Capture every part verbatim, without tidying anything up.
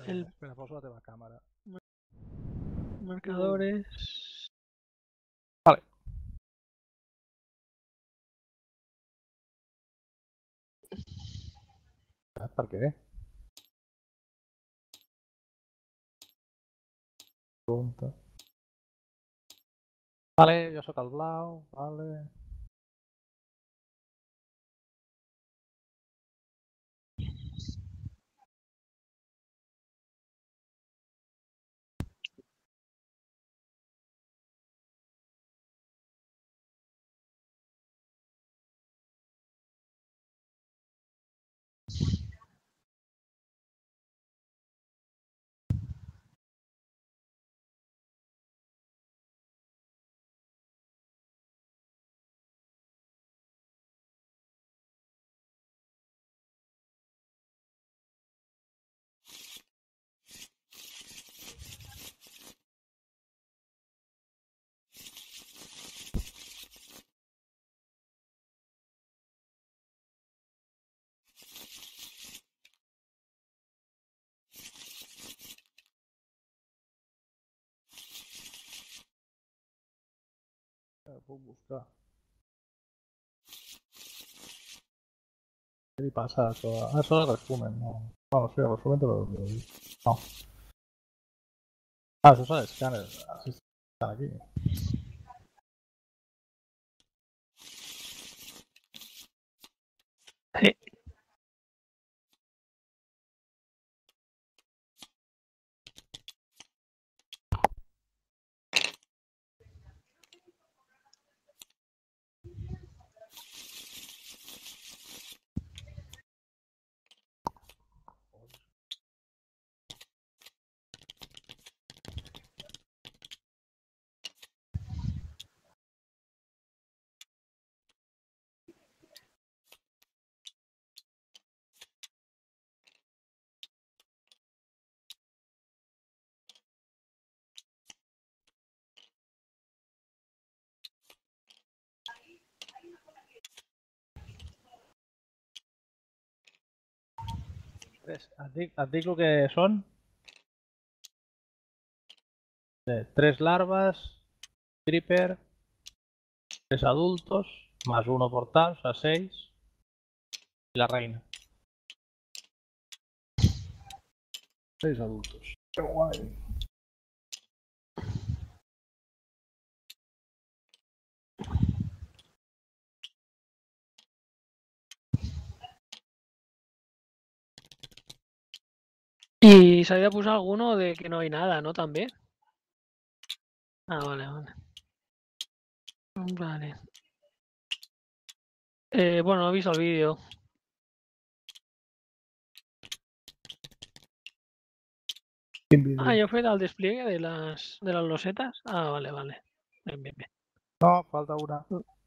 El... Espera, poso la teva càmera. Marcadores... Vale. Per què? Compte. Vale, jo sóc el blau, vale. Eh, puc buscar. Què li passa a això? Ah, això és resumen, no. No, sí, el resumen te lo digo. No. Ah, esos son escáneres. Así están aquí. Sí. Tres. Et dic, et dic el que són. Tres larvas, creeper, tres adultos, más uno por tal, o sea, seis. Y la reina. Seis adultos. Qué guay. Y se había puesto alguno de que no hay nada, ¿no? También. Ah, vale, vale. Vale. Eh, bueno, no he visto el vídeo. Ah, ¿ya fue el despliegue de las, de las losetas? Ah, vale, vale. Bien, bien, bien. No, falta una.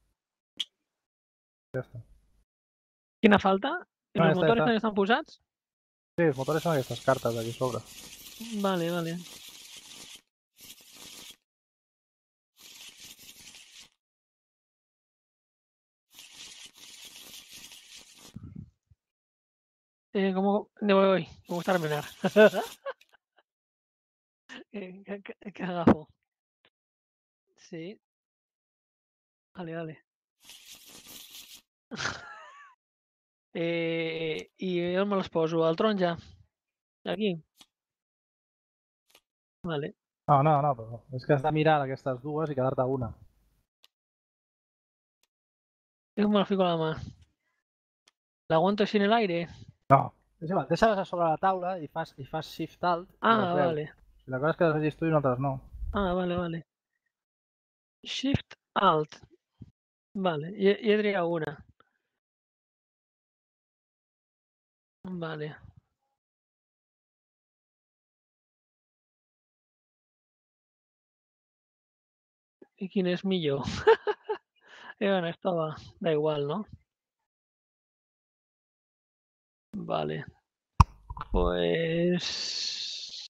Ja està. Quina falta? ¿Y No, los esta, motores esta. también están pulsados? Sí, els motores són aquestes cartes d'aquí sobre. Vale, vale. Eh, ¿cómo, de voy, voy? Me gusta terminar. ¿Qué, qué, qué agafo? Sí. Vale, vale. eh, I on me les poso? Al taronja? Aquí? Vale. No, no, no, però és que has de mirar aquestes dues i quedar-te una. ¿Y cómo me las fico a la mà? ¿La aguanto así en el aire? No. És igual, deixa-les a sobre la taula i fas, i fas shift alt i Ah, les veus. vale. Si la cosa és que les hagis tu i nosaltres no. Ah, vale, vale. Shift Alt. Vale, y, y he triado una. Vale. ¿Y quién es mi yo? eh, bueno, esto va, da igual, ¿no? Vale. Pues...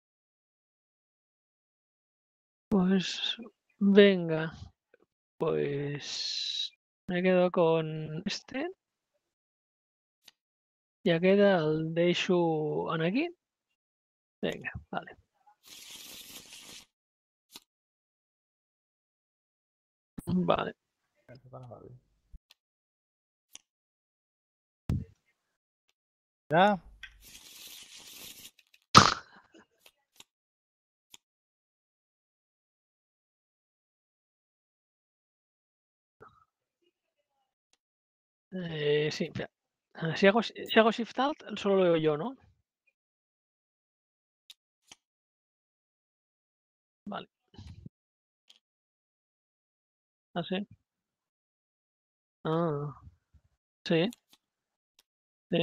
Pues... Venga. Pues... Me quedo con este. Ya queda el deixo en aquí. Venga, vale. Vale. ¿Ya? Eh, sí, espera. Si hago, si hago Shift Alt, solo lo veo yo, ¿no? Vale. ¿Ah, sí? Ah, sí. Sí.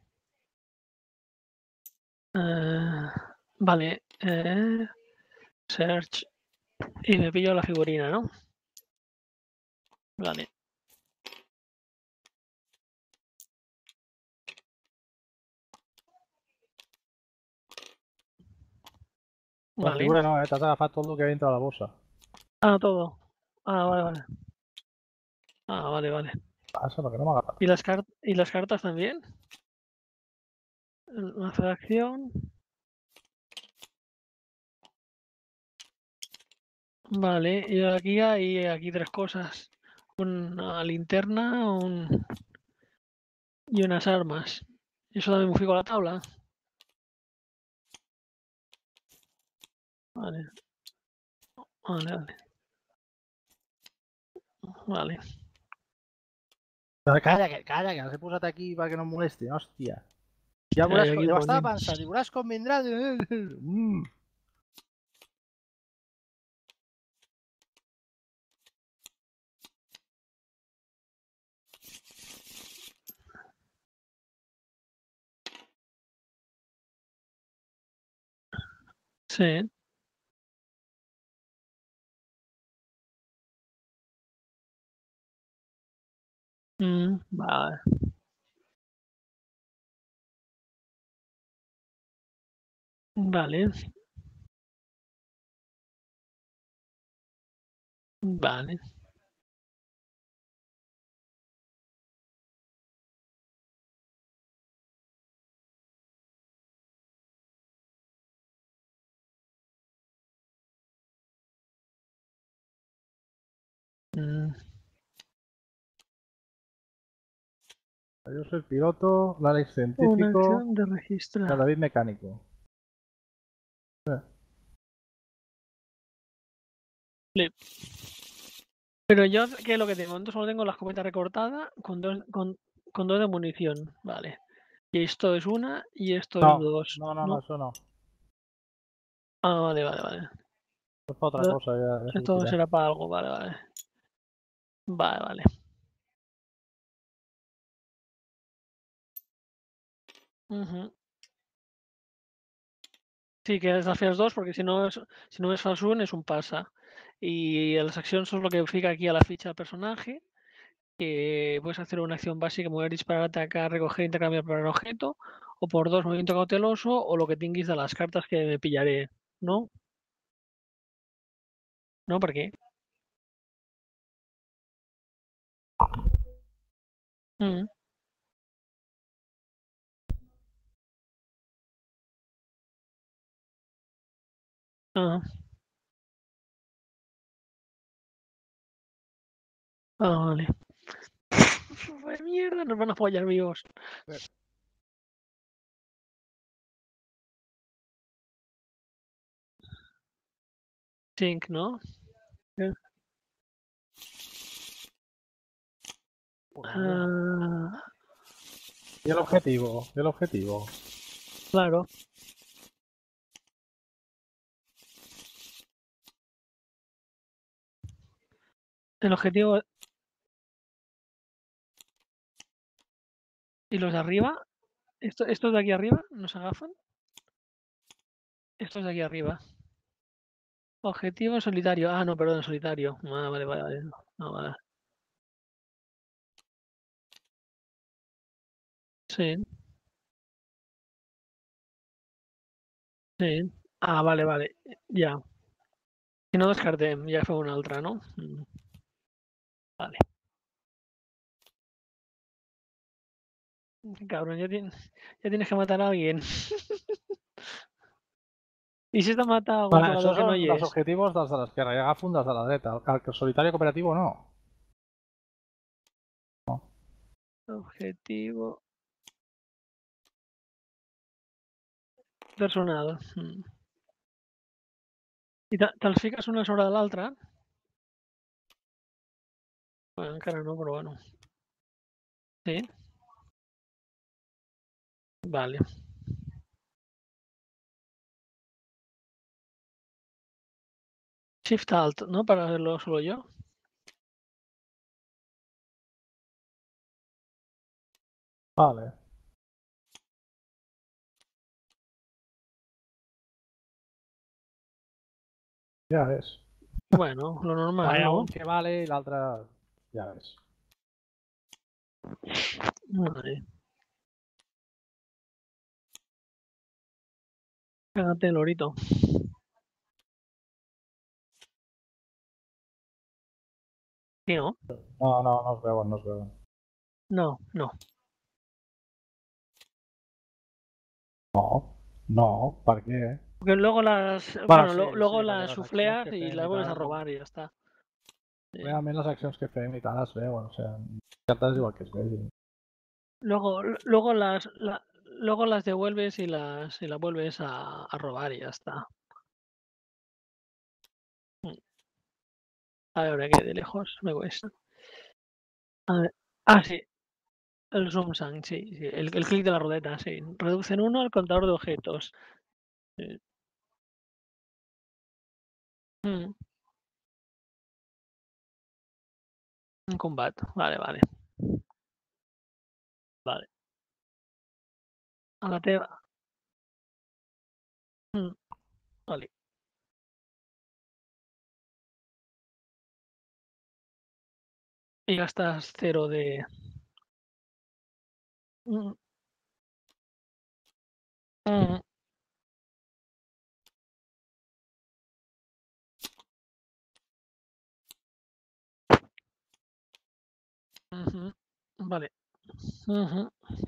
Eh, vale. Eh, search. Y me pillo la figurina, ¿no? Vale. La Vale. figura no, eh, t'has agafat tot el que entra a la bossa. Ah, todo. Ah, vale, vale. Ah, vale, vale. Passa, perquè no m'agafa. ¿Y las, car ¿Y las cartas también? Una fracción. Vale, y aquí hay aquí tres cosas. Una linterna un... y unas armas. ¿Eso también me fijo a la tabla? Vale. Vale, vale. Vale. Però calla, que, calla, que els he posat aquí perquè no em molesti, hòstia. Ja Sí, veuràs, aquí jo estava ponen. pensant, i veuràs com vindrà... Mm. Sí. Mm, vale. Vale. Vale. Mm. Yo soy el piloto, Alex Una científico, acción de y registrar. David mecánico. Pero yo, ¿qué es lo que tengo? Entonces solo tengo la escopeta recortada con dos, con, con dos de munición. Vale. Y esto es una y esto es No, dos. no, no, no, eso no. Ah, vale, vale, vale. Eso es para otra Entonces, cosa, ya, ya se esto dirá. será para algo, vale, vale. Vale, vale. Ujú. Sí, que desafias dos porque si no es, si no es falsun es un pasa. Y las acciones son lo que fica aquí a la ficha del personaje. Que puedes hacer una acción básica, mover, disparar, atacar, recoger, intercambiar por un objeto. O por dos, movimiento cauteloso. O lo que tinguis de las cartas que me pillaré. ¿No? ¿No? ¿Por qué? Mm. Ah, ah, vale. Pues mierda, nos van a follar vivos. Sync, ¿no? Eh, ah, Y el objetivo, y el objetivo. claro. El objetivo. ¿Y los de arriba? ¿Esto, ¿Estos de aquí arriba nos agafan? Estos de aquí arriba. Objetivo solitario. Ah, no, perdón, solitario. Ah, vale, vale, vale. No, vale. Sí, sí. Ah, vale, vale. Ja. Si no descartem, ja fem una altra, no? Mm. Vale. Cabrón, ya, tien- ya tienes que matar a alguien. I si t'ha matat algun Bueno, jugador això que no són hi els és? objectius dels de l'esquerra, i agafo un dels de la dreta. El, el solitari cooperativo no. no. Objetivo. Personal. Mm. I te- te'ls fiques una sobre de l'altra? Bueno, encara no, però bueno. Sí? Vale. Shift Alt, ¿no? Para hacerlo solo yo. Vale. Ja ves. Bueno, lo normal, Hi ha ¿no? un que vale i l'altre... Ja ves. Vale. Cágate, lorito. Sí, no? No, no, no es veuen, no es veuen. No, no. No, no, per què? Porque luego las, Bueno, bueno, sí, lo- luego sí, perquè las les accions sufleas que y fem las i vuelves a tal, robar y ya está. Sí. realment les accions que fem i tal es veuen, o sigui, cartes igual que es vegin. Luego, luego las, la- luego las devuelves y las, y las vuelves a, a robar y ya está. Mm. A ver, ahora que de lejos me cuesta. A ver. Ah, sí. El zoom sang, sí, sí. El, el clic de la ruleta, sí. Reducen uno el contador de objetos. Sí. Mm. Un combat. Vale, vale. Vale. A la teva. Mm. Vale. Y gastas cero de. Mm. Mm. Ujú. Vale. Ujú.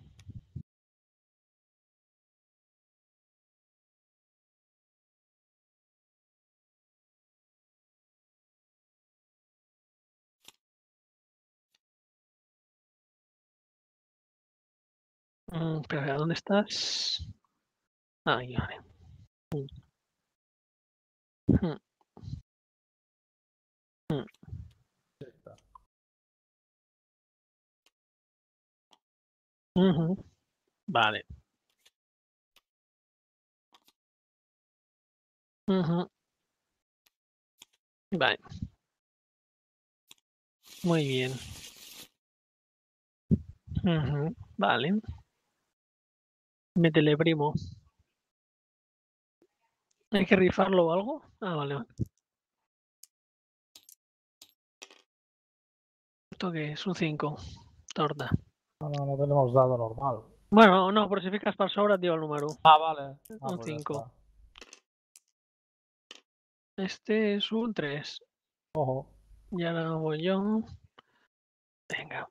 Mm, espera, ¿dónde estás? Ahí, vale. Mm. Mm. Mm. Ujú. Vale. Ujú. Vale. Muy bien. Ujú. Vale. Métele, primo. ¿Hay que rifarlo o algo? Ah, vale, vale. ¿Esto qué es? Un cinco. Torta. No, no, no tenemos dado normal. Bueno, no, però si fiques per sobre et diu el número. Ah, vale. Ah, Un pues ya cinco. está. Este es un tres. Ojo. Y ahora voy yo. Venga.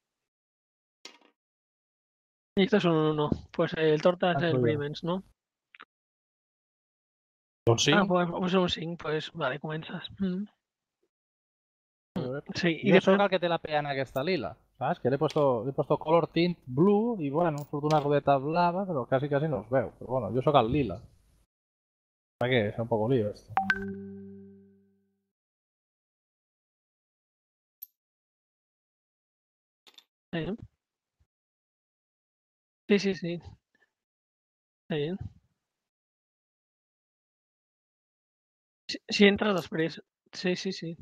Y esto es un uno. Pues el torta es el Entro jo. Brimens, ¿no? Doncs Ah, cinc. pues, pues un cinc. Pues vale, comences. Mm. Sí, y Jo después... sóc el que té la peana aquesta lila, saps? Que le he puesto, le he puesto color tint blue y bueno, surt una rodeta blava, pero casi casi no os veo. Pero bueno, yo sóc el lila. ¿Para qué? Es un poco lío esto. Sí, sí, sí. Sí. Sí. Si, si entras després. Sí, sí, sí.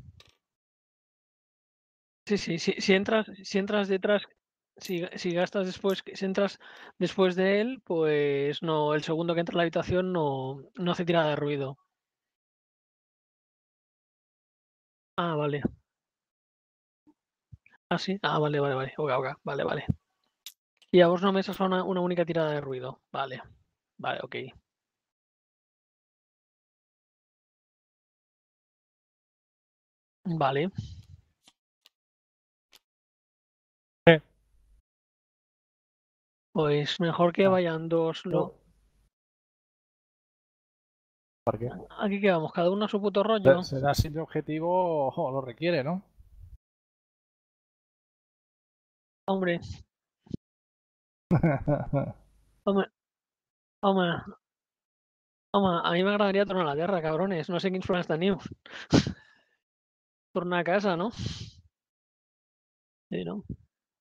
Sí, sí, sí. Si entras, si entras detrás, si, si gastas después, si entras después de él, pues no, el segundo que entra en la habitación no, no hace tirada de ruido. Ah, vale. Ah, sí. Ah, vale, vale, vale. Ok, ok. Vale, vale. Y llavors només es fa una, una única tirada de ruido. Vale. Vale, ok. Vale. Sí. Pues mejor que Ah. vayan dos. Lo... Yo, ¿Por qué? Aquí quedamos, cada uno a su puto rollo. Será si el objetivo o lo requiere, ¿no? Hombre, home, home, home, a mi m'agradaria tornar a la Terra, cabrones. No sé quins plans teniu. Tornar a casa, no? Sí, no?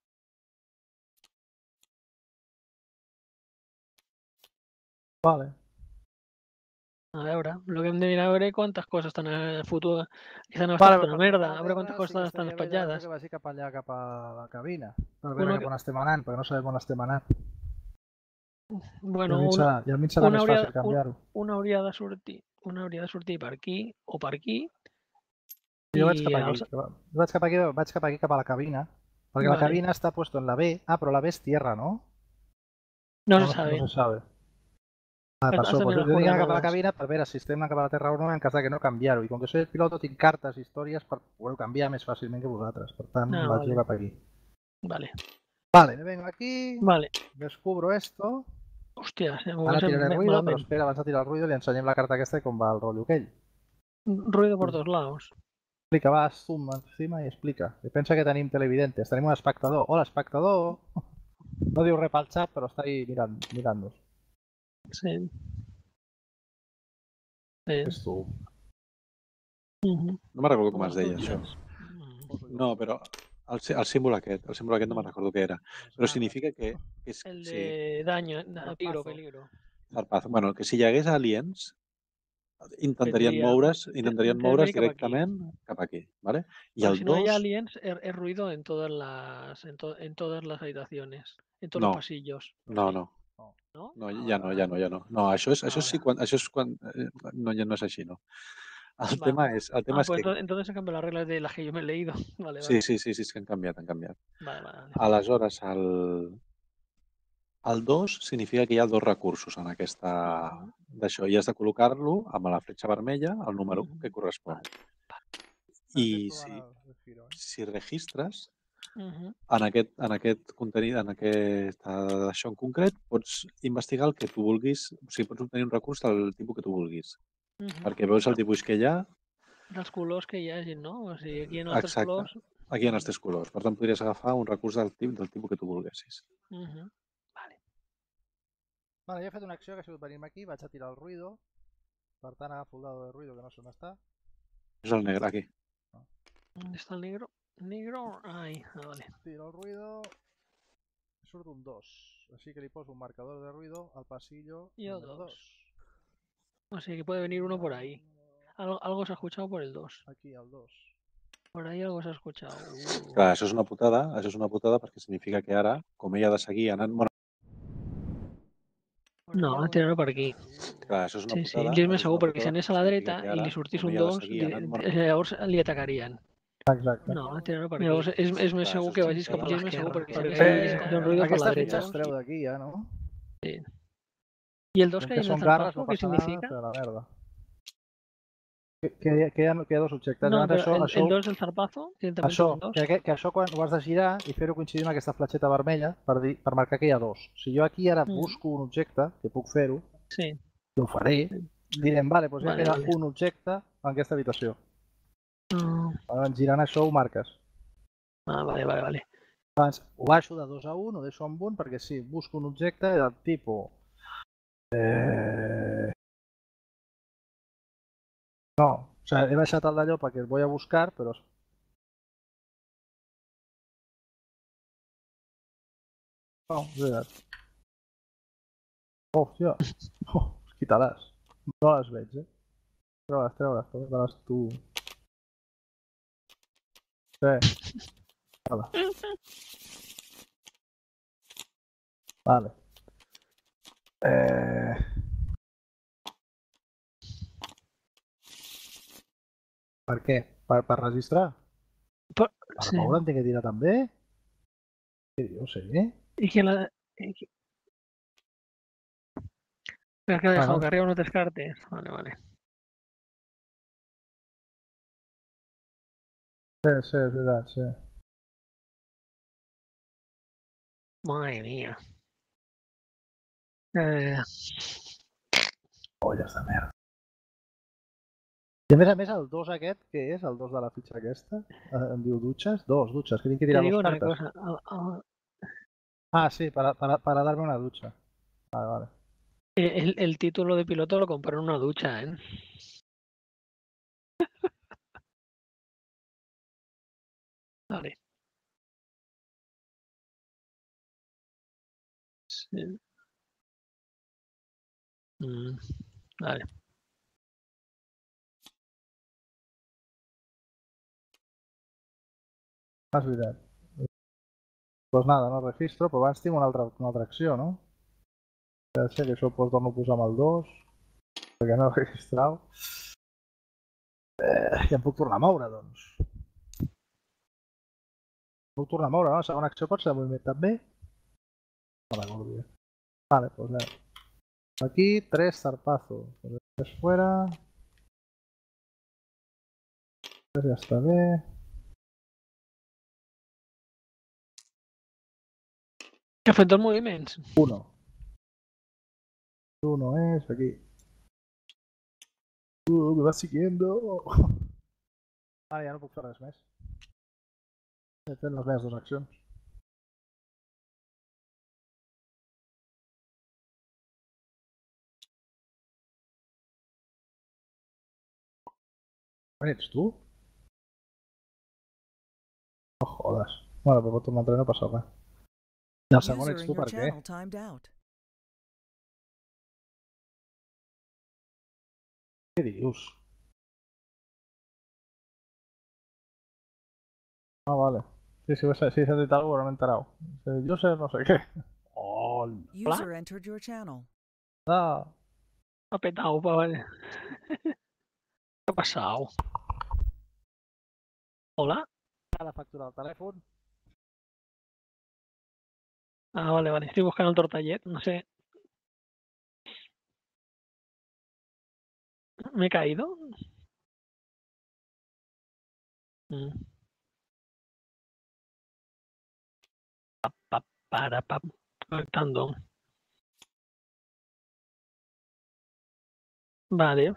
Vale. A veure, el que hem de mirar a veure quantes coses estan en el futur que s'han Vale, estat però una per merda, tornar a a veure quantes terra coses sí que estan estaria bé llavors espatllades. que vagi cap allà, cap a la cabina, per veure Uno cap que, on estem anant, perquè no sabem on estem anant. I bueno, a mi, un, serà, i a mi em serà un, més hauria, fàcil un, canviar-ho. un hauria de sortir, un hauria de sortir per aquí o per aquí. Jo vaig cap I aquí, els... jo vaig cap aquí, vaig cap aquí cap a la cabina, perquè la Vale, cabina està puesto en la B. Ah, però la B és tierra, ¿no? no O se no, sabe. no se sabe. Ah, per Has això, de pues mirar jo les tinc d'anar cap a la coordenades. cabina per veure si estem anant cap a la Terra o no, en cas de que no canviar-ho. I com que soy el piloto tinc cartes i històries per poder canviar més fàcilment que vosaltres. Per tant, Ah, vaig vale. jo cap aquí. Vale. Vale, me vengo aquí, Vale. descubro esto. Hòstia, se m'ho Ara passem tiraré ruido, però malament. espera, abans de tirar el ruido li ensenyem la carta aquesta i com va el rotllo aquell. Ruido por todos lados. Explica, va, zoom encima i explica. I pensa que tenim televidentes, tenim un espectador. Hola, espectador! No diu res pel xat, però està ahí mirant, mirant-nos. Sí. Sí. És tu. Uh -huh. No me'n recordo com es deia, això. Mm. No, però el, sí- el símbol aquest, el símbol aquest no me'n recordo què era. Però significa que... que és, El sí, de daño, de peligro, peligro. zarpazo. Bueno, que si hi hagués aliens, intentarien Vendria- moure's, intentarien tendrían moure's que ir cap aquí. directament cap aquí, ¿vale? I Bueno, el si no hay dos... aliens, es, es ruido en todas las en, to- en todas las habitaciones, en todos No. los pasillos. No, Sí. no. ¿No? No, Ah, ja vale, no, vale. ja no, ja no. No, això és, Ah, això sí, vale. quan, això és quan... eh, No, ja no és així, no. El Vale. tema és, el tema Ah, és pues que... entonces, entonces han cambiado las reglas de las que yo me he leído. Vale, Sí, vale. sí, sí, sí, és que han canviat, han canviat. Vale, vale, vale. Aleshores, el... El dos significa que hi ha dos recursos en aquesta... Mhm. d'això, i has de col·locar-lo amb la fletxa vermella al número Mhm. que correspon. Vale. I si, si registres Mhm. en aquest, en aquest contenit, en aquest això en concret, pots investigar el que tu vulguis, o sigui, pots obtenir un recurs del tipus que tu vulguis. Mhm. Perquè veus el dibuix que hi ha. Dels colors que hi hagi, no? O sigui, aquí en els tres Exacte. colors... Aquí hi ha els tres colors. Per tant, podries agafar un recurs del, tip, del tipus que tu volguessis. Mhm. Vale. Vale, jo he fet una acció que ha sigut venir-me aquí, vaig a tirar el ruido. Per tant, agafo el dado de ruido, que no sé on està. És el negre, aquí. ¿Dónde está el negro? Negro, ahí, ah, vale. Tiro el ruido. Surt un dos. Així que li poso un marcador de ruido al pasillo Yo número dos. dos. O sea que puede venir uno por ahí. Algo, algo se ha escuchado por el dos. Aquí, el dos. Por ahí algo se ha escuchado. Uh. Clar, això és una putada, això és una putada perquè significa que ara, com ella ha de seguir anant... Bueno, No, tirarlo per aquí. clar, això és una Sí, sí, putada. jo és més això és segur una perquè si putada anés a la significa dreta que i ara, li sortís com un ella ha de dos, seguir di- anant... di- Bueno, llavors li atacarien. Exacte. No, tirarlo per aquí. Llavors és, és més Clar, segur això que és vagis cap una a putada. l'esquerra, perquè si Eh, anés a escoltar un ruido per la aquesta dreta. fitxa es treu d'aquí ja, no? I el dos Com que que hay en el són garres, zarpazo, no què passa nada, significa? però la merda. Que, que, hi ha- que, hi ha, que hi ha dos objectes. No, Llavors pero això, el, això, el dos del zarpazo tiene también això, un dos. que, que, que això quan ho has de girar i fer-ho coincidir amb aquesta fletxeta vermella per, dir, per marcar que hi ha dos. Si jo aquí ara Mm. busco un objecte, que puc fer-ho, Sí. ho faré, direm, vale, doncs ja Vale, queda vale. un objecte en aquesta habitació. Mm. Llavors, girant això ho marques. Ah, vale, vale, vale. Abans ho baixo de dos a un, ho deixo amb un, perquè sí, busco un objecte del tipus... Eh... No, o sigui, he baixat el d'allò perquè el voy a buscar, però... No, és veritat. Hòstia, oh, quita-les. No les veig, eh? Treu-les, treu-les, treu-les tu. Sí. Vale. Vale. Eh... Per què? Per, per registrar? Per, Per sí. moure en tinc que tirar també? Sí, jo sé. Y que la... y que- Pero que ha dejado Bueno. que arriba no descartes. Vale, vale. Sí, sí, és veritat, sí. Madre mía. Eh, Polles de merda. I a més a més el dos aquest, què és? El dos de la fitxa aquesta? Eh, em diu dutxes? Dos dutxes, que tinc que Te tirar digo dos una cartes. cosa. al- al- Ah, sí, para, para, para darme una ducha. Vale, vale. El, el título de piloto lo compré en una ducha, ¿eh? Vale. Sí. Mm, vale. Ah, és veritat. Doncs nada, no registro, però abans tinc una altra, una altra acció, no? Ja sé que això ho torno a posar amb el dos, perquè no he registrat. Eh, ja em puc tornar a moure, doncs. Puc tornar a moure, no? La segona acció pot ser de moviment també? No recordo bé. Vale, pues nada. Aquí, tres zarpazos. Tres fuera. Tres ja està bé. ¿Qué fue dos movimientos? Uno. Uno es aquí. Uh, me va siguiendo. Vale, ja no puc fer res més. He fet les meves dues accions. On ets tu? No jodes. Bueno, però pot tornar a entrar i no passa res. I el segon User ets in tu your per què? channel timed out. Què dius? Ah, vale. Sí, sí, sí, sí, s'ha dit alguna cosa, però no m'he enterat. Jo sé no sé què. Oh, User entered your channel. ah. Ha petado, pa, vale. ¿Qué ha pasado? ¿Hola? La factura del telèfon. Ah, vale, vale. Estoy buscando el tortallet. No sé. ¿Me he caído? Mm. Pa, pa, para, pa. Conectando. Vale.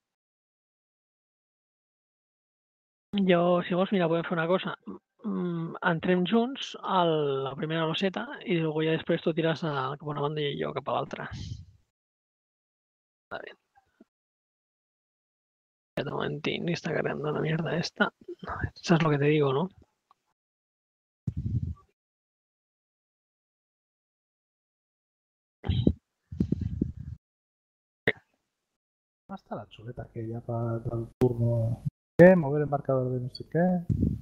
Jo, si vols, mira, podem fer una cosa. Mm, entrem junts a la primera roseta i luego ja després tu tires a, cap a una banda i jo cap a l'altra. Vale. Espera un momentín, está cargando la mierda esta. ¿Sabes lo que te digo, no? On està la xuleta aquella per, del turno? Què? Mover el marcador de no sé què?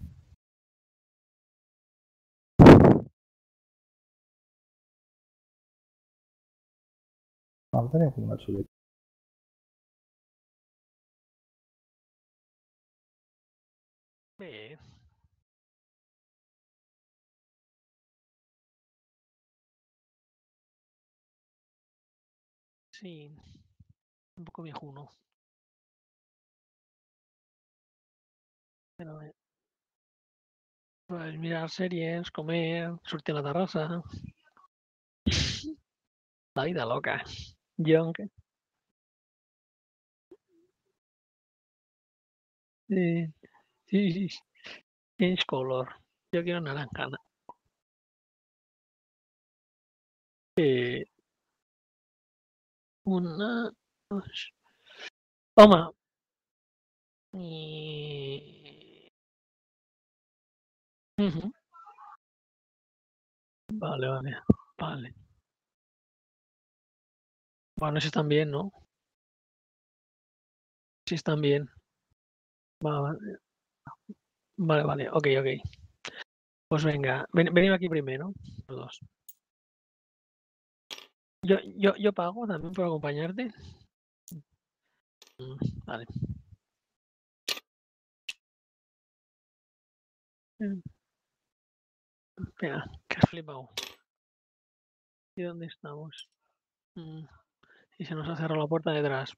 No, no tenia com una xuleta. Bé. Sí, un poco viejuno. Pero, eh, pues mirar series, comer, sortir a la terrassa. La vida loca. Yo, aunque. Eh, sí, sí, sí. Change color. Yo quiero naranjana. Eh, una, dos. Toma. Y... Ujú. Vale, vale, vale. Bueno, si están bien, ¿no? Si están bien. Va, vale, vale, vale, ok, ok. Pues venga, ven, venid aquí primero, los dos. Yo, yo, yo pago también por acompañarte. Mm, vale. Mm. Espera, que has flipado. ¿Y dónde estamos? Mm, Y se nos ha cerrado la puerta detrás.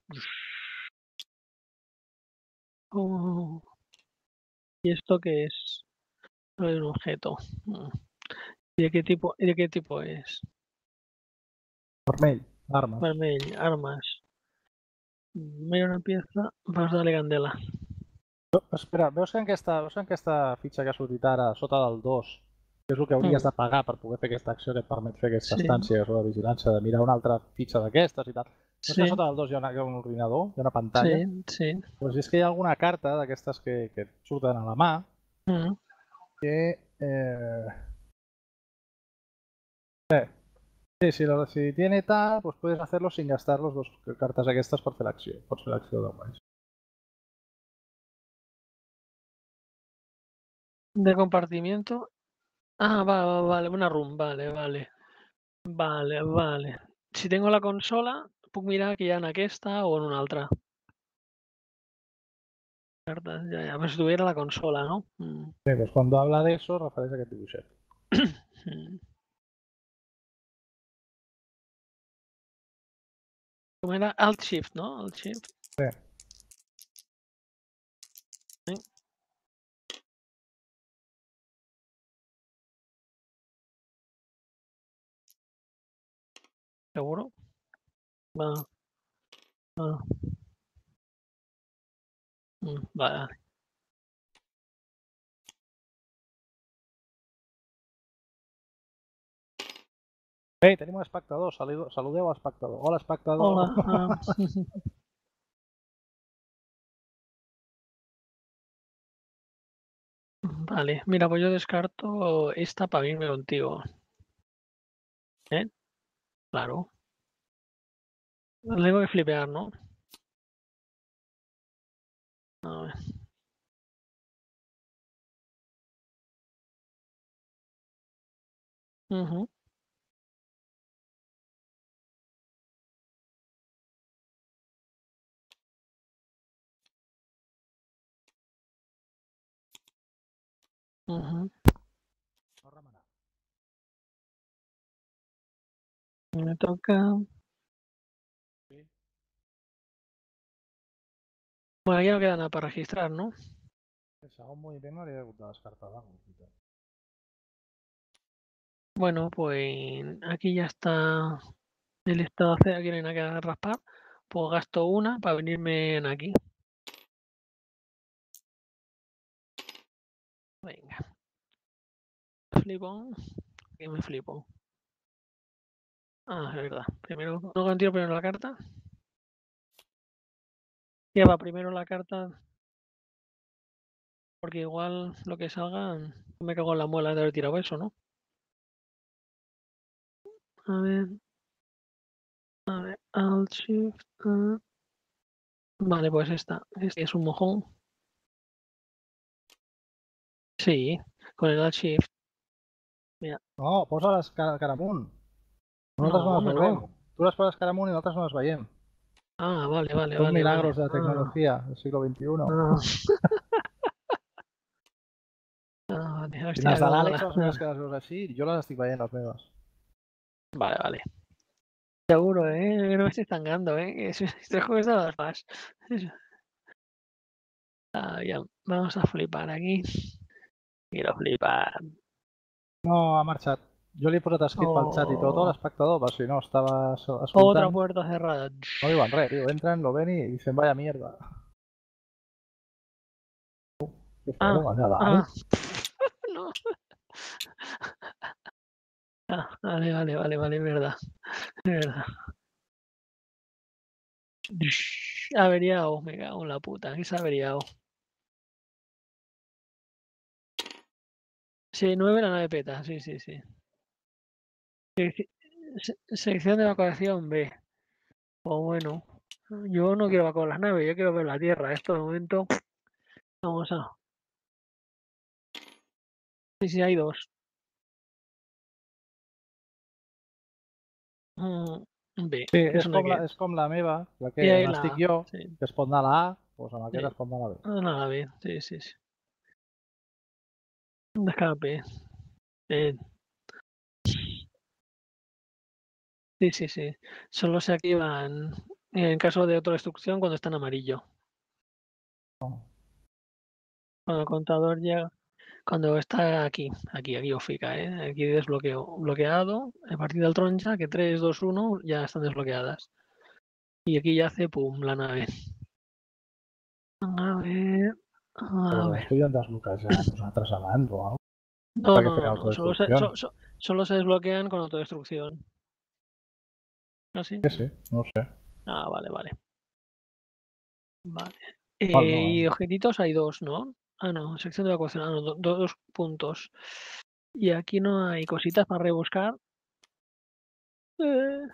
Oh, ¿y esto qué es? No es un objeto. Mm. ¿Y de qué tipo, y de qué tipo es? Vermell, armes. Vermell, armas. Mira una pieza, vas darle candela. Espera, veus que en aquesta, veus que en aquesta fitxa que ha sortit ara, sota del dos, que és el que hauries Mm. de pagar per poder fer aquesta acció que et permet fer aquesta Sí. estància, que és la de vigilància, de mirar una altra fitxa d'aquestes i tal. Veus Sí, que sota del dos hi ha, una, hi ha un ordinador, hi ha una pantalla? sí, sí. Doncs és que hi ha alguna carta d'aquestes que, que et surten a la mà Mm. que... Eh... Eh, sí, si, lo, si tiene tal, pues puedes hacerlo sin gastar los dos cartes aquestes per fer l'acció. Pots fer l'acció de guais. De compartimiento. Ah, va, va, vale, una room, vale, vale. Vale, vale. Si tengo la consola, puc mirar que hi ha en aquesta o en una altra. Cartes, ja, ja. Però si tuviera la consola, ¿no? Mm. Sí, pues cuando habla de eso, refereix a aquest dibuixet. Mm. Com era? Alt Shift, no? Alt Shift. Sí. Sí. ¿Seguro? Va. Va. Mm, vale. Ei, tenim un espectador, saludeu, saludeu a espectador. Hola, espectador. Hola. Ah. Vale, mira, pues yo descarto esta para irme contigo. ¿Eh? Claro. Le tengo que flipear, ¿no? A ver. Ujú. Ujú. Me toca. Bueno, aquí no queda nada para registrar, ¿no? Segon moviment no hauria hagut de descartar alguna cosa. Bueno, pues aquí ya está el estado C, aquí no hay nada que raspar. Pues gasto una para venirme en aquí. Venga. Flipo. Aquí me flipo. Ah, es verdad. Primero, no contigo primero la carta. Ya va primero la carta. Porque igual lo que salga, me cago en la muela de haber tirado eso, ¿no? A ver. A ver, Alt Shift. ah. Vale, pues esta. Este es un mojón. Sí, con el Alt Shift. No, posa les cara, cara amunt. Nosaltres no, No, les home, veurem. no. Tu les poses cara amunt i nosaltres no les veiem. Ah, vale, vale, Son vale, milagros vale. de la tecnología del siglo veintiuno. Ah. Ah, vale, Si hòstia, les de com l'Àlex, la- les meves que les veus així, jo les estic veient, les meves. Vale, vale. Seguro, ¿eh? Que no me estoy tangando, ¿eh? Que si estos juegos no los vas. Ah, ya, vamos a flipar aquí. Quiero flipar. No, ha marxat. Jo li he posat escrit pel xat i tot a Oh, l'espectador, per si no estava so- otra escoltant. puerta cerrada. No diuen res, tio. Entren, lo ven y dicen vaya mierda. Què Ah, feu allà ah. dalt? No. Ah, vale, vale, vale, vale, es verdad. Es verdad. Averiado, me cago en la puta, que se ha averiado. Sí, nueve la nave peta, sí, sí, sí. Selec- se- Sección de evacuación B. Pues bueno, yo no quiero evacuar las naves, yo quiero ver la Tierra. Esto de momento, vamos a. Sí, sí, hay dos. Mm, B, Sí, que és son com, la, aquests. és com la meva, la que I ahí on la estic A. jo, Sí, que es pot anar a la A, doncs amb aquest sí. es pot anar a la B. Ah, nada, B. Sí, sí, sí. De escape. Eh, sí, sí, sí. Solo se activan en caso de autodestrucción cuando está en amarillo. Cuando el contador llega. Cuando está aquí, aquí, aquí os fica, ¿eh? Aquí desbloqueo bloqueado. A partir del troncha, que tres, dos, uno ya están desbloqueadas. Y aquí ya hace pum la nave. A ver. A Però ver. es podien desbloquejar nosaltres abans o alguna cosa. No, Para que no, fuera no, no. Solo se, autodestrucción. so- so- solo se desbloquean con autodestrucción. ¿Así? Sí, sí, no sé. Ah, vale, vale. Vale. Igual Eh, no, y ¿eh? objetitos hay dos, ¿no? Ah, no, sección de evacuación. Ah, no, do- dos puntos. Y aquí no hay cositas para rebuscar. Eh,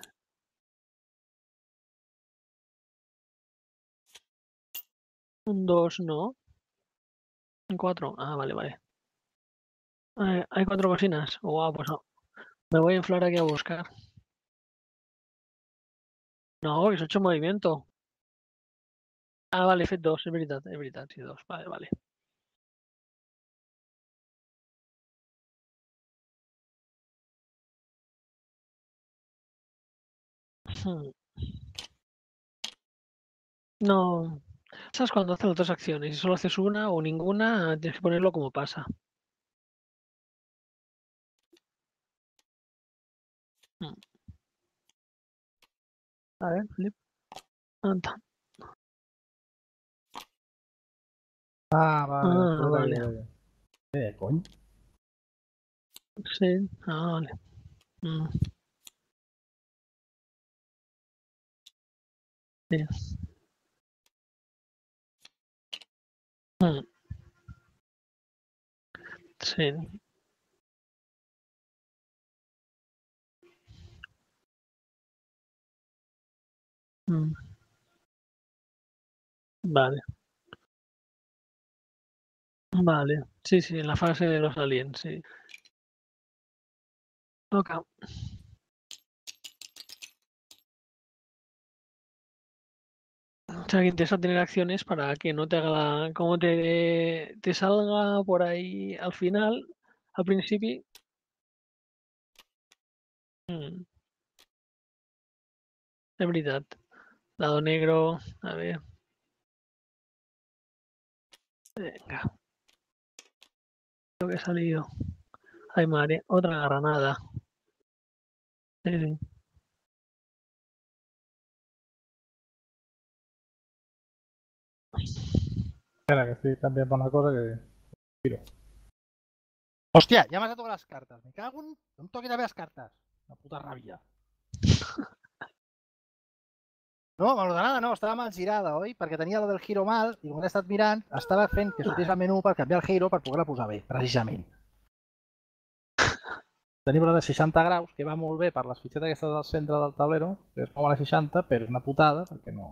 un dos, no. Un cuatro. Ah, vale, vale. Eh, hay cuatro cocinas. Guau, pues no. Me voy a inflar aquí a buscar. No, que se ha hecho movimiento. Ah, vale, he fet dos, és veritat, és veritat, sí, dos. Vale, vale. Hmm. No. ¿Sabes cuando haces las dos acciones? Si solo haces una o ninguna, tienes que ponerlo como pasa. Hmm. A ver, Flip. Anda. Ah, vale, Ah, després de vale. que... Eh, cony. Sí. Ah, vale. Mm. Sí. Mm. Sí. Mm. Vale. Vale. Sí, sí, en la fase de los aliens, sí. Toca. O sea, que interesa tener acciones para que no te haga la... Como te, te salga por ahí al final, al principio. Mm. Es veritat. Lado negro. A ver. Venga. Lo que ha salido. Ay, madre. Otra granada. Sí, sí. Espera, que estoy también para una cosa que... Tiro. Hòstia, ja m'has de tocar les cartes. Me cago en... No em toquis a veure les cartes. Una puta ràbia. No, amb l'ordenada no, estava mal girada, oi? Perquè tenia la del giro mal i quan he estat mirant estava fent que sortís al menú per canviar el giro per poder-la posar bé, precisament. Tenim la de seixanta graus, que va molt bé per les fitxetes aquestes del centre del tablero, que es mouen a seixanta, però és una putada perquè no...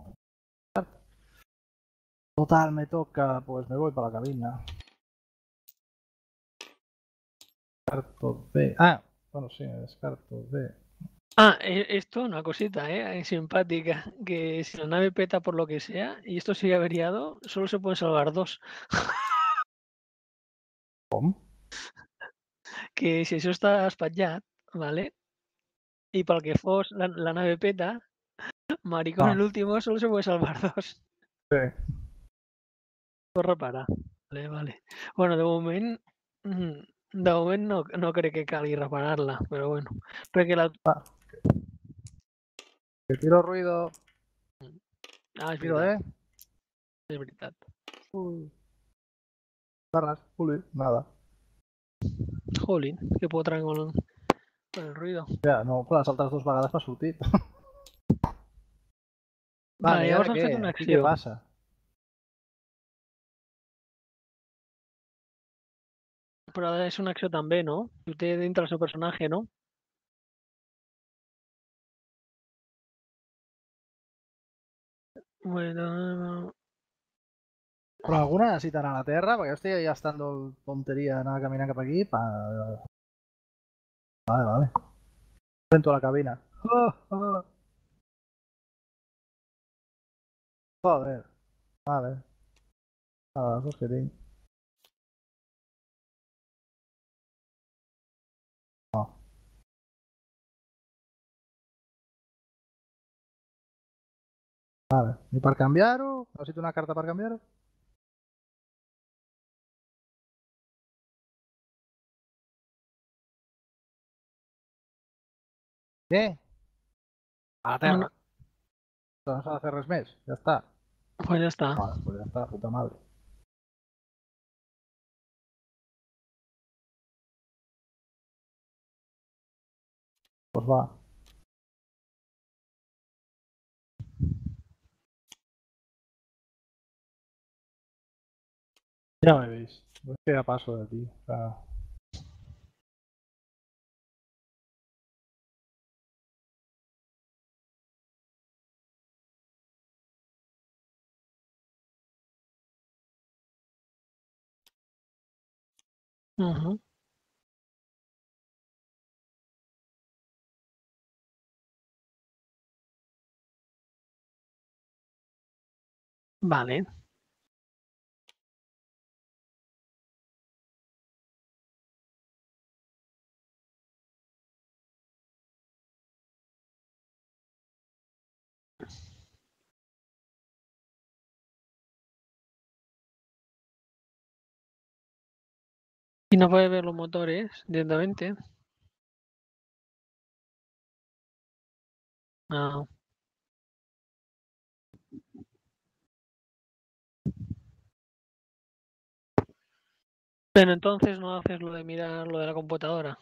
Total, me toca, pues me voy para la cabina. Descarto B. Ah, bueno, sí, me descarto B. Ah, e- esto, una cosita, ¿eh? Eh, Simpática. Que si la nave peta por lo que sea y esto sigue averiado, solo se pueden salvar dos. Com? Que si això està espatllat, ¿vale? Y para el que fos la, la nave peta, maricón Ah. el último solo se puede salvar dos. Sí. Por reparar. Vale, vale. Bueno, de moment, mm, de moment no, no crec que calgui reparar-la, però bueno. Perquè la... Ah. Que tiro ruido. Ah, és Tiro, veritat, eh? és veritat. Uy. Barras, Uli, nada. Jolín, que potran con, con el ruido. Ja, no, però les altres dues vegades m'ha sortit. Vale, Vale, i llavors ara has què? fet una Aquí què acció. passa? Però ha de ser una acció també, no? Ho té dintre el seu personatge, no? Bueno, Però alguna necessita anar a la Terra? Perquè jo estic gastant tonteria anar caminant cap aquí. Pa... Vale, vale. Entro a la cabina. Oh, oh. Joder. Vale. Nada, dos que tinc. No. Vale. I per canviar-ho? Necessito una carta per canviar-ho? Què? A la ah, no. Terra. No s'ha de fer res més, ja està. Pues ya está. Vale, pues ya está, puta madre. Pues va. Ya me veis. Es que ya paso de ti. O sea, Ujú. Vale. Y no puede ver los motores directamente. Ah. Pero entonces no haces lo de mirar lo de la computadora.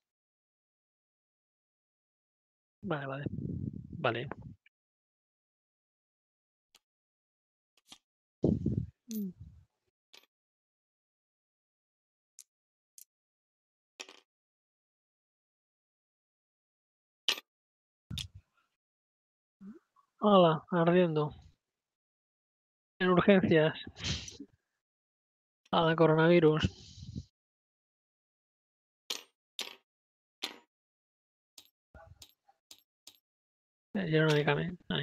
Vale, vale. Vale. Mm. Hola, ardiendo. En urgencias. A la coronavirus. Eh, Lleno de medicamento. Ahí.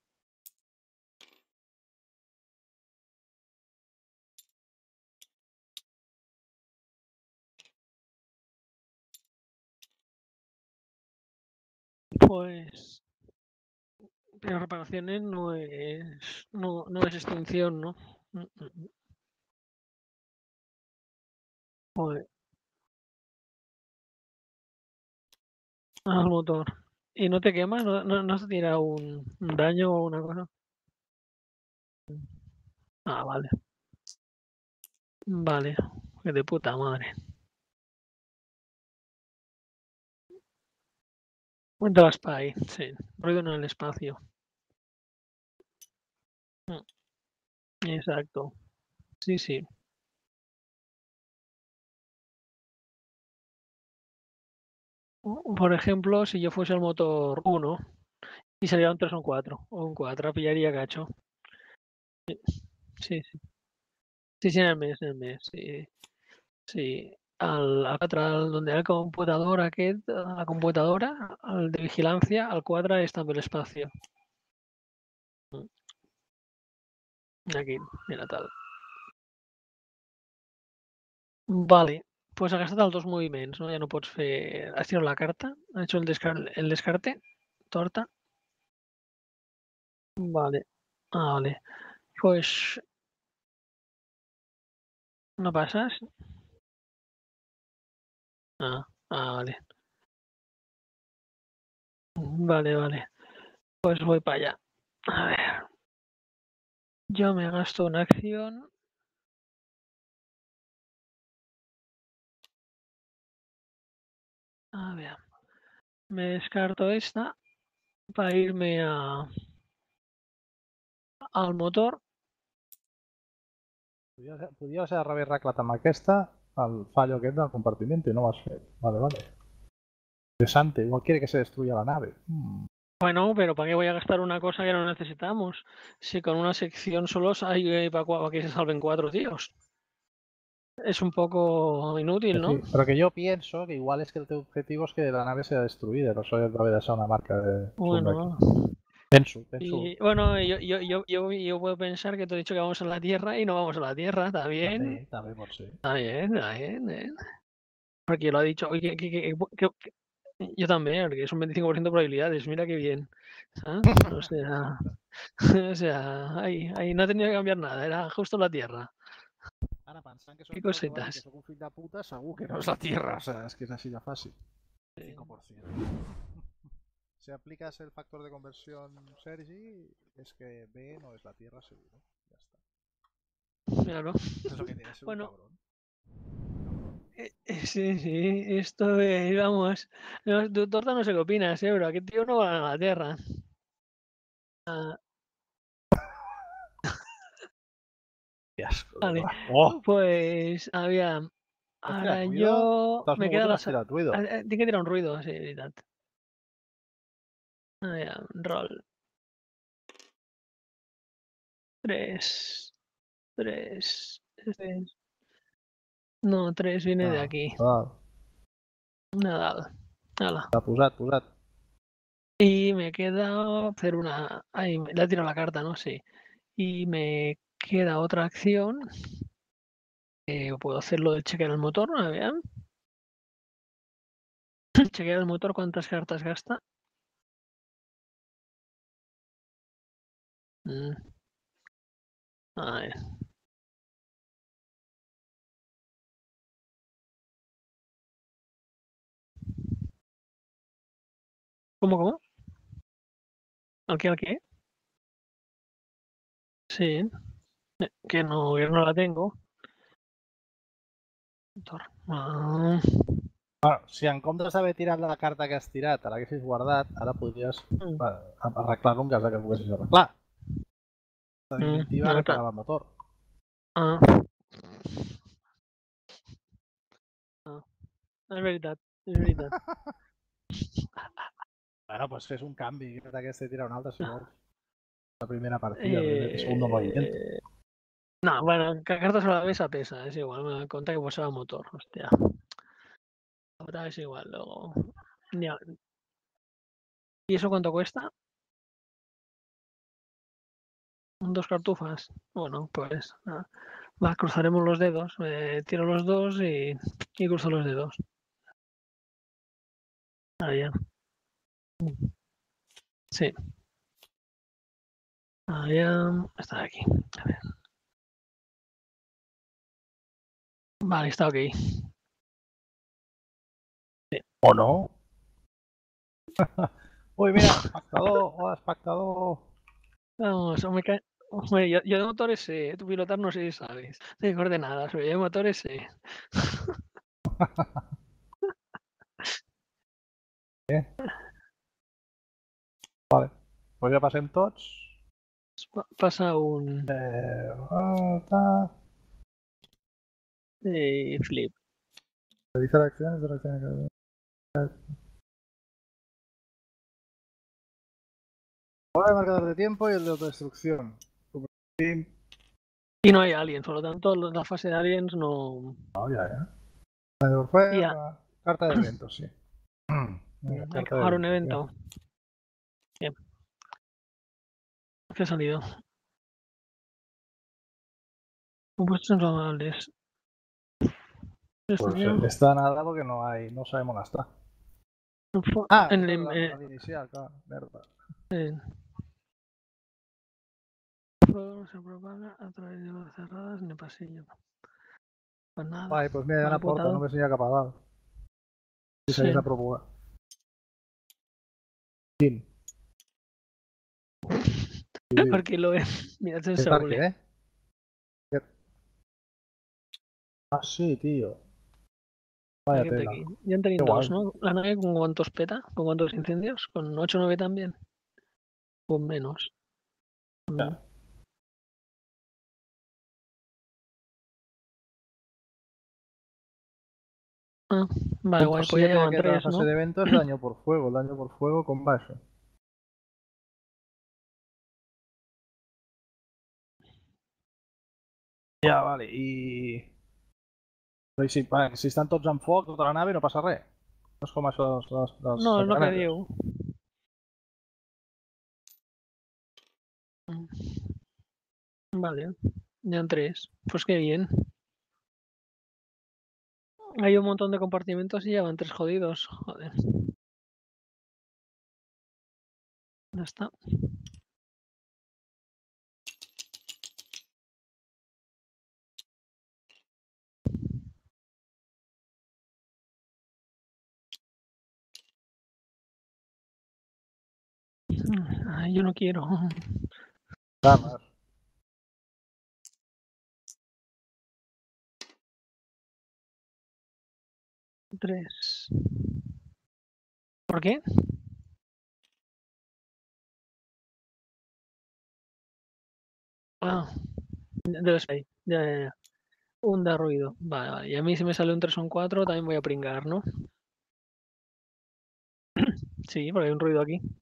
Pues. Pero reparaciones no es. No, no es extinción, ¿no? Mm, mm, mm. Joder, al motor. ¿Y no te quemas? ¿No, no, no se tira un, un daño o una cosa? Ah, vale. Vale. Que de puta madre. De la Spy, sí. Ruido en el espacio. Mm, Exacto. Sí, sí. O- Por ejemplo, si yo fuese el motor uno y saliera un tres o un cuatro, o un cuatro, pillaría gacho. Sí, sí. Sí, sí, en el mes, en el mes, sí. Sí. Al, al quatre, al, donde el computador aquest, a la computadora, el de vigilancia, al quatre és també l'espacio. Mm, Aquí, mira tal. Vale, pues ha gastat els dos moviments, no? Ja no pots fer... Has tirat la carta, has hecho el, descar el descarte, torta. Vale. Ah, vale. Pues no pasas. Ah, ah, vale. Vale, vale. Pues voy para allá. A ver. Yo me gasto una acción. A ver. Me descarto esta para irme a, al motor. Podies, podies haver arreglat amb aquesta el fallo aquest del compartiment i no ho has fet. Vale, vale. Interesante, igual quiere que se destruya la nave. Mm. Bueno, pero ¿para qué voy a gastar una cosa que no necesitamos? Si con una sección solo hay para que se salven cuatro tíos. Es un poco inútil, ¿no? Sí, pero que yo pienso que igual es que el tu objetivo es que la nave sea destruida, no solo debe de ser una marca de Bueno, penso, penso. y bueno, yo, yo, yo, yo, yo puedo pensar que te he dicho que vamos a la Tierra y no vamos a la Tierra, está bien. També, també pot ser. Está bien, está bien, ¿eh? Porque lo ha dicho, oye, que, que, que, que, yo también, porque es un veinticinco por ciento de probabilidades, mira qué bien. ¿Sabes? O sea, o sea, ahí, ahí no ha tenido que cambiar nada, era justo la Tierra. Ara, pensant que soc Qué jo que, va, que cositas. soc un fill de puta, segur que no és la Tierra, o sea, és que és així de fàcil. Sí. cinco por ciento. si aplicas el factor de conversión Sergi, es que B no es la Tierra seguro. Ya está. Claro. Eso es lo que tiene que ser Bueno. un cabrón. Eh, eh, Sí, sí, esto es, vamos, no, tú, Torta, no sé qué opinas, ¿eh? Pero aquí tío no va a Inglaterra. Ah, Qué asco, de vale, verdad. ¡Oh! pues, había, ¿Has tirado ara ruido? jo, Estàs me mogut queda i la... n'has sa- tirat ruido. ah, eh, Tinc que tirar un ruido, sí, de veritat. Aviam, rol. Tres, tres, tres. No, tres viene de Ah, aquí. ah, Nadal. Hala. T'ha posat, posat. Y me queda hacer una... Ahí, me- le he tirado la carta, ¿no? Sí. Y me queda otra acción. Eh, puedo hacer lo del chequear el motor, a ver. Chequear el motor, ¿cuántas cartas gasta? Mm, A ver. ¿Cómo, cómo? ¿Al qué, al qué? Sí. Eh, Que no, que no la tengo. Motor. Ah, Bueno, si en comptes d'haver tirat la carta que has tirat, te l'haguessis guardat, ara podries mm, eh, arreglar-lo en cas de que el volguessis arreglar. La mm, definitiva, no, clar. reparar el motor. Ah, ah, és veritat, és veritat. Bueno, pues fes un canvi, d'aquesta i tira un altre si vols. La primera partida, el, primer, el Eh, segundo movimiento. no, bueno, que cartas a la mesa pesa, es igual, me da cuenta que posaba motor, hostia. Ahora es igual, luego. Ya. ¿Y eso cuánto cuesta? Dos cartufas. Bueno, pues nada. Va, cruzaremos los dedos. eh, tiro los dos y, y cruzo los dedos. Ahí ya. Sí. Ahí ya. Está aquí. A ver. Vale, está ok. O no. Uy, mira, espectador, hola, espectador. Vamos, me cae. Hombre, yo, yo de motores sé, tú pilotar no sé si sabes. De coordenadas, pero yo de motores sé. Eh? Vale, pues ja passem tots. Pa- Pasa un Eh, ah, ta. eh, flip. Realizar acciones, acciones. Ahora el marcador de tiempo y el de autodestrucción. Y no hay aliens, por lo tanto, la fase de aliens no. No, ya, ya. Fue Ya, una carta de eventos, sí. Venga, hay que carta de jugar un eventos, ya. evento. Bien. ¿Qué ha salido? Compuestos inflamables. Esto Pues ya. eh, está nada porque no hay, no sabemos dónde está. Fo- Ah, En esto el, es la, eh, la inicial, claro, merda. en- fuego se propaga a través de las cerradas en el pasillo. Pues nada. Vale, pues mira, hi ha Vale, una porta, apuntado. només n'hi ha cap a dalt. Si Sí. s'hagués de provocar. Quin? Porque lo es. Mira, es el ¿Qué tal, Soule. qué, eh? ¿Qué? Ah, sí, tío. Vaya Aquí, tela. aquí. Ya han tenido Qué dos, guay. ¿no? La nave con cuántos peta, con cuántos incendios, con ocho o nueve también. Con menos. Mm. Ya. Ah, vale, guay, Punto pues ya siete llevan que es la tres, fase ¿no? de evento es daño por fuego. El daño por fuego con baixo. Ja, vale, i... Però i si, vale, si estan tots en foc, tota la nave, no passa res. No és com això dels, dels, dels No, es lo que granates. digo. Mm. Vale, ya en tres. Pues qué bien. Hay un montón de compartimentos y ya van tres jodidos. Joder. Ya está. Ay, yo no quiero. Damas. Tres. ¿Por qué? Ah, debe ser ahí. Ya, ya, ya. Un da ruido. Vale, vale. Y a mí si me sale un tres o un cuatro también voy a pringar, ¿no? Sí, porque hay un ruido aquí.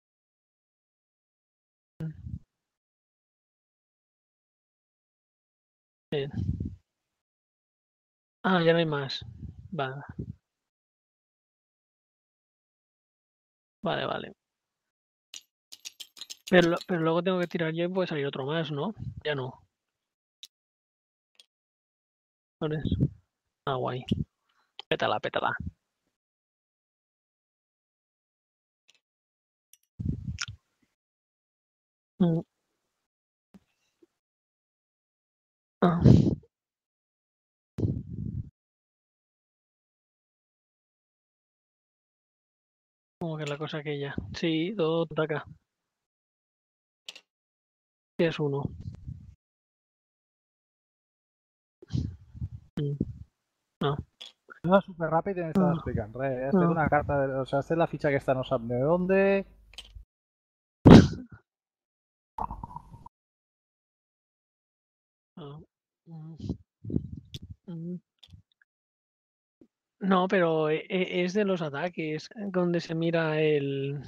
Bien. Ah, ya no hay más. Vale, vale, vale. Pero, lo- pero luego tengo que tirar yo y puede salir otro más, ¿no? Ya no. Por eso. Ah, guay. Pétala, pétala. Mm. Ah, como que la cosa aquella. Sí, todo ataca. ¿Qué es uno? Mm. Ah, No, súper rápido y me estaba ah, explicando. Res, has ah, fet una carta, de, o sea, esta es la ficha que está no sabe de dónde. ah. Mm, mm. No, pero e- e- es de los ataques donde se mira el,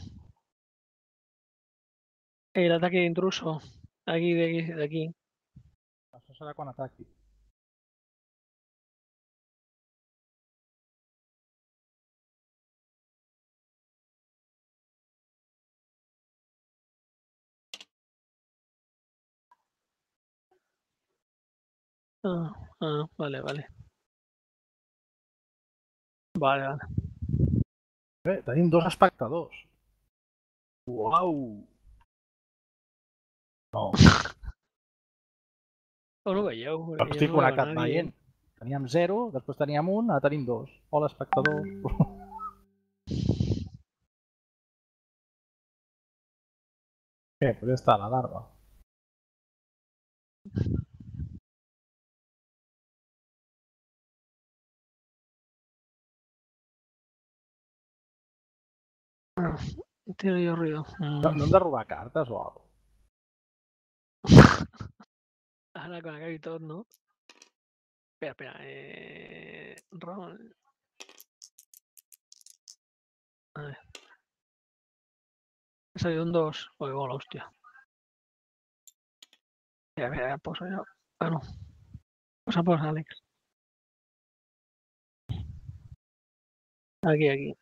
el ataque de intruso. Aquí, de aquí, de aquí. Això serà quan ataqui. Ah, ah, vale, vale. Vale, vale. Bé, tenim dos espectadors. Uau! No, On ho veieu? no Perquè jo estic no veu a connectat nadie. veient. Teníem zero, després teníem un, ara tenim dos. Hola, espectadors. Què? Pues ja està, l'alarma. Ah, tiro yo ruido. Mm. No, no hem de robar cartes o alguna Ahora con acá y todo, ¿no? Espera, espera. Eh... Rol. A ver. Ha salido un dos. Oye, bola, hostia. Espera, espera, poso yo. Ah, no. Posa por Alex. Aquí, aquí.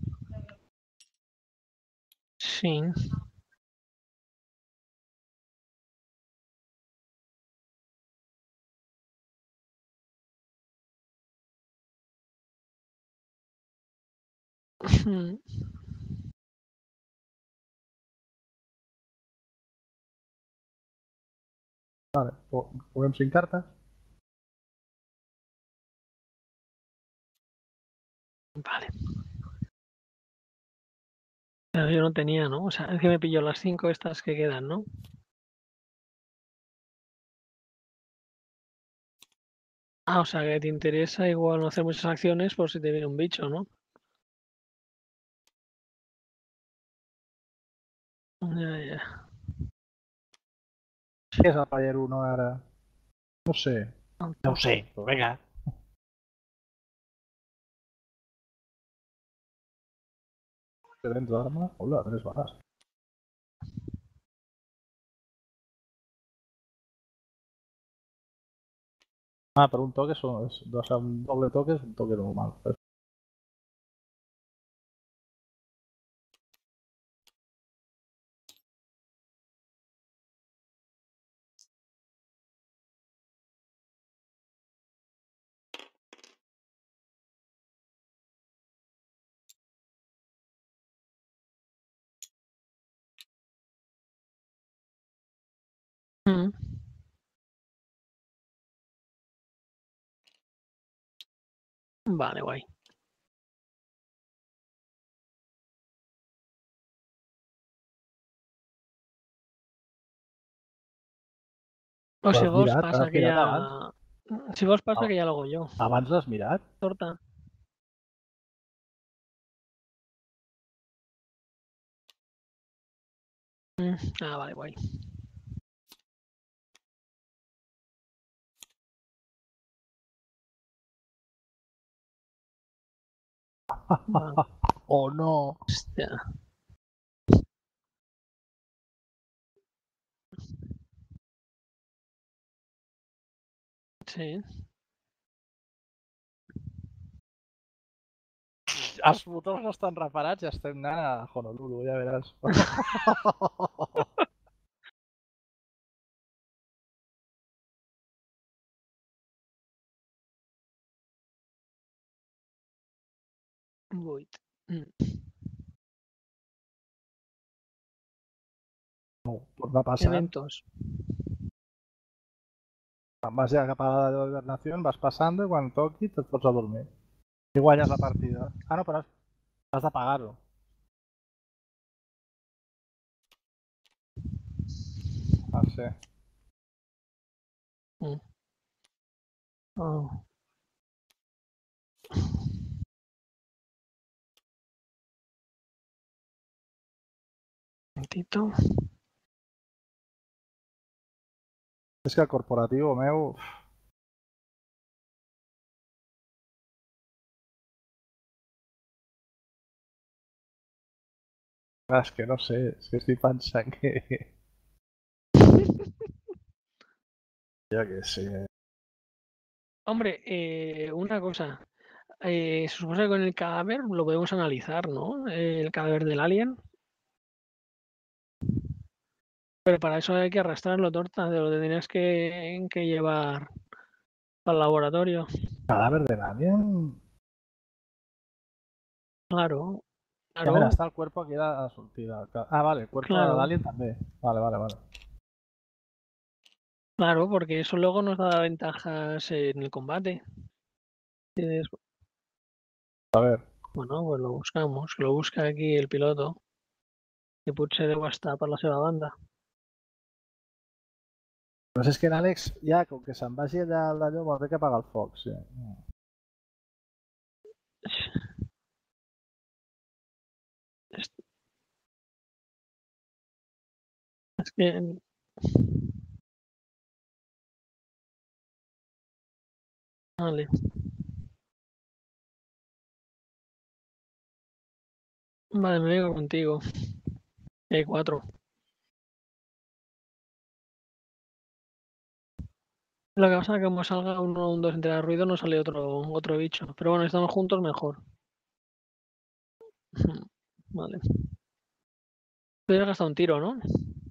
Sí. Mm. Vale, po- juguem cinc cartes. Vale. Pero yo no tenía, ¿no? O sea, es que me pilló las cinco estas que quedan, ¿no? Ah, o sea, que te interesa igual no hacer muchas acciones por si te viene un bicho, ¿no? Ya, ya. Què és el Player uno ara? No sé. No ho sé, però vinga. Què tens d'arma? Hola, tres bales. Ah, per un toque són, és, o sigui, un doble toque és un toque normal. Mm. Vale, guay. O si L'has vols mirat? passa Has que mirat ja... abans? Si vols passa Ah. que ja l'hago jo. Abans l'has mirat? Torta. Mm, Ah, vale, guai. Va, Oh, no! hòstia. Sí. Els motors no estan reparats i estem anant a Honolulu, ja veràs. Vuit. Mm. No, torna a passar. Eventos. Quan vas ja cap a la hibernació, vas passant i quan toqui te't pots a dormir. I guanyes la partida. Ah, no, però has, has de pagar-ho. Ah, sí. Mm. Oh. Un momentito. És que el corporatiu meu... Ah, és que no sé, és que estic pensant que... Jo què sé. Hombre, eh, una cosa. Eh, se supone que con el cadáver lo podemos analizar, ¿no? El cadáver del alien. Pero para eso hay que arrastrarlo, torta. Te lo tendrías que, que llevar al laboratorio. Cadàver de l'alien? Claro, Ja, claro, mira, està el cuerpo aquí de la sortida. Ah, vale, el cuerpo Claro. de l'alien també. Vale, vale, vale. claro, porque eso luego nos da ventajas en el combate. Tienes- A ver, Bueno, pues lo buscamos. Lo busca aquí el piloto. Que potser deu estar per la seva banda. però és que l'Àlex ja, com que se'n vagi allà al d'allò, vol dir que apaga el foc, sí. És que... Vale. Vale, me vengo contigo. E cuatro. Lo que pasa es que como salga uno, un dos entre el ruido, no sale otro, otro bicho. Pero bueno, estamos juntos mejor. Vale. Te has gastado un tiro, ¿no?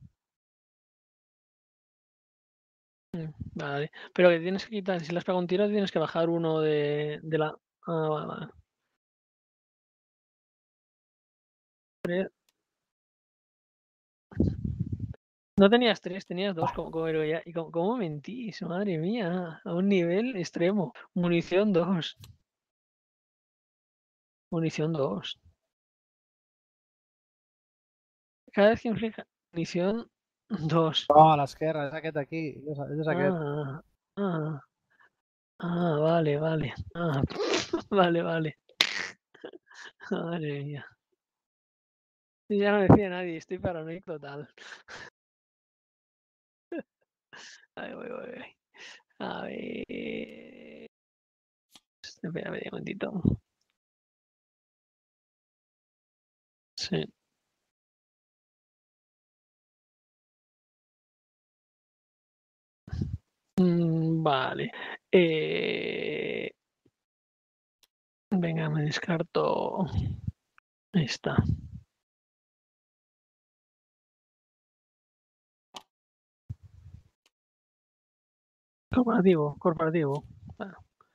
Mm, Vale. Pero que tienes que quitar, si le has pegado un tiro, tienes que bajar uno de, de la. Ah, vale, vale. Tres. No tenías tres, tenías dos. Como, como, pero ya- ¿y cómo, cómo mentís? Madre mía. A un nivel extremo. Munición dos. Munición dos. Cada vez que inflige munición dos. No, a l'esquerra, és aquest aquí. És, és aquest. Ah, ah, ah, vale, vale. Ah, vale, vale. Madre mía. Ya no me fía nadie, estoy paranoico total. Ahí voy, voy, voy. A ver. Espera un momentito. Sí. Mm, vale. Eh... Venga, me descarto esta. Corporativo, corporativo. Ah.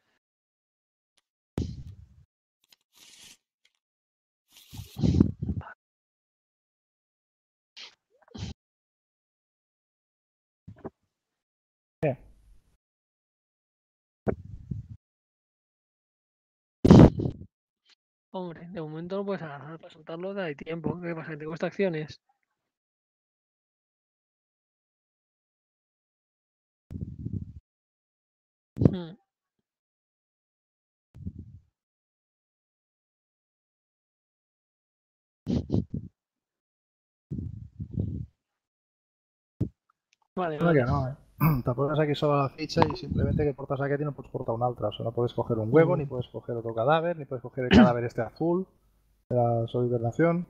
Què? Hombre, de momento no puedes agarrar para soltarlo, da tiempo. ¿Qué pasa? ¿Te cuesta acciones? Mm. Vale, No, que vale. no, eh. Te pones aquí sobre la ficha y simplemente que portas aquest y no puedes portar una altra. O sea, no puedes coger un huevo, Mm. ni puedes coger otro cadáver, ni puedes coger el cadáver este azul de la hibernación.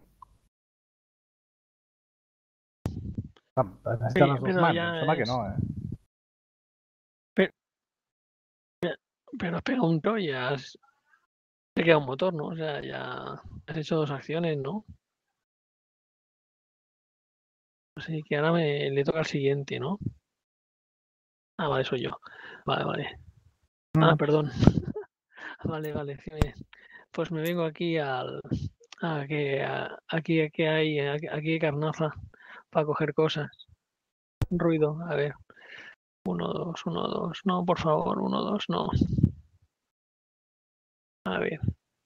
Ah, necesitas Sí, las dos pero manos, ya em sembla que es... no, eh. Pero has pegado un tro y has... Te queda un motor, ¿no? O sea, ya has hecho dos acciones, ¿no? Así que ahora me le toca al siguiente, ¿no? Ah, vale, soy yo. Vale, vale. Ah, Mm. perdón. Vale, vale. Sí, bien. Pues me vengo aquí al... A que, a- aquí que hay... Aquí aquí hay carnaza para coger cosas. Ruido, a ver. Uno, dos, uno, dos. No, por favor, uno, dos, no. A ver.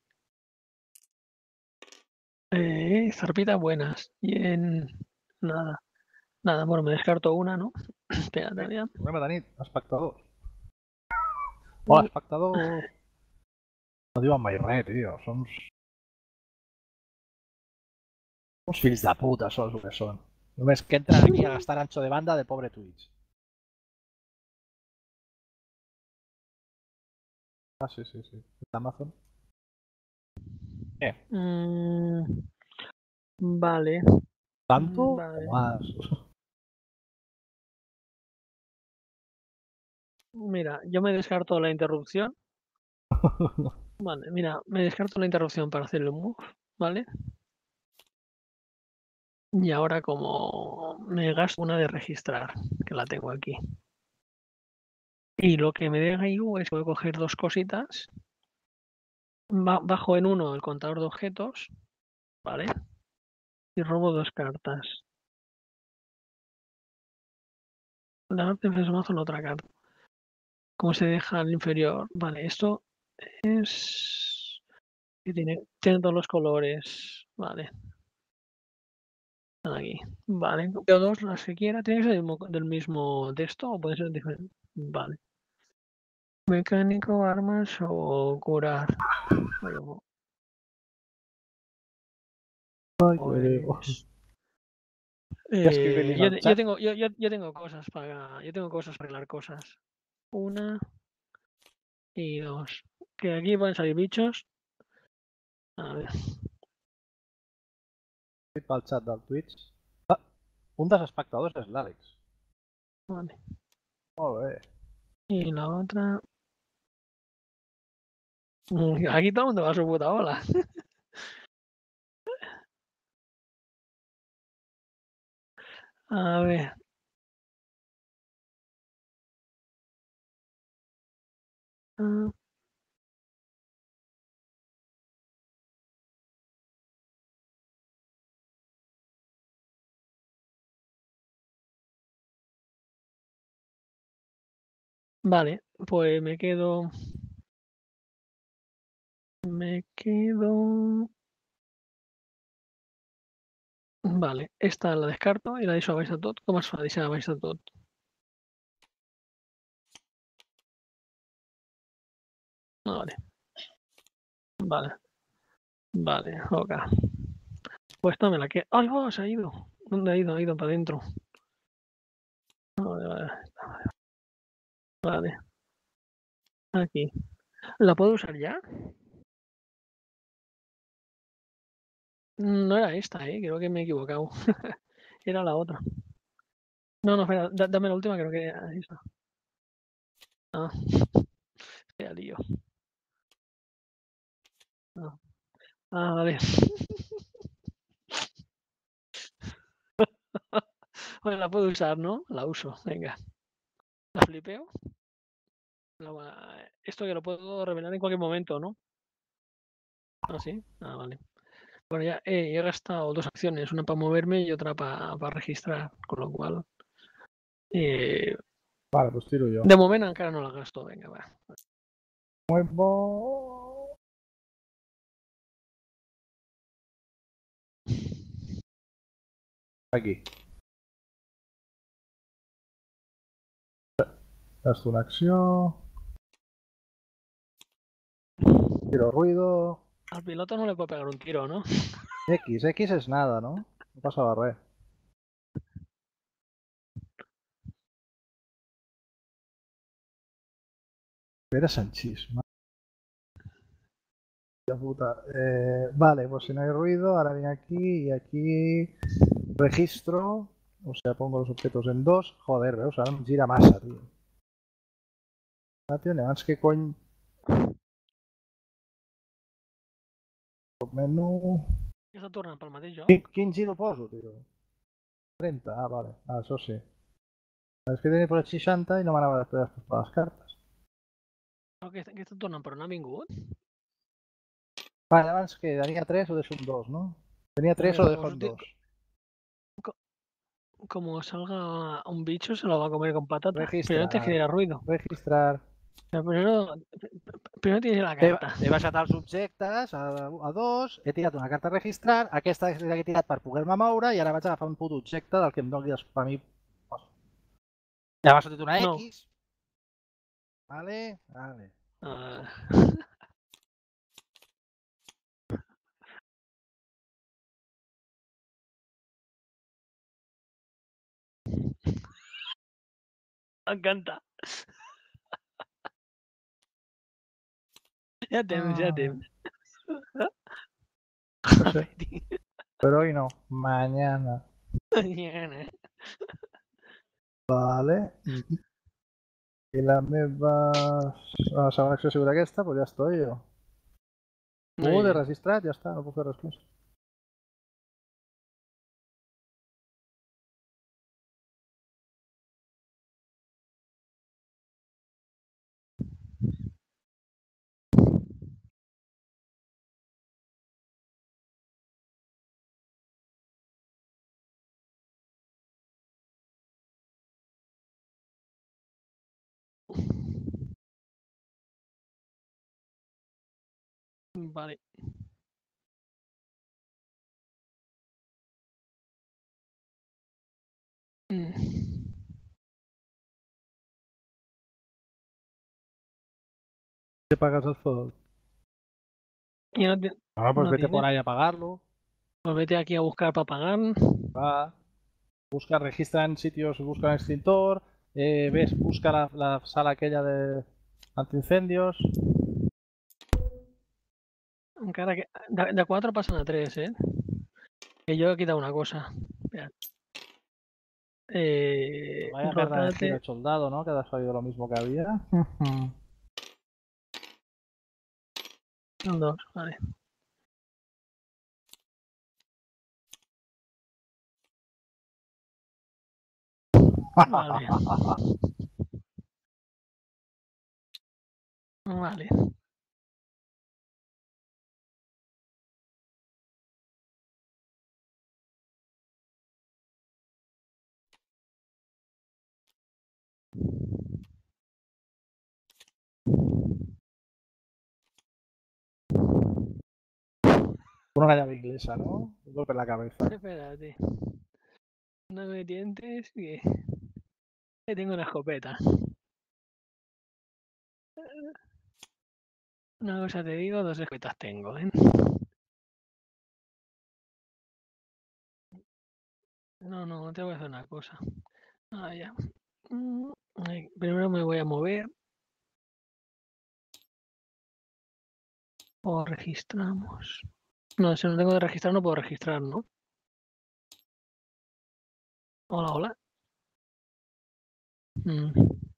Eh, zarpitas buenas. Bien. Nada. Nada, bueno, me descarto una, ¿no? Espérate, Sí, aviam. tornem a tenir espectadors. Hola, Uh, espectadors. No diuen mai res, tio. Són uns, uns fills de puta, són els que són. Només que entren aquí a gastar ancho de banda del pobre Twitch. Ah, sí, sí, sí. Amazon. Eh, mm, vale. ¿tanto mm, o Vale. más? Mira, yo me descarto la interrupción. Vale, mira, me descarto la interrupción para hacer el move, ¿vale? Y ahora como me gasto una de registrar, que la tengo aquí. Y lo que me deja I U es puedo coger dos cositas. Ba- bajo en uno el contador de objetos, ¿vale? Y robo dos cartas. La arte de mazo en otra carta. ¿Cómo se deja al inferior? Vale, esto es... que tiene, tiene todos los colores. Vale. Están aquí. Vale. Veo dos, las que quiera. ¿Tiene que ser del mismo, del mismo texto o puede ser diferente? Vale. Mecánico, armas o curar. Oye, Ay, que me digo. pues... Ya escribe eh, en yo, el yo chat. tengo, yo, yo, yo tengo cosas para... Yo tengo cosas para arreglar cosas. Una y dos. Que aquí pueden salir bichos. A ver. Pel chat del Twitch. Ah, un dels espectadors és l'Àlex. Vale. Molt bé. Y la otra... Aquí todo el mundo va a su puta bola. A ver. Ah, vale, pues me quedo... Me quedo... Vale, esta la descarto y la deixo a baix de tot. Com es fa deixar a baix de tot? Ah, vale. Vale. Vale, ok. Pues esta me la quedo... ¡Ay, oh, se ha ido! ¿Dónde ha ido? Ha ido para adentro. Vale, vale. Vale. Aquí. ¿La puedo usar ya? No era esta, eh. Creo que me he equivocado. Era la otra. No, no, espera. da- Dame la última, creo que era esta. Ah, qué lío. Ah, ah, vale. Bueno, la puedo usar, ¿no? La uso, venga. La flipeo. La va- Esto que lo puedo revelar en cualquier momento, ¿no? Ah, sí. Ah, vale. Bueno, ya eh, he gastado dos acciones, una para moverme y otra para registrar, con lo cual... Eh, Vale, doncs tiro jo. de moment encara no la gasto, venga, va. Muevo... Aquí. Gasto una acció... Tiro ruido. Al piloto no le puede pegar un tiro, ¿no? X, X es nada, ¿no? No pasaba res. Era Sanchís. Puta. Eh, vale, pues si no hay ruido, ahora viene aquí y aquí registro. O sea, pongo los objetos en dos. Joder, veus, ara em gira massa, tio. Ah, tio, abans que cony... Menú... I està tornant pel mateix joc. Quin, quin giro poso, tio? trenta, ah, vale. Ah, això sí. És que tenia per seixanta i no m'anava després per les cartes. Però que, que està tornant per on ha vingut? Vale, abans que tenia tres o deixo un dos, ¿no? Tenia tres o dejo en dos. Como salga un bicho, se lo va a comer con patata. Registrar. Primero te genera ruido. Registrar. Pero primero, primero tienes la He, carta. he baixat els objectes a, a dos, he tirat una carta a registrar, aquesta és la que he tirat per poder-me moure i ara vaig agafar un puto objecte del que em doni per mi. Ja m'ha sortit una No. X. Vale, vale. Uh... M'encanta. Ja temps, ja temps. No sé. Pero hoy no, mañana. Mañana. Vale. I la meva la segona acció ha sigut aquesta, doncs ja estoy jo. Uh, de registrat, ja està, no puc fer res més. Vale. Mm. ¿Te apagas el fuego? Y no te... Ah, pues no vete tiene. por ahí a apagarlo. Pues vete aquí a buscar para pagar. Va. Busca, registra en sitios, busca el extintor. Eh, ves, busca la, la sala aquella de antiincendios. Encara que... De, de cuatro pasan a tres, ¿eh? Que yo he quitado una cosa. Espera. Eh, Vaya mierda de giro rotate. de soldado, ¿no? Que ha salido lo mismo que había. Son dos, vale. Vale. Vale. Una llave inglesa, ¿no? Un golpe en la cabeza. Espérate. No me tientes que... que tengo una escopeta. Una cosa te digo, dos escopetas tengo, ¿eh? No, no, te voy a hacer una cosa. Ah, ya. Ay, primero me voy a mover. O registramos. No, si no tengo que registrar, no puedo registrar, ¿no? Hola, hola. Mm.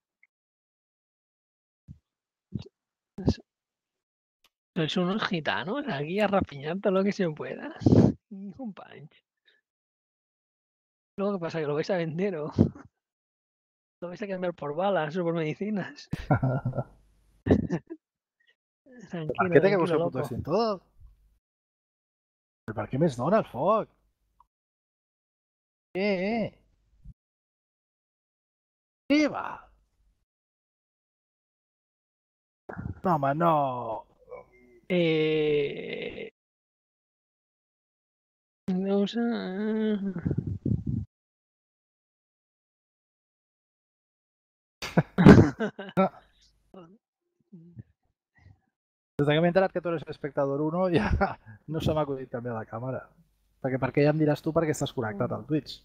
Sois unos gitanos aquí a rapiñar todo lo que se pueda. Un punch. Luego, ¿qué pasa? ¿Que lo vais a vender o lo vais a cambiar por balas o por medicinas? Tranquilo, Per què té que tranquilo, buscar loco. puto extintor? Però per què més dona el foc? Eh, eh. Què va? No, home, no. Eh... No sé... Des que m'he enterat que tu eres espectador uno ja no se m'ha acudit canviar la càmera. Perquè per què ja em diràs tu perquè estàs connectat al Twitch?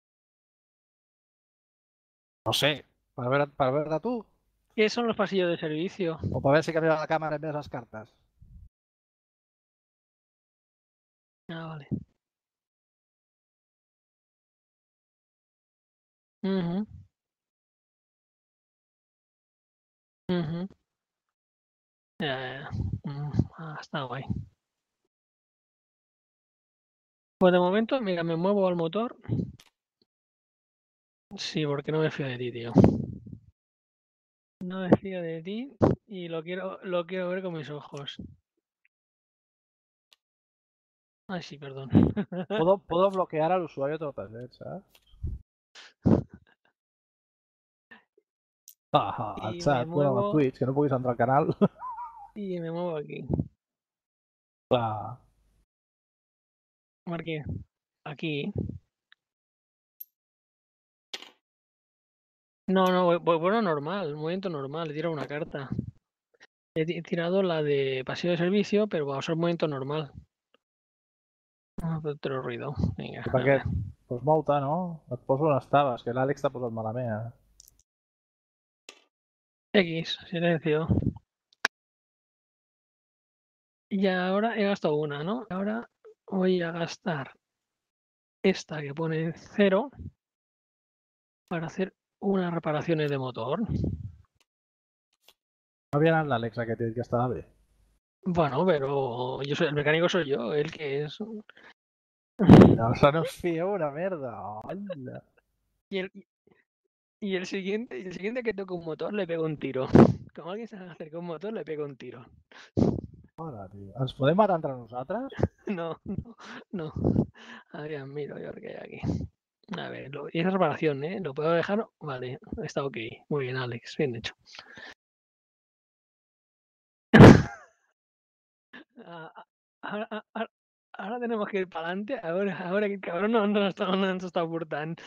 No sé, per veure, per veure tu ¿Qué son los pasillos de servicio? o per veure si canvia la càmera en vez de les cartes. Ah, vale. Ujú. Ujú. Ya, ya, ya. Mm, ah, está guay. Pues de momento, mira, me muevo al motor. Sí, porque no me fío de ti, tío. No me fío de ti y lo quiero, lo quiero ver con mis ojos. Ay, sí, perdón. Puedo, puedo bloquear al usuario totalment, saps? Ah, al Y me xat, bueno, al muevo Twitch, que no puguis entrar al canal. y me muevo aquí. Clar. Marqué aquí. No, no, voy- voy- bueno, normal, movimiento normal, he tirado una carta. He ti- tirado la de pasillo de servicio, pero va a ser movimiento normal. Ah, pero te lo ruido. Vinga, I a per què? veure. Doncs mou-te, no? Et poso on estaves, que l'Àlex t'ha posat malament. Eh? X, silencio. Y ahora he gastado una, ¿no? Ahora voy a gastar esta que pone cero para hacer unas reparaciones de motor. No havia anat l'Àlex aquest dit que estava bé. Bueno, pero yo soy el mecánico, soy yo, el que es. Això no us fieu una merda. Hola. Y el, y el siguiente, y el siguiente que toca un motor le pego un tiro. Como alguien se acerca a un motor, le pego un tiro. Mare, tio. Ens podem matar entre nosaltres? No, no, no. A ver, miro yo qué hay aquí. A ver, lo, y esa reparación, ¿eh? ¿Lo puedo dejar? Vale, está ok. Muy bien, Alex, bien hecho. Ah, ah, Ahora, ah, ah, ahora tenemos que ir para adelante. Ahora, ahora que el cabrón no, no, está, no ens està portant.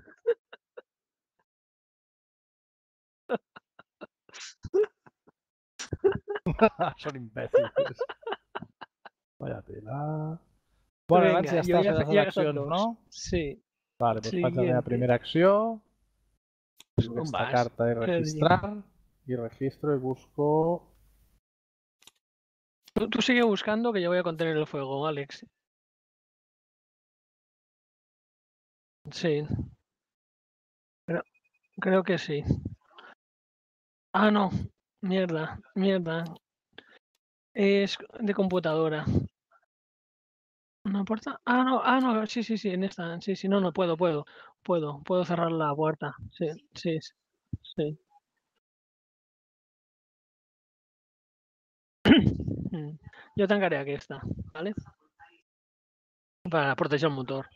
Són imbècils. Vaya tela. Bueno, abans Venga, ja yo estàs ya, fent les ya he gastado eleccions, no? dos. Sí. Vale, doncs faig la meva Siguiente. primera acció. Busco On esta vas? carta y Sergi? registrar. Y registro y busco... Tú, tú sigue buscando que yo voy a contener el fuego, Alex. Sí. Pero, creo que sí. Ah, no. Mierda, mierda. Es de computadora. ¿Una puerta? Ah, no, ah, no, sí, sí, sí, en esta. Sí, sí, no, no, puedo, puedo. Puedo, puedo cerrar la puerta. Sí, sí, sí. sí. Mm. Jo tancaré aquesta, ¿vale? Para protegir el motor.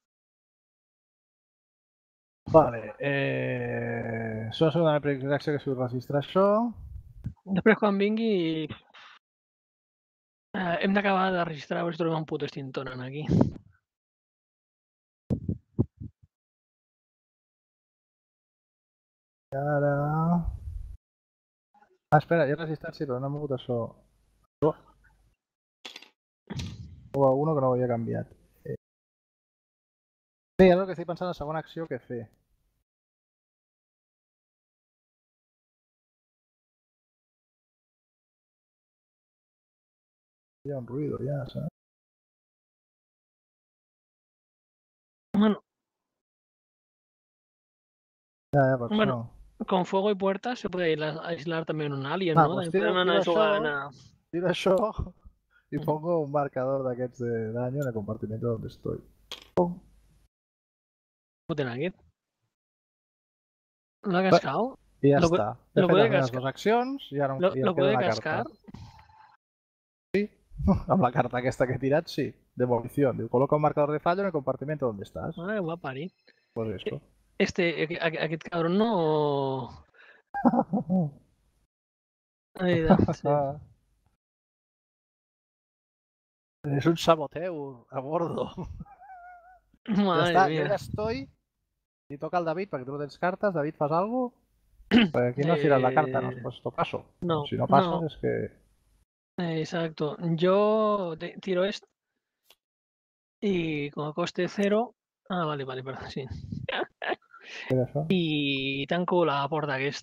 Vale, eh... Això és una primera acció que si registrar això. Després quan vingui eh, hem d'acabar de registrar a veure si trobem un puto extintor aquí. I ara... Ah, espera, he registrat, sí, però no he mogut això. Oh. O uno que no ho havia canviat. Eh... Sí, és el que estic pensant, la segona acció que fer. Hi ha un ruido ja, saps? Bueno, Ja, ja, per bueno, això. con fuego y puertas se puede aislar, aislar también un alien, Ah, ¿no? pues También tiro, podem tiro anar això, jugant a... tiro això y Ujú. pongo un marcador d'aquests de daño en el compartimento donde estoy. Pum. Foten aquest. L'ha cascado? I ja Lo, pu- està. He lo fet puede les meves cascar. dues accions i ara Lo, i em lo queda puede una cascar. carta. Amb la carta aquesta que he tirat, sí. Demolición. Diu, coloca un marcador de fallo en el compartimento donde estás. Ah, va a parir. Pues esto. Este, aqu- aqu- aquest cabrón no... Ahí da, sí. Es un saboteo a bordo. Ya Madre está, yo mía. ya estoy. Y toca al David, para que tú no tens cartas. David, ¿fas algo? Porque aquí no has tirado la carta, ¿no? Eh, Pues esto paso. no, Si no pasas no. es que... Exacto. Yo te- tiro esto y con coste cero. Ah, vale, vale, perdón, sí. ¿Qué es eso? Y tanco la porta que es.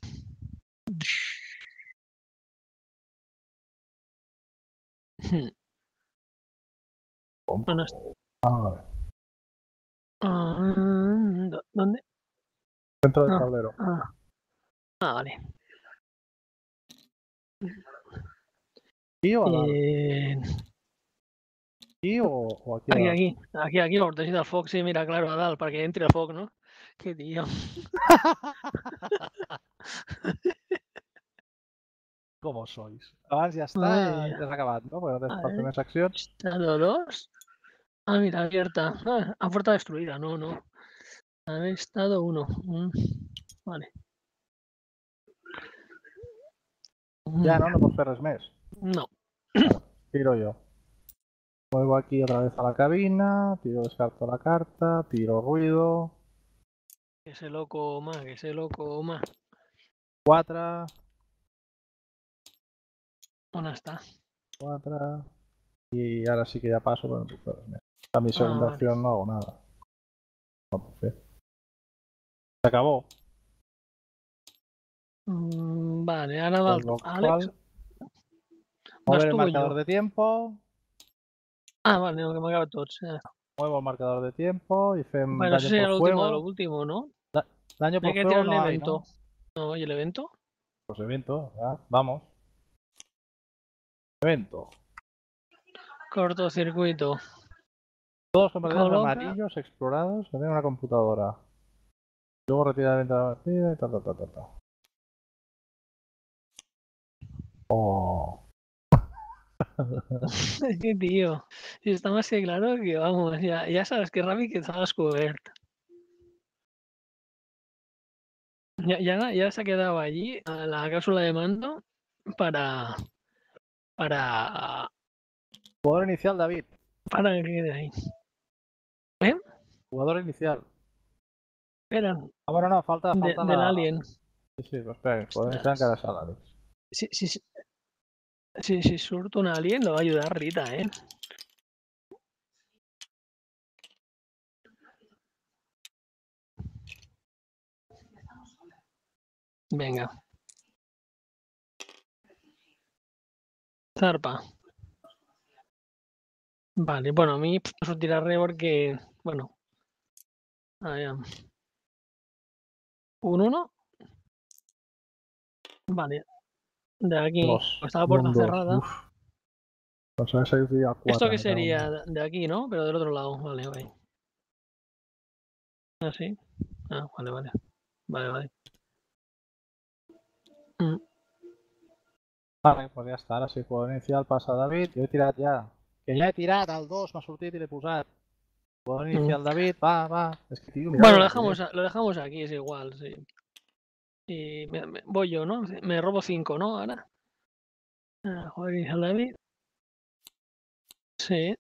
Pum. Bueno, es- Ah, vale. ah, ¿dó- ¿Dónde? Dentro del Ah, tablero. ah, ah, vale. ¿Aquí o al lado? Eh, ¿Aquí o, o aquí al aquí, lado? aquí, aquí, aquí, la cortesía del Fox, sí, mira, claro, a dalt, para que entre el Fox, ¿no? Qué tío. Com sois? Abans ja està, Madre ja s'ha acabat, no? Perquè no tens A per fer ver, més accions. estado dos. Ah, mira, abierta. Ah, a puerta destruida, no, no. A ver, estado uno. Mm, vale. Ja, Mm, no? No pots fer res més. No. Tiro yo. Muevo aquí otra vez a la cabina, tiro descarto la carta, tiro ruido, Que ese loco más, que ese loco más. cuatro, ¿Dónde está? cuatro, y ahora sí que ya paso, pero no puedo hacer res més. A mi segunda Ah, vale. acción no hago nada. No puedo hacer. Se acabó. Mm, vale, ahora va Con el- lo Alex. cual, ¿Vas mover el tú o yo? marcador de tiempo, Ah, vale, no, que me acaba tots. Eh. muevo el marcador de tiempo y fem Bueno, ese daño sería por el último de lo fuego. último, ¿no? Daño Hay por que fuego tirar el no hay, evento. ¿no? No, ¿y el evento? Pues evento, ya, vamos. Evento. Cortocircuito. Todos los materiales Coloca. amarillos explorados en una computadora. Luego retirar el de la partida y ta ta ta ta ta. Oh. Qué tío. Si está más que claro que vamos, ya, ya sabes que Ravi que estaba descubierto. Ya, ya, ya se ha quedado allí a la cápsula de mando para. Para. Jugador inicial, David. Para que quede ahí. Jugador inicial. Espera, Ah, bueno, no, falta, de, falta del la. alien. Sí, sí, pues espera, el jugador inicial encara serà l'Àlex. Si, si, si, si, si surt un alien, lo va a ayudar Rita, ¿eh? Venga. Zarpa. Vale, bueno, a mí pff, no sortirá re porque. Bueno. Ah, ya. Un uno. Vale. De aquí. Dos. Está la puerta Un dos. cerrada. Uf. Pensava que s'havia dit ¿Esto quatre. qué me cago en sería? Déu. De aquí, ¿no? Pero del otro lado. Vale, vale. ¿Ah, sí? Ah, vale, vale. Vale, vale. Mm. Vale, pues ja està. Ara sí, jugador inicial passa David. Jo he tirat ja. Que ja he tirat el dos, m'ha sortit i l'he posat. Jugador inicial David, va, va. És que tio, mira Bueno, lo el dejamos, diré. lo dejamos aquí, es igual, sí. Y me, me- voy yo, ¿no? Me robo cinco, ¿no? Ahora. Ah, jugador inicial David. Sí.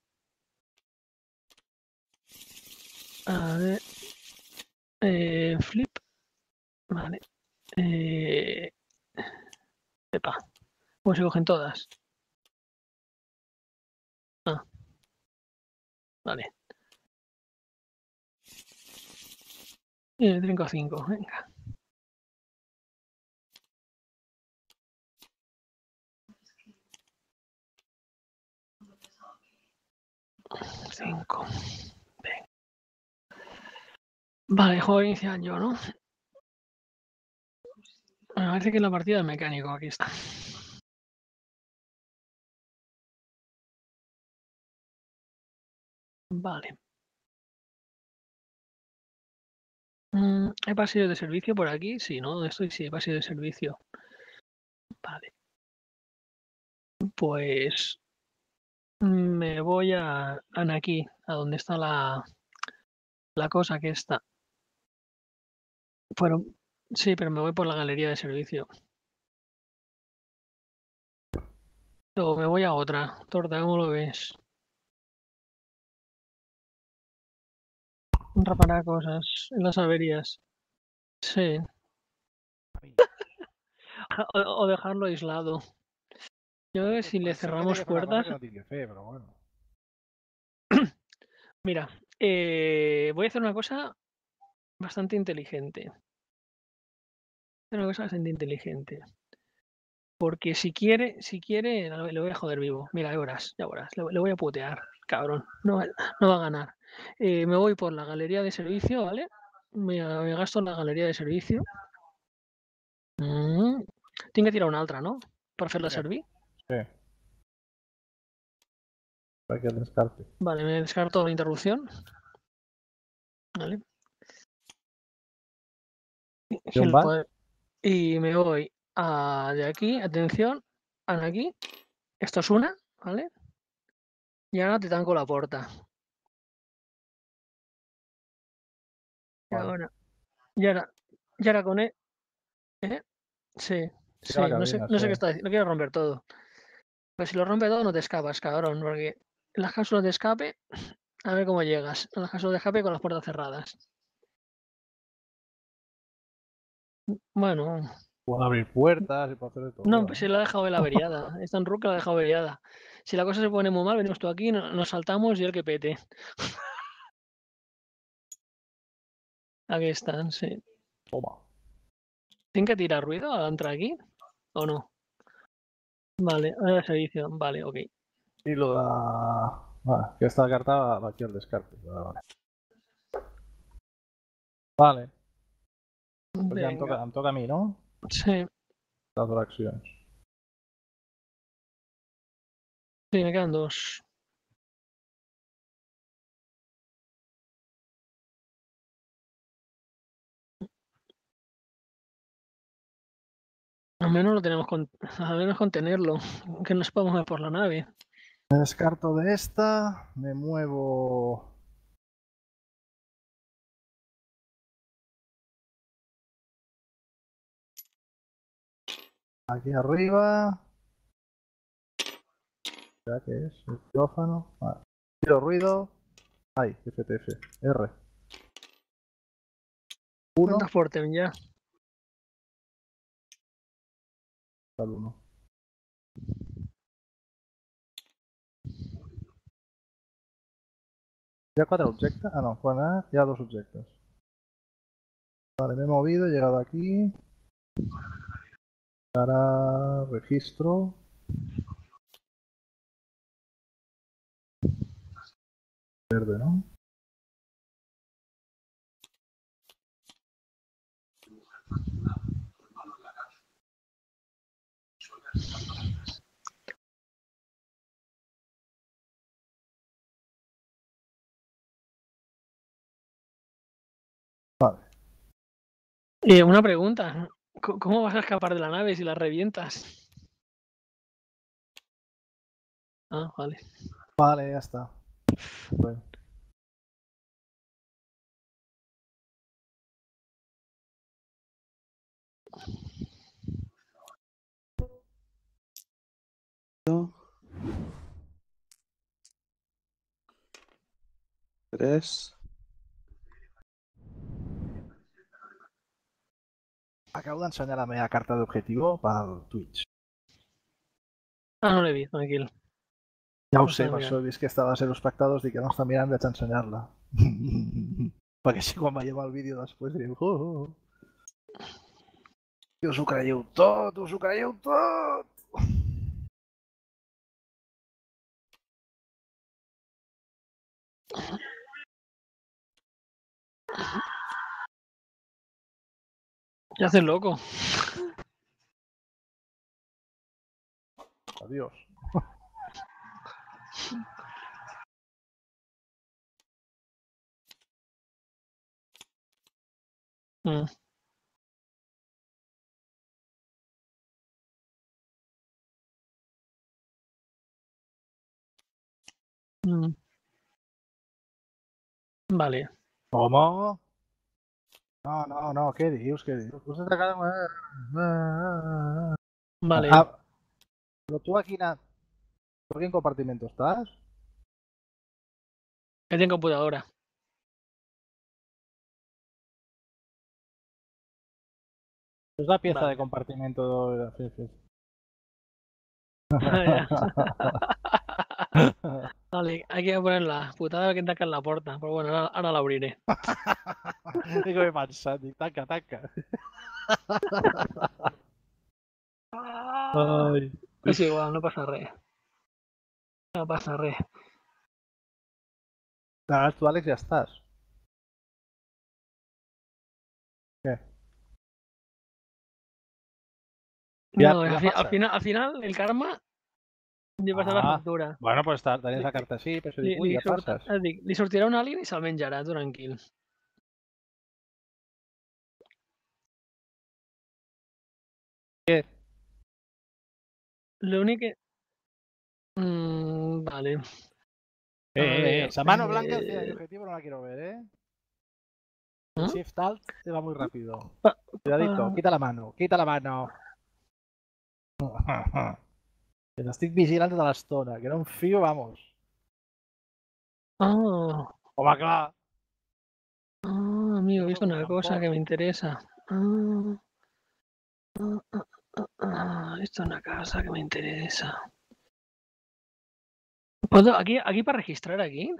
A ver. Eh, flip. Vale. Eh, epa. ¿Cómo se cogen todas? Ah. Vale. Eh, trinco cinco, venga. cinco. Venga. Vale, juego inicial yo, ¿no? Me parece que es la partida del mecánico, aquí está. Vale. Mm, ¿Hay pasillo de servicio por aquí? Sí, ¿no? Esto sí, hay pasillo de servicio. Vale. Pues me voy a, a aquí, a donde está la, la cosa que está. Bueno, sí, pero me voy por la galería de servicio. O me voy a otra. Torta, ¿cómo lo ves? Reparar cosas en las averías. Sí. O, o dejarlo aislado. Yo creo que si le Pues sí que cerramos tiene que hacer una cosa puertas... que no tiene fe, pero bueno. Mira, eh, voy a hacer una cosa bastante inteligente. Voy a hacer una cosa bastante inteligente. Porque si quiere, si quiere, le voy a joder vivo. Mira, ya verás, ya verás. Le, le voy a putear, cabrón. No, va- no va a ganar. Eh, me voy por la galería de servicio, ¿vale? Me, me gasto en la galería de servicio. Mm. Tinc que tirar una altra, no? Per fer-la Sí. servir. Sí. Para que el descarte. Vale, me descarto la interrupción. Vale. ¿Y un El vas? poder- Y me voy a, de aquí, atención, a aquí. Esto es una, ¿vale? Y ahora te tanco la puerta. Y Vale. ahora, y ahora, y ahora con él. ¿Eh? Sí, Tira la sí, no sé, cabina, no sí. sé qué está diciendo. Lo quiero romper todo. Pero si lo rompe todo, no te escapas, cabrón. Porque en las cápsulas de escape, a ver cómo llegas. En las cápsulas de escape con las puertas cerradas. Bueno, Puedo abrir puertas y puedo hacer de todo. no, ¿no? pues se la ha dejado él averiada. Es tan ruca, la ha dejado averiada. Si la cosa se pone muy mal, venimos tú aquí, no- nos saltamos y el que pete. Aquí están, sí. Toma. ¿Tienen que tirar ruido al entrar aquí? ¿O no? Vale, ahora servicio. Vale, ok. Y lo da... Vale, que esta carta va aquí al descarte. Vale, vale. Vale. Pues ja em toca, Venga. em toca a mi, no? Sí, Les dues accions. sí, me quedan dos. Al menos lo tenemos con... Al menos contenerlo. Que no se pueda mover por la nave. Me descarto de esta. Me muevo... Aquí arriba. ¿Ya qué es? El quirófano. Vale. Tiro ruido. Ay, F T F. R. Uno. Anda fuerte ya. Al uno. Hi ha quatre objectes? Ah, no, quan ha, hi ha dos objectes. Vale, me he movido, he llegado aquí. Ahora registro. Verde, ¿no? Vale. Eh, una pregunta. C- ¿Cómo vas a escapar de la nave si la revientas? Ah, vale. Vale, ya está. Bueno. Tres. Acabo d'ensenyar la meva carta d'objectiu pel Twitch. Ah, no l'he vist, tranquil. Ja ho No sé, estava per mirant. això he vist que estava a zero espectadors, dic que no està mirant, vaig ensenyar-la. Perquè si quan veieu el vídeo després direu oh, oh, oh. I us ho creieu tot, us ho creieu tot! Ya haces loco. Adiós. Mm. Mm. Vale. Com? No, no, no, què dius, què dius? Us has quedat... Vale. Ah, però tu a quina... Tu a quin compartiment estàs? Que tengo computadora. Es la pieza Vale. de compartimento de... Sí, sí. Ya. Vale, hay que ponerla. Putada que tanca en la puerta. Pero bueno, ahora, ahora la abriré. Dic que m'he pensat, dic, tanca, tanca. Ai. És igual, no passa res. No passa res. Ara tu, Àlex, ja estàs. Què? Ja, No, ja al, fi- al passa. final, al final el karma li passa la Ah, factura. bueno, pues ta- tenies Li, la carta així, per això li, dic, ui, li, ja surt, passes. eh, dic, li sortirà un alien i se'l menjarà, tu tranquil. Què? L'únic que... Mm, vale. Eh, A eh, eh, ver, esa mano blanca encima de mi eh, objetivo no la quiero ver, ¿eh? El ¿Mm? Shift Alt te va muy rápido. pa- Cuidadito, pa- quita la mano, quita la mano. Que l'estic vigilant tota l'estona, que no em fio, vamos. Ah, Home, clar. ah, amigo, No he visto sóc un una cosa que trampós. me interesa. Ah, ah, ah, ah, ah, he visto una cosa que me interesa. ¿Puedo, aquí, aquí para registrar aquí?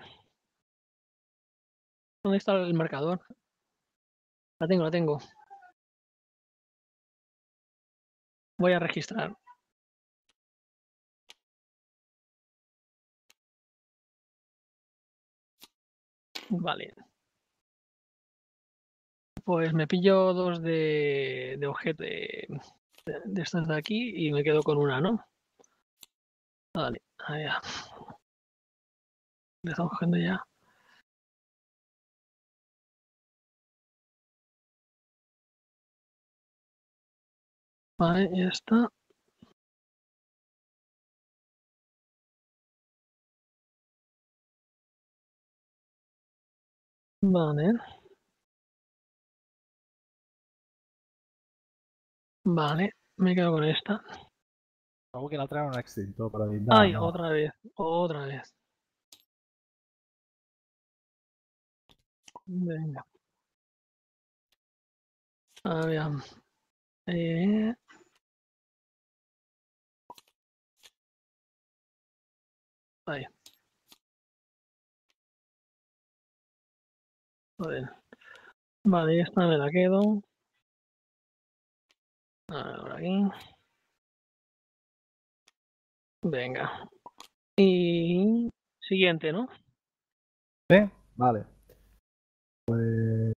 ¿Dónde está el marcador? La tengo, la tengo. Voy a registrar. Vale. Pues me pillo dos de, de objeto de, de, de estas de aquí y me quedo con una, ¿no? Vale, ahí ya. Le estamos cogiendo ya. Vale, ya está. Vale. Vale, me quedo con esta. Segur que l'altre era un extintor, però dic, no, Ay, no. otra vez, otra vez. Venga. A ver. Eh... Ahí. Joder. Vale, esta me la quedo. Ahora aquí. Venga. Y siguiente, ¿no? Sí? Vale. Pues...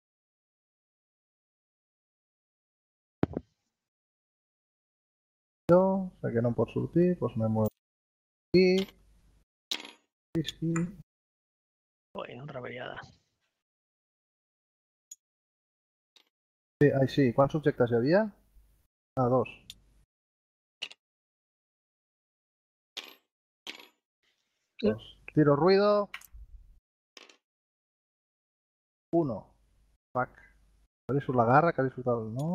Jo, sé que no em pot sortir, doncs me muevo aquí. Aquí. Bueno, otra variada. Sí, ai, sí. Quants objectes hi havia? Ah, dos. Dos. Tiro ruido. Uno. Fuck. Que li surt la garra, que li surt el... No?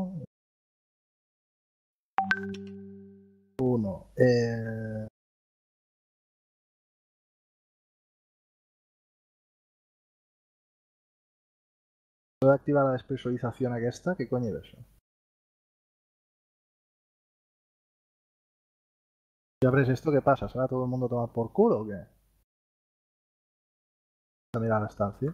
Uno. Eh... Puedo activar la despresurización aquesta? Què cony era això? Si abres esto, ¿qué pasa? ¿Será todo el mundo tomar por culo o qué? A mirar la estancia.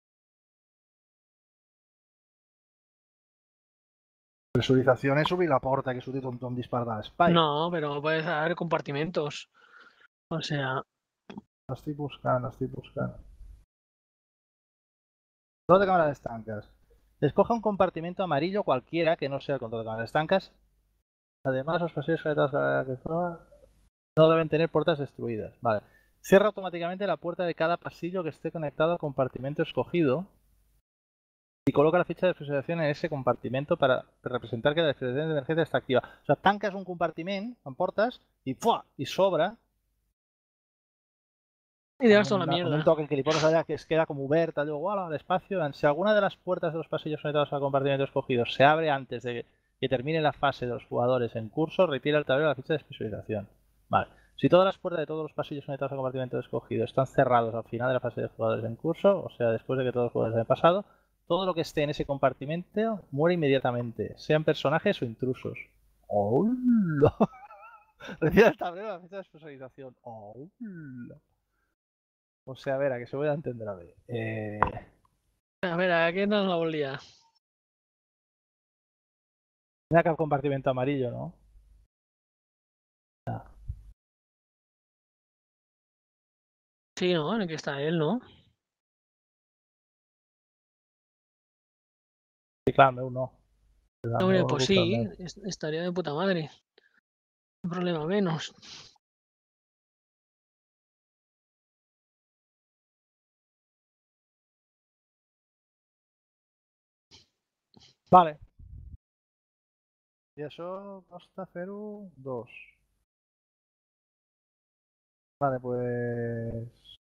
Presurización és obrir la porta, que surti un, un dispar de l'espai. No, pero puedes haber compartimentos. O sea, L'estic buscant, l'estic buscant. Control de cámaras estancas. Escoja un compartimento amarillo cualquiera que no sea el control de cámaras estancas. Además, los pasillos que no deben tener puertas destruidas. Vale. Cierra automáticamente la puerta de cada pasillo que esté conectado al compartimento escogido y coloca la ficha de despresurización en ese compartimento para representar que la despresurización de emergencia está activa. O sea, tancas un compartiment amb portes i ¡fua! I sobre y dejas toda la Una- con un mierda. toque que li poses allà que es queda como oberta, allò, igual al espacio. Si alguna de las puertas de los pasillos conectados al compartimento escogido se abre antes de que termine la fase de los jugadores en curso, retira el tablero la ficha de despresurización. Vale. Si todas las puertas de todos los pasillos conectados al compartimento escogido están cerrados al final de la fase de jugadores en curso, o sea, después de que todos los jugadores hayan pasado, todo lo que esté en ese compartimento muere inmediatamente, sean personajes o intrusos. ¡Hola! Recibe el tablero la fecha de especialización. Oh, o sea, a ver, a que se voy a entender a ver. Eh... A ver, ¿a qué nos la volía? Mira acá el compartimento amarillo, ¿no? Ah. Sí, ¿no? En el que está él, ¿no? Sí, clar, el meu no. El Hombre, meu pues gusta el sí, meu. es- estaría de puta madre. Un problema menos. Vale. I això costa fer-ho dos. Vale, pues...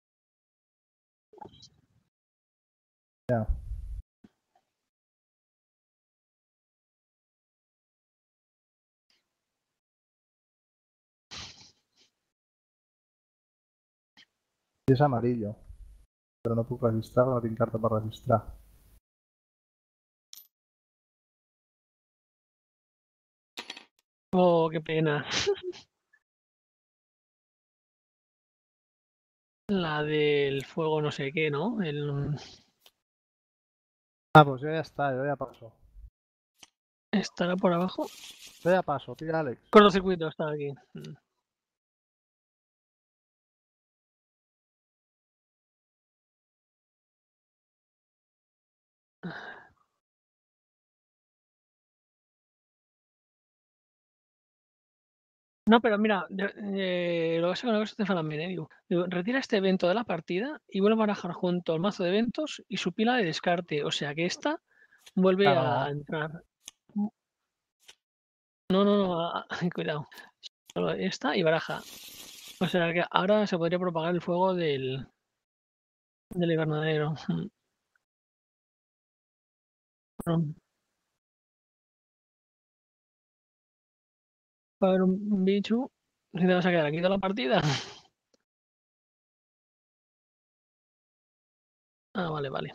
Ya. I és amarillo. Però no puc registrar, no tinc carta per registrar. Oh, qué pena. La del fuego no sé qué, ¿no? El... Ah, pues yo ya está, yo ya paso. ¿Estará por abajo? Yo ya paso, tira Alex. Cortocircuito está aquí. Mm. No, pero mira, de- eh, lo que pasa es que una cosa te fa la mente, digo, digo, retira este evento de la partida y vuelve a barajar junto al mazo de eventos y su pila de descarte. O sea que esta vuelve Ah, no, a no. entrar. No, no, no, a- a- cuidado. Solo esta y baraja. O sea que ahora se podría propagar el fuego del, del invernadero. Mm. Bueno, va a haber un bicho. Si te vas a quedar aquí toda la partida. Ah, vale, vale.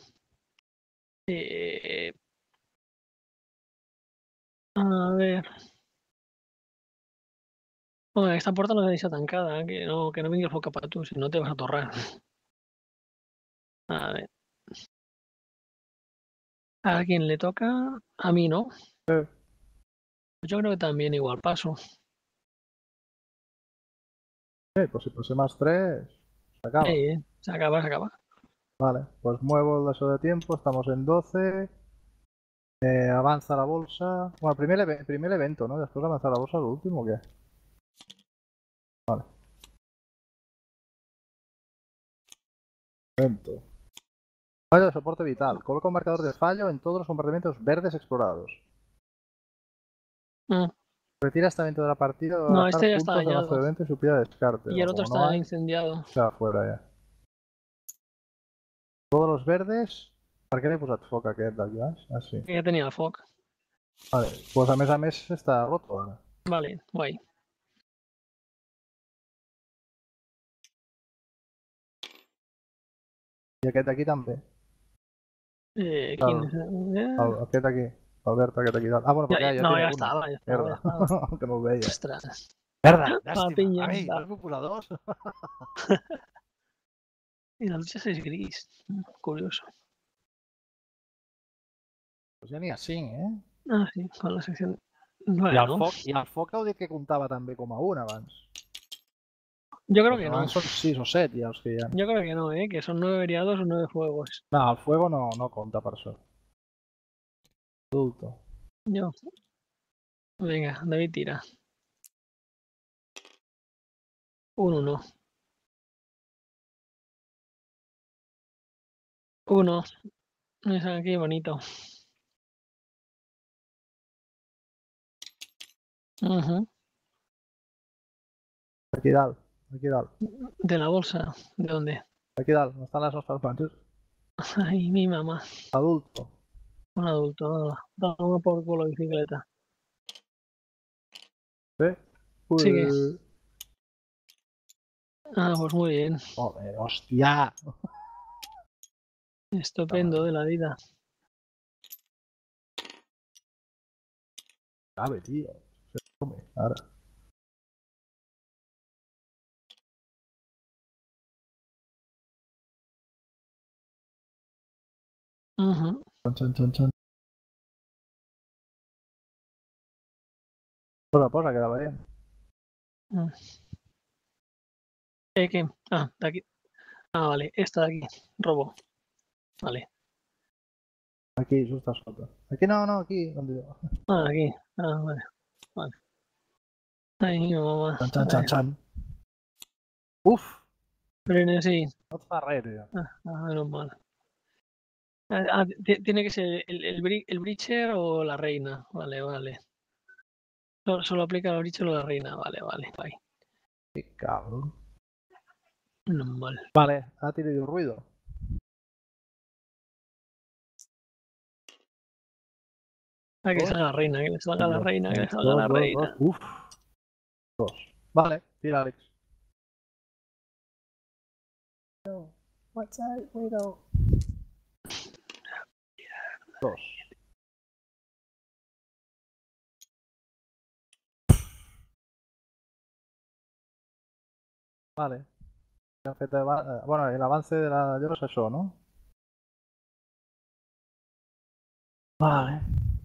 Eh, a ver. Bueno, esta puerta no la tenéis atancada, que no, que no venga el foca para tú, si no te vas a torrar. A ver. ¿A quién le toca? A mí, ¿no? Eh. Yo creo que también igual paso. Eh, pues si puse más tres, se acaba. Eh, se acaba, se acaba. Vale, pues muevo el lazo de tiempo, estamos en doce. Eh, avanza la bolsa. Bueno, primer, eve- primer evento, ¿no? Después avanza la bolsa, lo último, ¿o qué? Vale. Evento. Fallo de soporte vital. Coloca un marcador de fallo en todos los compartimentos verdes explorados. Mm. Retira este evento de la partida o No, barajar este ya está puntos de mazo dañado. de evento y su pila de descarte. Y el Bueno, otro como no está hay, incendiado. queda fuera ya. Todos los verdes... Per què l'he posat foc aquest d'aquí baix? Ah, sí. Que ya tenía el foc. Vale, pues a més a més està roto ara. Vale, guay. I aquest d'aquí també. Eh, El, ¿quién es? Eh, el, aquest aquí. Albert, aquest aquí dalt. Ah, bueno, ya- perquè ja, ja no, tiene ya uno. estaba, ya estaba, ya Merda, estaba. que no ho veia. Ostras. Merda, Ah, llàstima. pinya. Ai, Va. no puc posar dos. Y la lucha es gris. Mm, curioso. Pues ja n'hi ha cinc, eh? Ah, sí, con la sección. I el Bueno, foc, i el foc heu dit que comptava també com a un abans. yo creo Perquè que no. abans són sis o set ja els que hi ha. Yo creo que no, ¿eh? Que son nueve variados o nueve fuegos. No, el fuego no, no compta per això. Adulto. Yo. Venga, David tira. Un uno. Uno. Mira, qué bonito. Ujú. Aquí dalt, aquí dalt. De la bolsa. ¿De dónde? Aquí dalt, on estan les nostres mans. Ay, mi mamá. Adulto. Un adulto. Nada. Toma por culo bicicleta. Sí? Ui. Sigue. Ah, pues muy bien. Joder, hòstia. Estupendo de la vida. Cabe, tío. Se come, ara. Ujú. Chan, chan, chan, chan. Posa, posa, quedaba bien. Mm. Eh, ¿qué? Ah, de aquí. Ah, vale, esta de aquí. Robo. Vale. Aquí, justo a sota. Aquí no, no, aquí. Donde yo. Ah, aquí. Ah, vale. Vale. Ahí, mamá. Chan, chan, chan, Ahí. chan. Uf, Pero en sí. no et fa res, tio. Ah, ah, menos mal. Ah, ah, ti- tiene que ser el, el, bri- el Breacher o la reina. Vale, vale. Solo, solo aplica el Breacher o la reina. Vale, vale. Ahí. Qué cabrón. Menos mal. Vale, ha tirado ruido. Ah, que Dos. salga la reina, que le salga la Dos, reina, que le dos, salga la dos, dos. reina. Uf. Dos. Vale, tira Alex. What's that, Widow? Dos. Vale. Ja fet ava- eh, Bueno, el avance de la llora és això, no? Vale.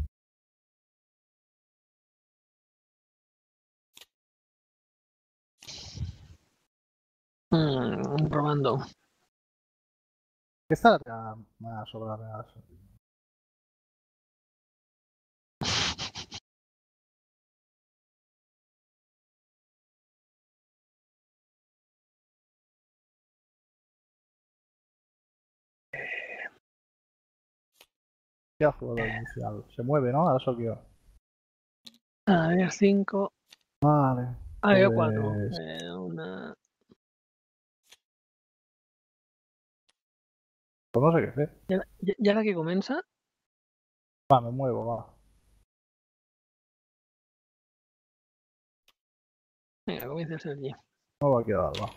Mm, probando. Aquesta la tira a sobre la meva. Ya jugador inicial. Se mueve, ¿no? Ahora soy yo. A ver, cinco. Vale. Ah, yo cuatro. Pues... Eh, una. pues no sé qué hacer. Ya, ya, ya la que comienza. Va, me muevo, va. Venga, comienza a ser allí. No va a quedar, va.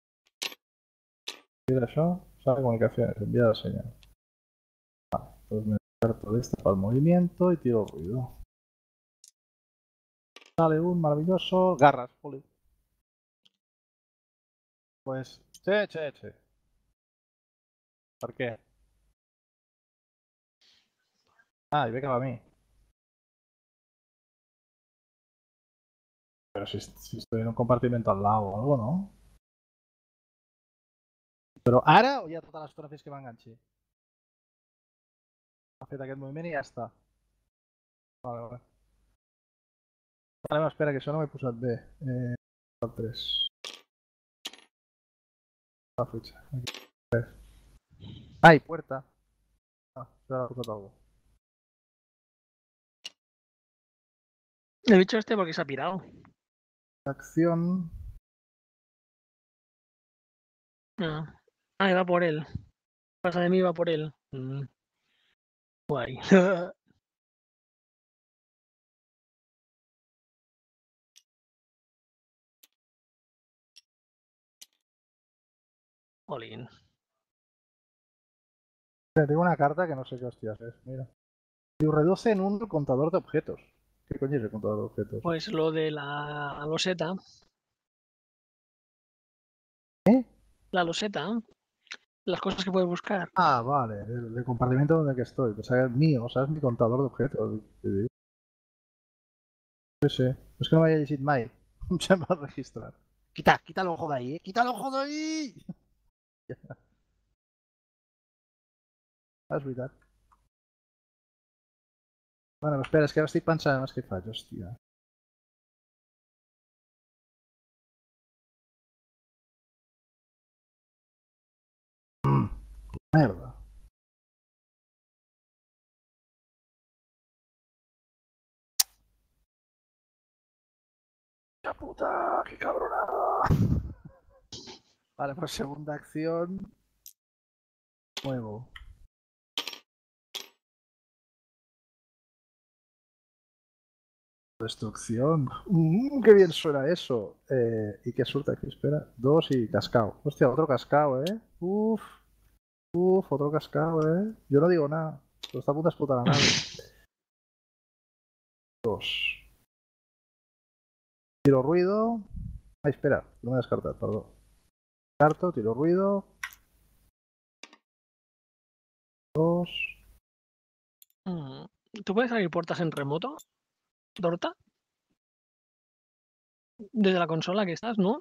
Mira això, sala de comunicaciones, enviada señal. Vale, pues me descarto de esta para el movimiento y tiro ruido. Sale un maravilloso... Garras, poli. Pues... Che, che, che. ¿Por qué? Ah, y ve que va a mí. Pero si, si estoy en un compartimento al lado o algo, ¿no? Però ara o ja tota l'estona fins que m'enganxi? Ha fet aquest moviment i ja està. Vale, vale. Vale, no, espera, que això no m'he posat bé. Eh, el tres. La fitxa. Aquí. tres. Ai, puerta. Ah, espera, l'ha posat algú. El bicho este porque se ha pirado. Acción. Ah, ah, va por él. Pasa de mí, va por él. Mm. Guay. Jolín. Tengo una carta que no sé qué hostias es, mira. Y reduce en un contador de objetos. ¿Qué coño es el contador de objetos? Pues lo de la loseta. ¿Eh? La loseta. Las cosas que puedes buscar. Ah, vale, el, el compartimento donde que estoy. Pensaba que es mío, o sea, es mi contador de objetos. Te digo. Sí, sí. Es que no me haya llegit mai. Se me va a registrar. Quita, quita el ojo de ahí, eh. Quita el ojo de ahí. Ah, és veritat. Bueno, espera, és que ara estic pensant en els que faig, hòstia. Mm, merda. ¡Qué puta! ¡Qué cabronada! Vale, pues segunda acción. Muevo. Destrucción. Mm, ¡Qué bien suena eso! Eh, ¿Y qué suelta aquí? Espera. Dos y cascao. Hostia, otro cascao, ¿eh? Uf. Uf, otro cascao, ¿eh? Yo no digo nada. Pero está a punto de explotar a nadie. Dos. Tiro ruido. Ay, espera. No me descartar, perdón. Descarto, tiro ruido. Dos. Mm, ¿Tú puedes abrir puertas en remoto, Dorta? Desde la consola que estás, ¿no?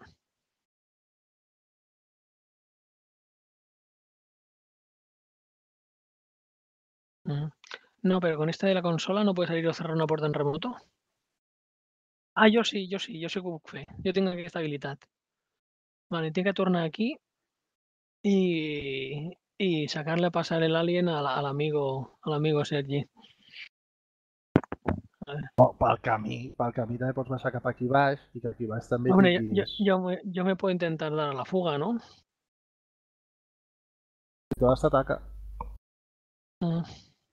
Mm. No, pero con esta de la consola no puedes abrir o cerrar una puerta en remoto. Ah, jo sí, jo sí, jo sí que ho puc fer. Jo tinc aquesta habilitat. Vale, tinc que tornar aquí i, i sacar-le a passar l'alien a la- a l'amigo a l'amigo Sergi. Vale. Oh, pel camí, pel camí també pots baixar cap aquí baix i que aquí baix també Hombre, yo, tinguis... yo, me, yo me puedo intentar dar a la fuga, ¿no? Todas t'ataca. Mm.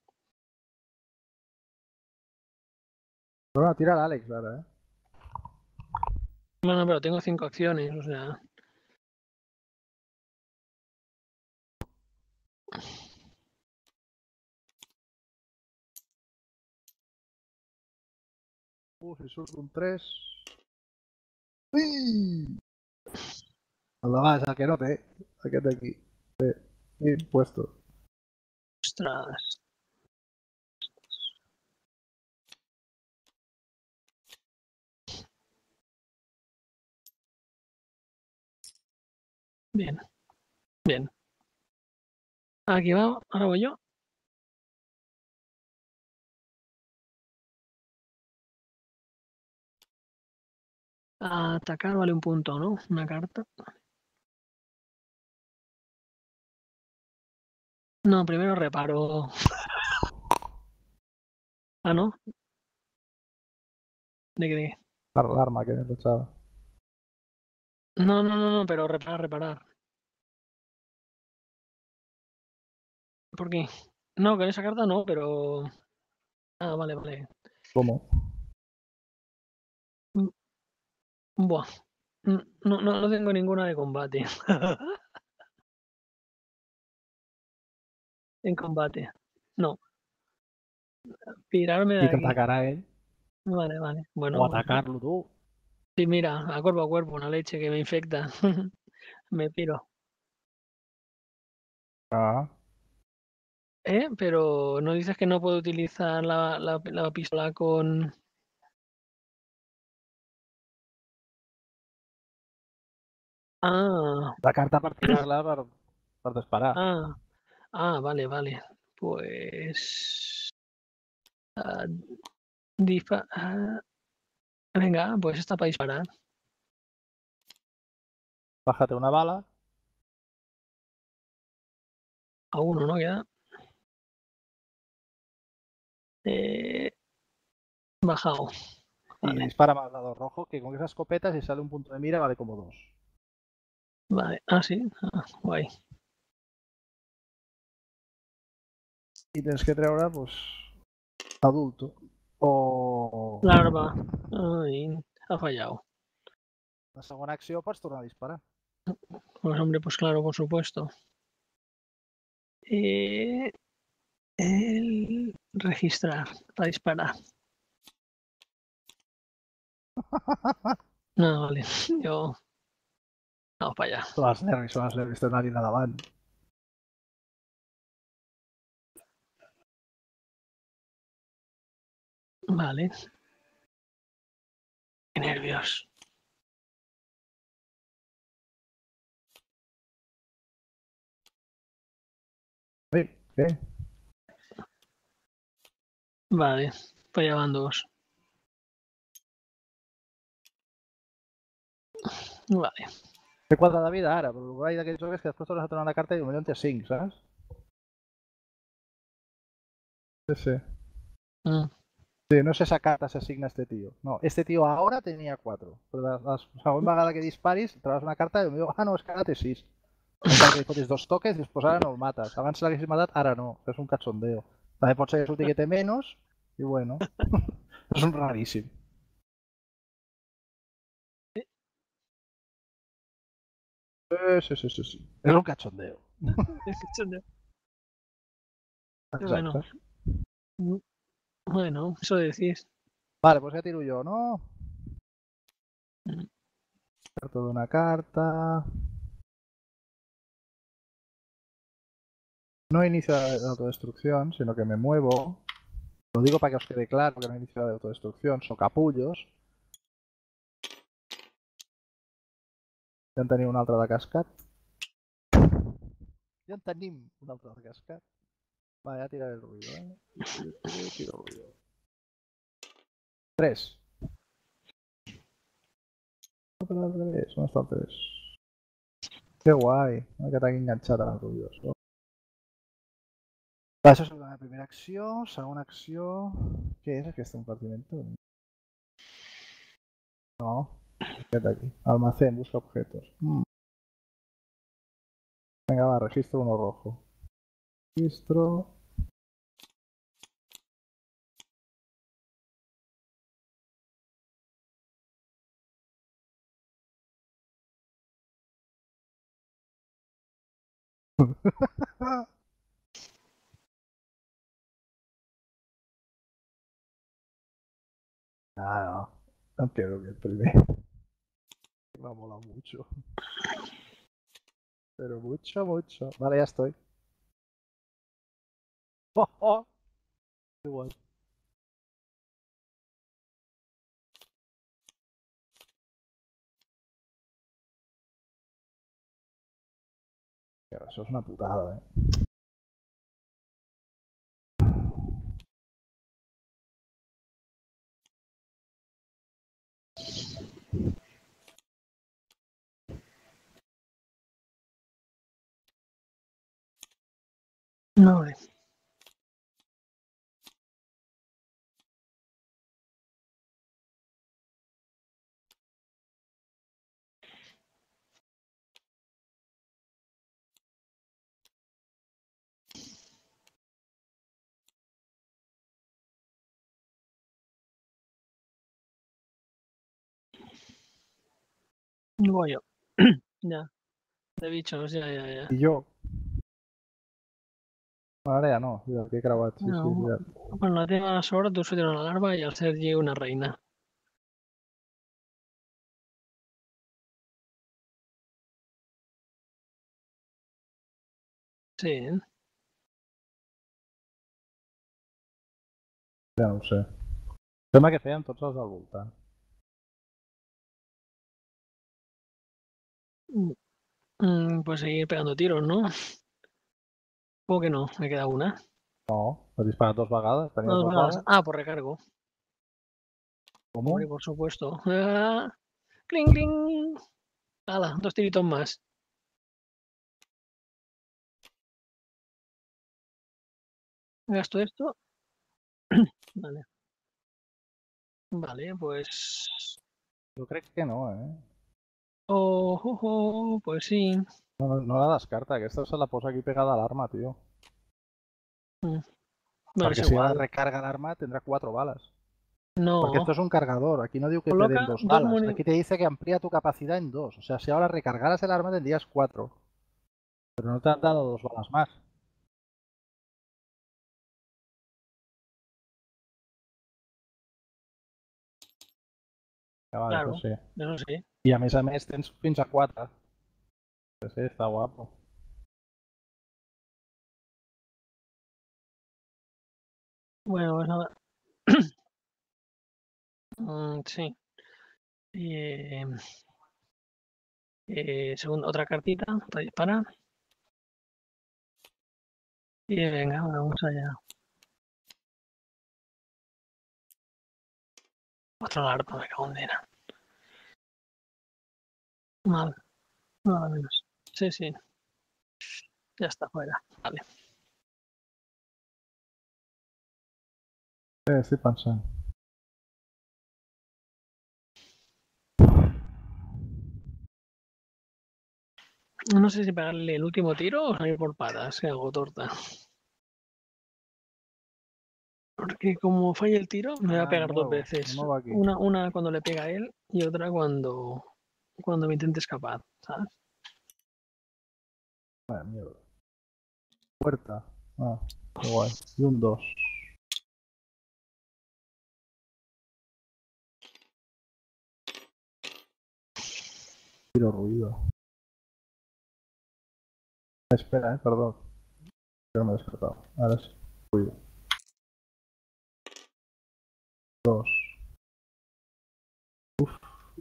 Però bueno, tira l'Àlex ara, eh? Bueno, pero tengo cinco acciones, o sea... Uh, si surt un tres... Ui! El de baix, el que no té. Aquest d'aquí. Té. Impuesto. Ostras. Bien, bien. Aquí va, ahora voy yo. A atacar vale un punto, ¿no? Una carta. No, primero reparo. Ah, ¿no? ¿De qué? de qué? L'arma que pensava. No, no, no, no, pero reparar, reparar. ¿Por qué? No, con esa carta no, pero... Ah, vale, vale. ¿Cómo? Buah. N- No, no, no tengo ninguna de combate. En combate. No. Pirarme de I aquí. t'atacarà ell. Vale, vale. Bueno, O pues, atacar-lo tu. sí, mira, a cuerpo a cuerpo, una leche que me infecta. Me piro. Ah. ¿Eh? Pero no dices que no puedo utilizar la, la, la pistola con... Ah, La carta per tirar-la per, per disparar. ah, ah, vale, vale. Pues... ah, dispa- ah, venga, pues está para disparar. Bájate una bala. A uno, ¿no? Queda. Eh, bajado. Y Vale, dispara más al lado rojo, que con esa escopeta si sale un punto de mira vale como dos. vale. Ah, sí. Ah, guay. Y tienes que treure, pues, adulto. O... Larva. Ay, ha fallado. La segona acció pots tornar a disparar. Pues hombre, pues claro, por supuesto. Eh, el registrar para disparar. No, vale. Yo... No, para allá. Són els nervis, són els nervis de anar-hi davant. Vale. Qué nervios. Sí, sí. Vale, pues ya van dos. Vale. Té quatre de vida ara, però el guai d'aquest joc és que després tornes a tornar una carta i potser en té cinc, saps? Sí, sí. Mm. Sí, no es esa carta se asigna a este tío. No, este tío ahora tenía cuatro. Però la, la següent vegada que disparis, trobes una carta i em diu, ah, no, és que ara té sis. Encara que li fotis dos toques i després ara no el mates. Abans l'haguessis matat, ara no. És un cachondeo. També pot ser que surti que té menys, i bueno, és un raríssim. Sí, sí, sí, sí. És un cachondeo. Bueno, Exacte. bueno, eso decís. Vale, pues ja tiro jo, no? Mm. Carto d'una carta... No inicio la autodestrucción, sino que me muevo Lo digo para que os quede claro que no hay iniciativa de autodestrucción, son capullos. Ja en tenim un altre de cascat. Ja en tenim un altre de cascat. Va, ja tiraré el ruido, eh? Tiro, tiro, tiro el ruido. tres. No, el tres. On està el tres? Que guai, que t'hagi enganxat amb el ruido. Va, això és la meva primera acció. Segona acció... Què és aquest compartiment? No, aquest aquí. Almacén, busca objetos. Mm. Venga, va, registro uno rojo. Registro... Ah, no. No quiero que el primero. Me ha molado mucho. Pero mucho, mucho. Vale, ya estoy. ¡Oh, oh! Igual. Eso es una putada, eh. No, eh. Voy yo. Ya. De bichos, ya, ya, ya. I jo. Ara ja no, mira, que he creuat. Sí, No, sí, mira. Con la tema sobra, tú soy una larva y al Sergi una reina. Sí, ¿eh? Ja no ho sé. Sembla que feien tots els al voltant. Mm, pues seguir pegando tiros, ¿no? ¿Cómo que no? Me queda una. No, has disparat dos vegades, tenies Dos dos balas. bales. Ah, por recargo. Com? Hombre, por supuesto. Ah, cling, cling. Hala, dos tiritos más. Gasto esto. Vale. Vale, pues... Jo crec que no, eh? Oh, oh, oh, pues sí. No, no, no la descarta, aquesta se la posa aquí pegada a l'arma, tio. Mm. Bueno, Perquè es si ara igual. recarga l'arma tendrá cuatro balas. No. Porque esto es un cargador, aquí no digo que te Coloca den dos dos balas, muni... aquí te dice que amplía tu capacidad en dos. O sea, si ahora recargaras el arma tendrías cuatro. Pero no te han dado dos balas más. Ja, vale, Claro, eso sí. eso sí. I a més a més tens fins a quatre. Sí, sí, està guapo. Bueno, pues nada. Mm, sí. Eh, eh, segunda, otra cartita para disparar. Y venga, vamos allá. Otro larpa, me cago en dena. Mal, nada menos. Sí, sí. Ya está fuera. Vale. Sí, estic pensant. No sé si pegarle el último tiro o salir por patas, que hago torta. Porque como falla el tiro, me va a Ah, pegar dos nuevo, veces. nuevo aquí. Una, una cuando le pega a él y otra cuando, cuando me intente escapar, ¿sabes? Vaya mierda. Puerta. Ah, qué guay. Y un dos. Tiro ruido. Espera, eh, perdón. Yo no me he descartado. Ahora sí. Ruido. Dos. Uf.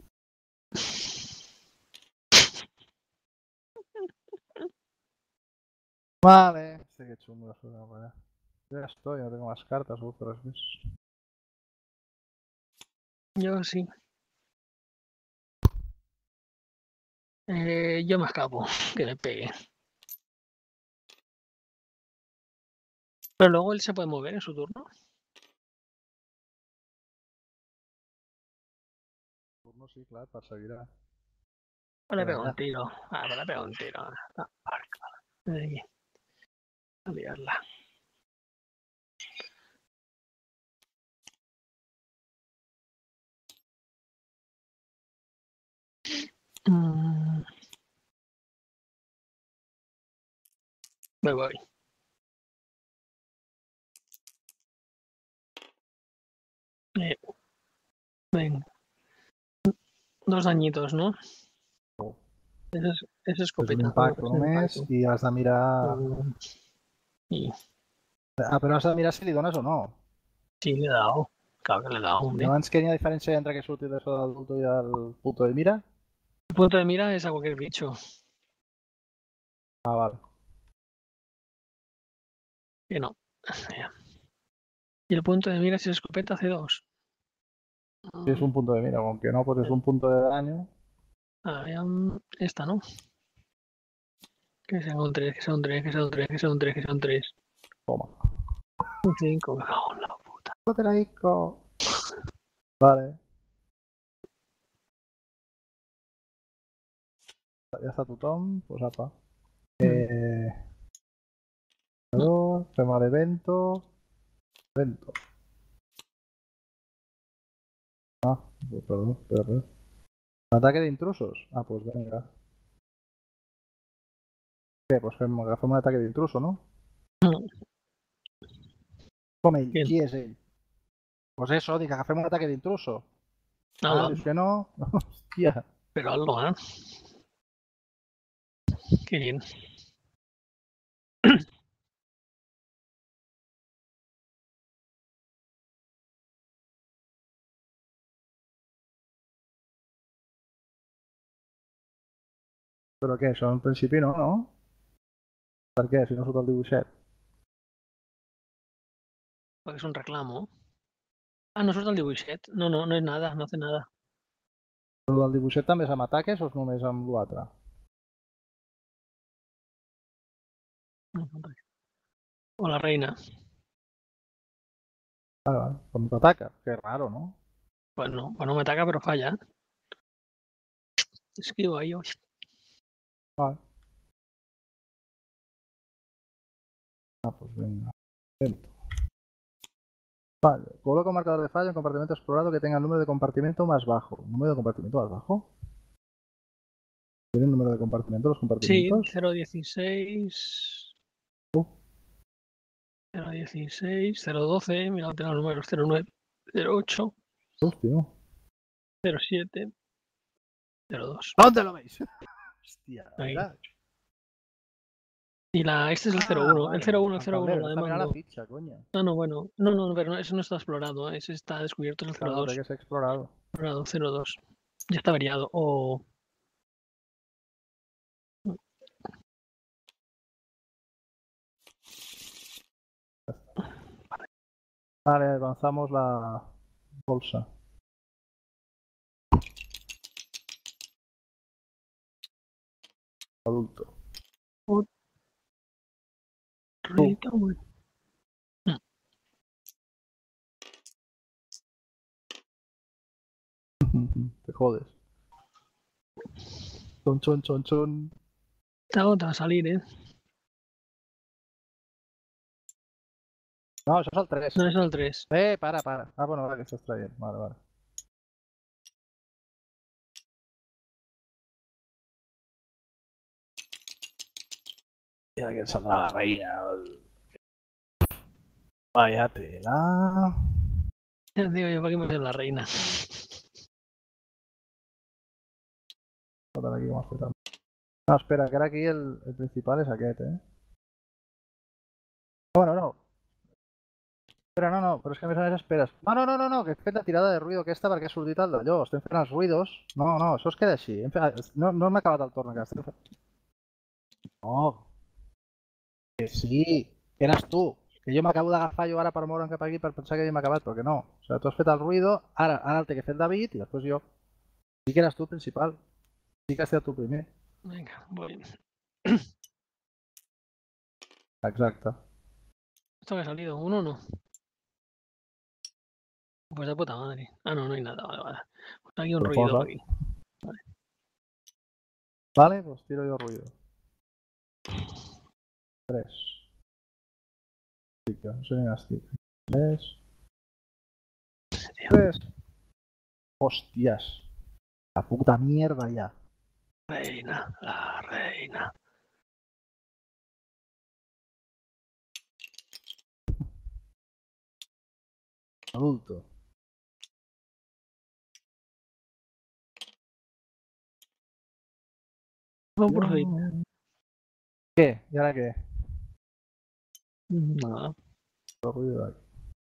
Vale. Este que chungo es una buena. Ya estoy, no tengo más cartas, uf, pero es que es- Yo sí. Eh, yo me escapo, que le pegue. Pero luego él se puede mover en su turno. turno sí, clar, perseguirà. O le pego Venga. un tiro. Ah, pues le pego un tiro. Ah, ahí. A liarla. Mm, me voy. Eh, venga. Dos dañitos, ¿no? Oh. Ese es, ese És un escopetazo. impacte ese només impacto. i has de mirar... Mm, Y Ah, però has de mirar si li dones o no. sí, le he dado. Claro que le he dado, hombre. No ens queda diferència entre que surti de sota del bulto i el punto de mira? El punto de mira es a cualquier bicho. Ah, val. Que no. Y el punto de mira, si es escopeta, hace dos. Si és un punto de mira, aunque no, pues és un punto de daño. Ah, ya, mm, esta, ¿no? Que sea un tres, que sea un tres, que sea un tres, que sea un tres, que sea un tres. Toma. Un cinco, me cago en la puta. No te la disco. Vale. Ja està tothom, pues apa. Eh... Fem l'evento. Evento. Ah, perdó, espera, espera. Ataque de intrusos. Ah, pues venga. Bé, pues fem, agafem un ataque d'intruso, no? Com ell? Bien. Qui és ell? Pues eso, dic, agafem un ataque d'intruso. Ah, Hazlo, dius que no? Hòstia. pero hazlo, ¿eh? Qué bien. Però què, això en principi no, no? Per què, si no surt el dibuixet? Porque es un reclamo. Ah, no surta el dibuixet. No, no, no es nada, no hace nada. Però el dibuixet també és amb ataques o és només amb l'altre? O la reina. Vale, vale. Com t'ataca? Que raro, no? Pues no, pues no me ataca, pero falla. Esquivo ahí yo. Vale. Ah, pues venga. Evento. Vale. Coloca un marcador de fallo en compartimento explorado que tenga el número de compartimento más bajo. ¿Número de compartimento más bajo? ¿Tiene el número de compartimento los Sí, compartimentos? cero dieciséis. Uh. cero dieciséis, cero doce, mira, tengo los números cero nueve, cero ocho, Hostia. cero siete, cero dos. ¿Dónde lo veis? Hostia, Ahí. ¿verdad? Y la, este es el Ah, cero uno, vale. el cero uno, el Al cero uno, tablero, la de está mirando mando. la ficha, coño. No, no, bueno, no, no, pero no, eso no está explorado, ¿eh? Ese está descubierto, es el Claro, cero no, dos. té que ser explorado. Explorado, cero dos. Ya está variado. O. Vale, avanzamos la bolsa. Adulto. Ruedita, bueno. Te jodes. Chon, chon, chon, chon. Esta otra va a salir, ¿eh? No, això és el tres. No, es el tres. Eh, para, para. Ah, bueno, vale, que estàs traient. Vale, vale. I aquí ens saldrà la reina. Vaya tela. Ya digo yo, ¿para qué me veo la reina? Foten aquí com has fet. No, espera, que ara aquí el, el principal és aquest, eh? Bueno, no. Espera, no, no, però és que a més a més esperes. No, no, no, no, no, que he fet la tirada de ruïdo aquesta perquè ha sortit el d'allò. Estem fent els ruïdos. No, no, això es queda així. Hem fet... No, no hem acabat el torn encara. Estem fent... No, que sí, que eres tu. Que jo m'acabo d'agafar jo ara per moure'm cap aquí per pensar que ja hem acabat, però que no. O sigui, tu has fet el ruïdo, ara, ara el té que fer el David i després jo. Sí que eres tu el principal. Sí que has estat tu primer. Venga, voy. Exacte. ¿Esto que ha salido? ¿Un uno? Pues de puta madre. Ah, no, no hay nada. Vale, vale. Pues aquí un Pero ruido. posa. Aquí. Vale, pues tiro yo ruido. Tres. Estic, no sé ni estic. Tres. Tres. Hostias. La puta mierda ya. Reina, la reina. Adulto. Vamos por ahí. ¿Qué? ¿Y ahora qué? Nada. Lo ruido de aquí.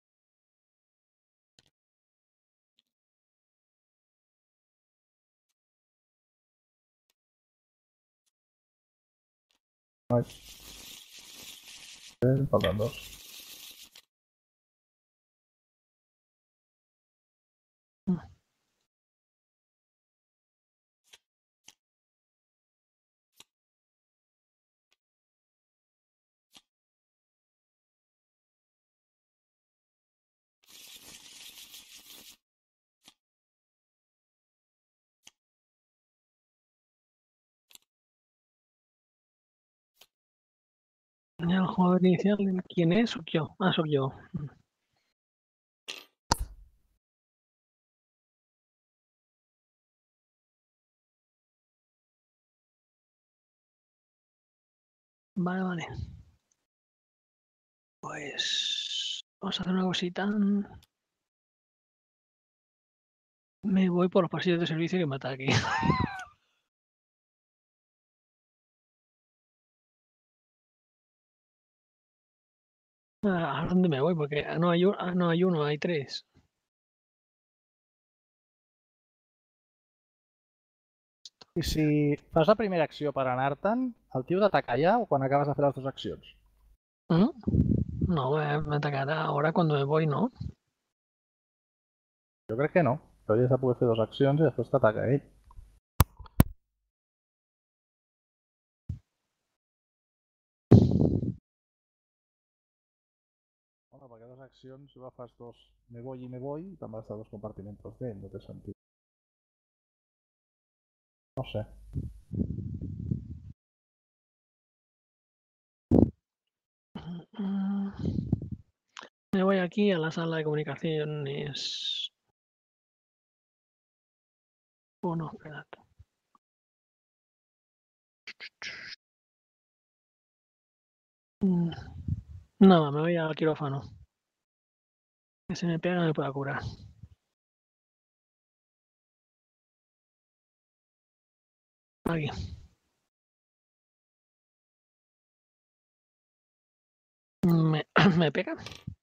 Ay. Tres, faltan dos. El jugador inicial, ¿quién es? Soy yo. Ah, soy yo. Vale, vale. Pues vamos a hacer una cosita. Me voy por los pasillos de servicio que me ataque. ¿A dónde me voy? Porque no hay, un, ah, no hay uno, hay tres. I si fas la primera acció per anar-te'n, el tio t'ataca ja o quan acabes de fer les dues accions? ¿Mm? No, me, me atacará ahora cuando me voy, ¿no? Jo crec que no. Però ja s'ha pogut fer dues accions i després t'ataca ell. Bueno, perquè dues accions, si fas dos me voy i me voy, te'n vas a dos compartimentos d'ell, no té sentit. No sé. Mm. Me voy aquí a la sala de comunicaciones. Oh, no, espérate. Mm. No, me voy al quirófano. Que se me pega no me pueda curar. Aquí. ¿Me, ¿me pega?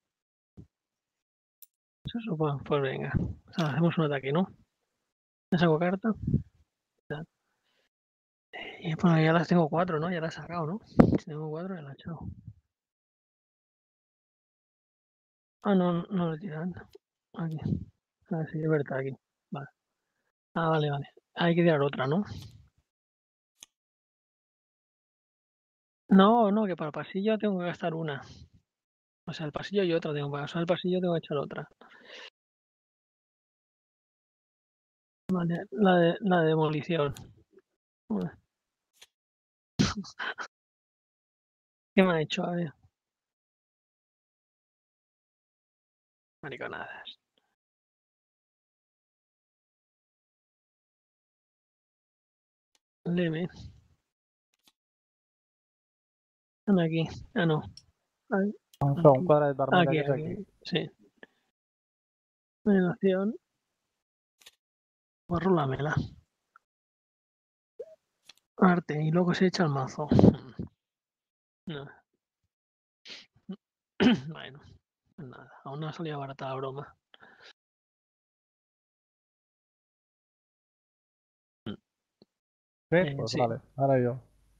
Eso, pues, pues venga. O sea, hacemos un ataque, ¿no? Me saco carta. Y bueno, ya las tengo cuatro, ¿no? Ya las he sacado, ¿no? Si tengo cuatro, ya las he echado. Ah, no, no lo tiran. Aquí. Ah, sí, es verdad, aquí. Vale. Ah, vale, vale. Hay que tirar otra, ¿no? No, no, que para el pasillo tengo que gastar una. O sea, el pasillo y otra tengo. Para usar el pasillo tengo que echar otra. Vale, la de, la de demolición. Vale. ¿Qué me ha hecho? A ver. Mariconadas. Leve. Anda aquí. Ah, no. Ahí, Això, un aquí. quadret vermell Aquí, que és aquí. aquí. Sí. Animación. Pues rúlamela. Arte. Y luego se echa el mazo. No. Bueno. Nada, aún no ha salido barata la broma. ¿Sí? Eh, Pues sí. vale, ahora yo.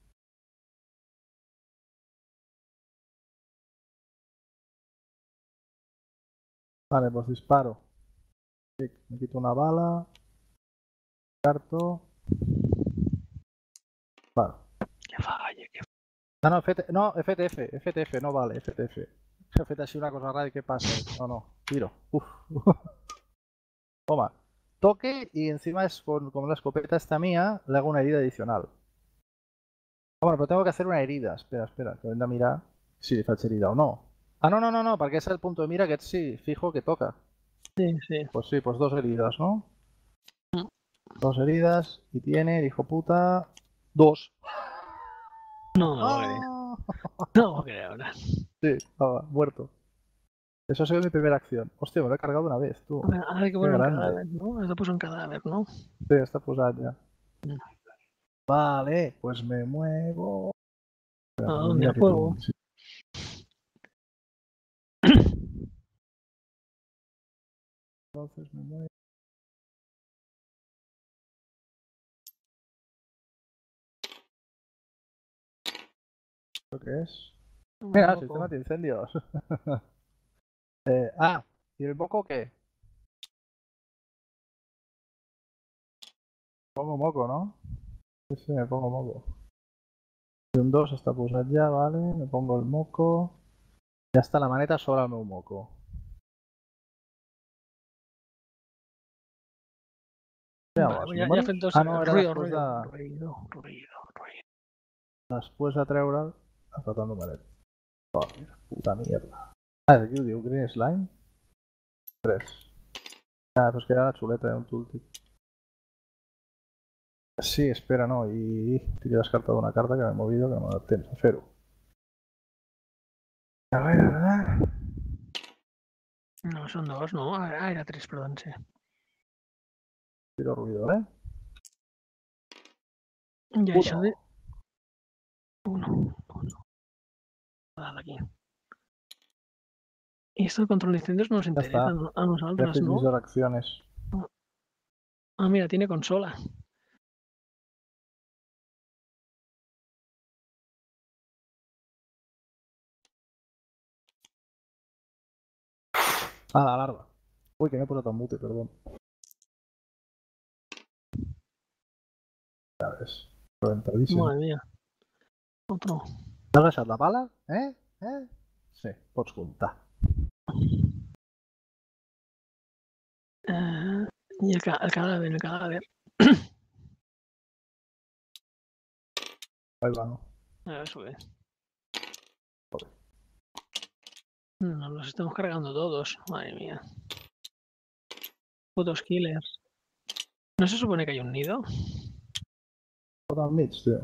Vale, pues disparo. Sí, me quito una bala. Carto. Vale. Que falle, que No, no, F T, no, F T F, F T F, no vale, F T F. F T F ha sido una cosa rara, ¿y qué pasa? No, no, tiro. Uf. Toma. Toque y encima es con, con la escopeta esta mía, le hago una herida adicional. Ah, bueno, pero tengo que hacer una herida. Espera, espera, que venga a mirar si le faig herida o no. Ah, no, no, no, no, perquè és el punto de mira que sí, fijo que toca. Sí, sí. Pues sí, pues dos heridas, ¿no? Mm. Dos heridas y tiene, el hijo puta, dos. No me lo creo. ¡Ah! No me lo creo ahora. Sí, ah, muerto. Eso ha sido mi primera acción. Hostia, me lo he cargado una vez, tú. A ver, ahora hay que Qué poner un grande. cadáver, ¿no? Has de posar un cadáver, ¿no? Sí, está posat ya. Mm. Vale, pues me muevo. ¿A Espera, dónde? mira ¿Al que fuego? tiene, sí. Entonces me muevo. ¿Esto qué es? Mira, Un sistema poco. de incendios. eh, ah, ¿y el moco qué? Pongo moco, ¿no? Sí, sí, me pongo moco. Y un dos està posat ja, vale. Me pongo el moco. Ja està la maneta sobre el meu moco. Vale, Veamos, pues ya, ya números? fet dos. Ah, no, era Ruido, després ruido, de... ruido, ruido, ruido. Després de treure'l, apretar el numeret. Oh, mira, puta mierda. Ah, aquí ho diu, Green Slime. tres. Ah, però és que era la xuleta d'un tooltip. Sí, espera, no, y te he descartado una carta que me he movido que no me da tiempo a hacerlo. A ver, a ver. No, son dos, ¿no? Ah, era tres, perdón, sí. Tiro ruido, ¿eh? Ya, eso de... Uno. Uno, uno. Dale aquí. Y esto de control de incendios nos Ya interesa está. a no- a Ya he nosotras, fet ¿no? mis acciones. Ah, mira, tiene consola. Ah, la larva. Uy, que me he puesto tan mute, perdón. Ya ves. Reventadísimo. Madre mía. Otro. T'has deixat la bala? Eh? Eh? Sí, pots comptar. Eh, y el, ca- el cadáver, el cadáver. Ahí va, ¿no? A ver, sube. Joder. Nos los estamos cargando todos. Madre mía. Putos killers. ¿No se supone que hay un nido? Tot al mig, tio.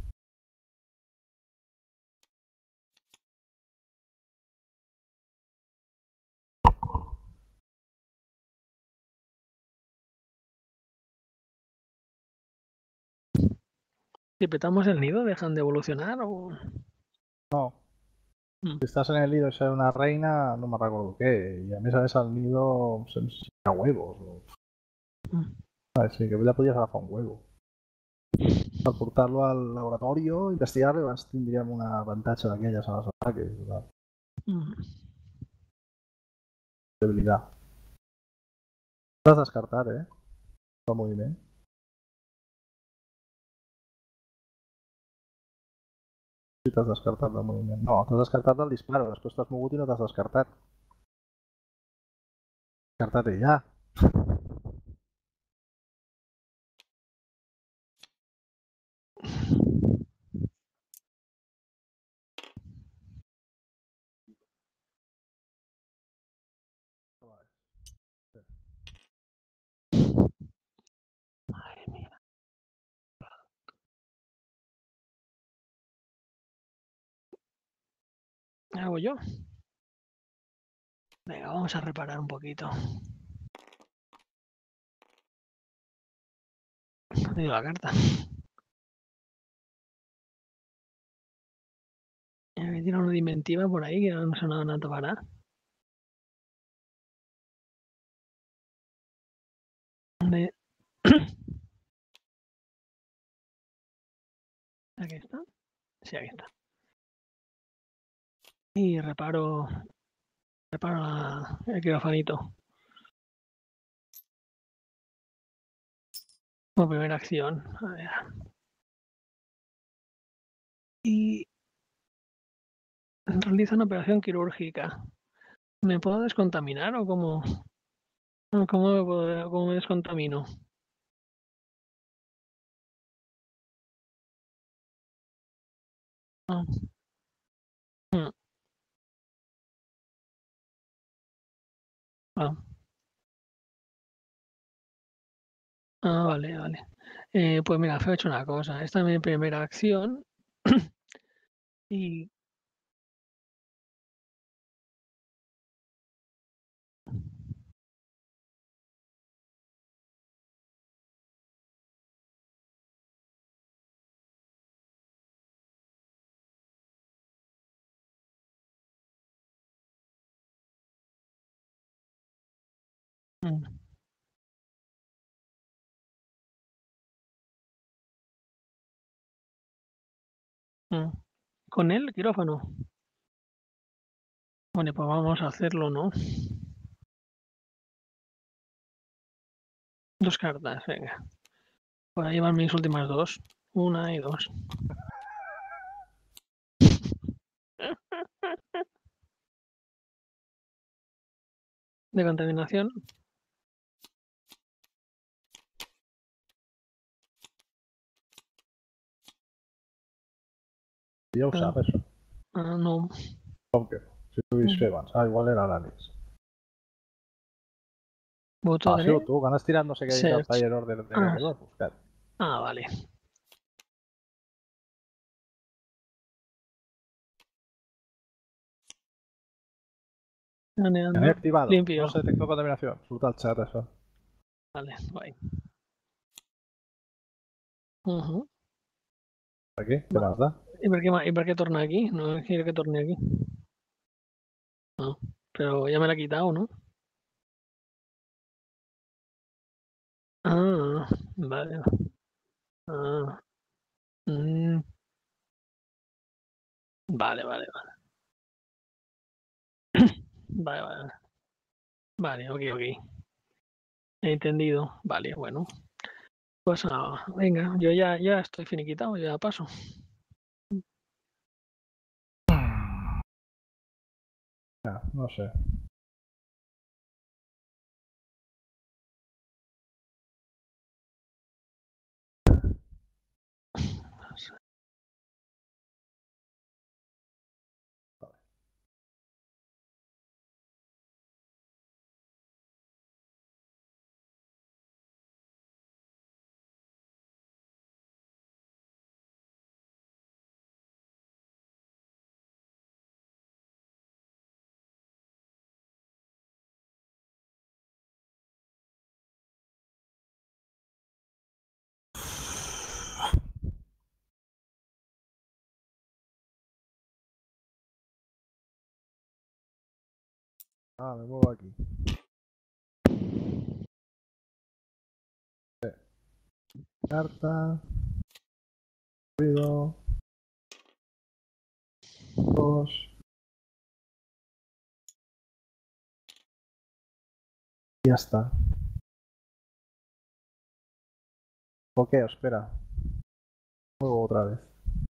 Si petamos el nido, ¿dejan de evolucionar o...? No. Mm. Si estás en el nido y sale una reina, no me recuerdo qué. Y a mí sabes al nido se me huevos. O... Mm. A ver, sí, que la podías agafar un huevo. Al portar-lo al laboratorio, investigar-lo, abans tindríem un avantatge d'aquelles a les ataques. La Mm. debilitat. L'has descartat, eh? El moviment. Sí, t'has descartat del moviment. No, t'has descartat del disparo. Després t'has mogut i no t'has descartat. Descartat-te ja. Madre mía. ¿Qué hago yo? Venga, vamos a reparar un poquito. No te digo la carta. Me tira una de inventiva por ahí que no se nada nada para. Vale. Aquí está. Sí, aquí está. Y reparo, reparo la- el quirofanito. Como primera acción. A ver. Y realiza una operación quirúrgica. ¿Me puedo descontaminar o cómo, o cómo, me, puedo- cómo me descontamino? Ah, mm, ah, ah, vale, vale. Eh, pues mira, he hecho una cosa. Esta es mi primera acción. Y mm, mm. Con él, quirófano. Bueno, pues vamos a hacerlo, ¿no? Dos cartas, venga. Voy a llevar mis últimas dos. Una y dos. De contaminación. Ja ho Ah, sap, això. ah, no. Com que no? Si t'ho he vist Mm. fer abans. Ah, igual era l'Àlex. Voto Ah, ha tres. sigut tu, que has tirat no sé què dins del Search. player order de Ah, que ho has buscat. ah, vale. Me Saneando. he activado. Limpio. No se detectó contaminación. Surta al chat això. Vale, guay. Ujú. Per aquí? Què m'has de? ¿Y por qué, ma- y por qué torna aquí? No quiero que torne aquí. No. Pero ya me la ha quitado, ¿no? Ah, vale. Ah, mm, vale, vale, vale. Vale, vale. Vale, ok, ok. He entendido. Vale, bueno. Pues nada, venga, yo ya, ya estoy finiquitado, ya paso. Ja, no sé. Ah, me muevo aquí. Carta. Ruido. Dos. Y ya está. Ok, espera. Muevo otra vez.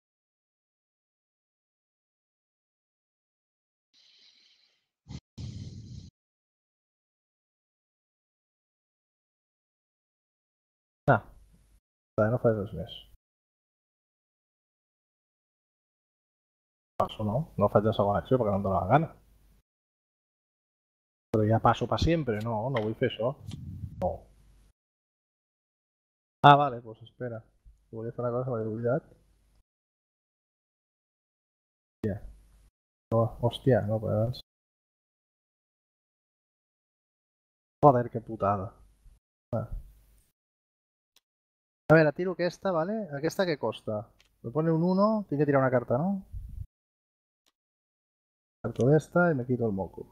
Ah, vale, no fas res més. Passo, no? No faig la segona acció perquè no em dóna la gana. Però ja passo per sempre. No, no vull fer això. No. Ah, vale, doncs pues espera. Volia fer una cosa que m'he oblidat. Hòstia. No, hòstia, no, però abans... Joder, que putada. Ah. A veure, tiro aquesta, vale? Aquesta què costa? Me pone un uno, tinc que tirar una carta, no? Carto esta y me quito el moco.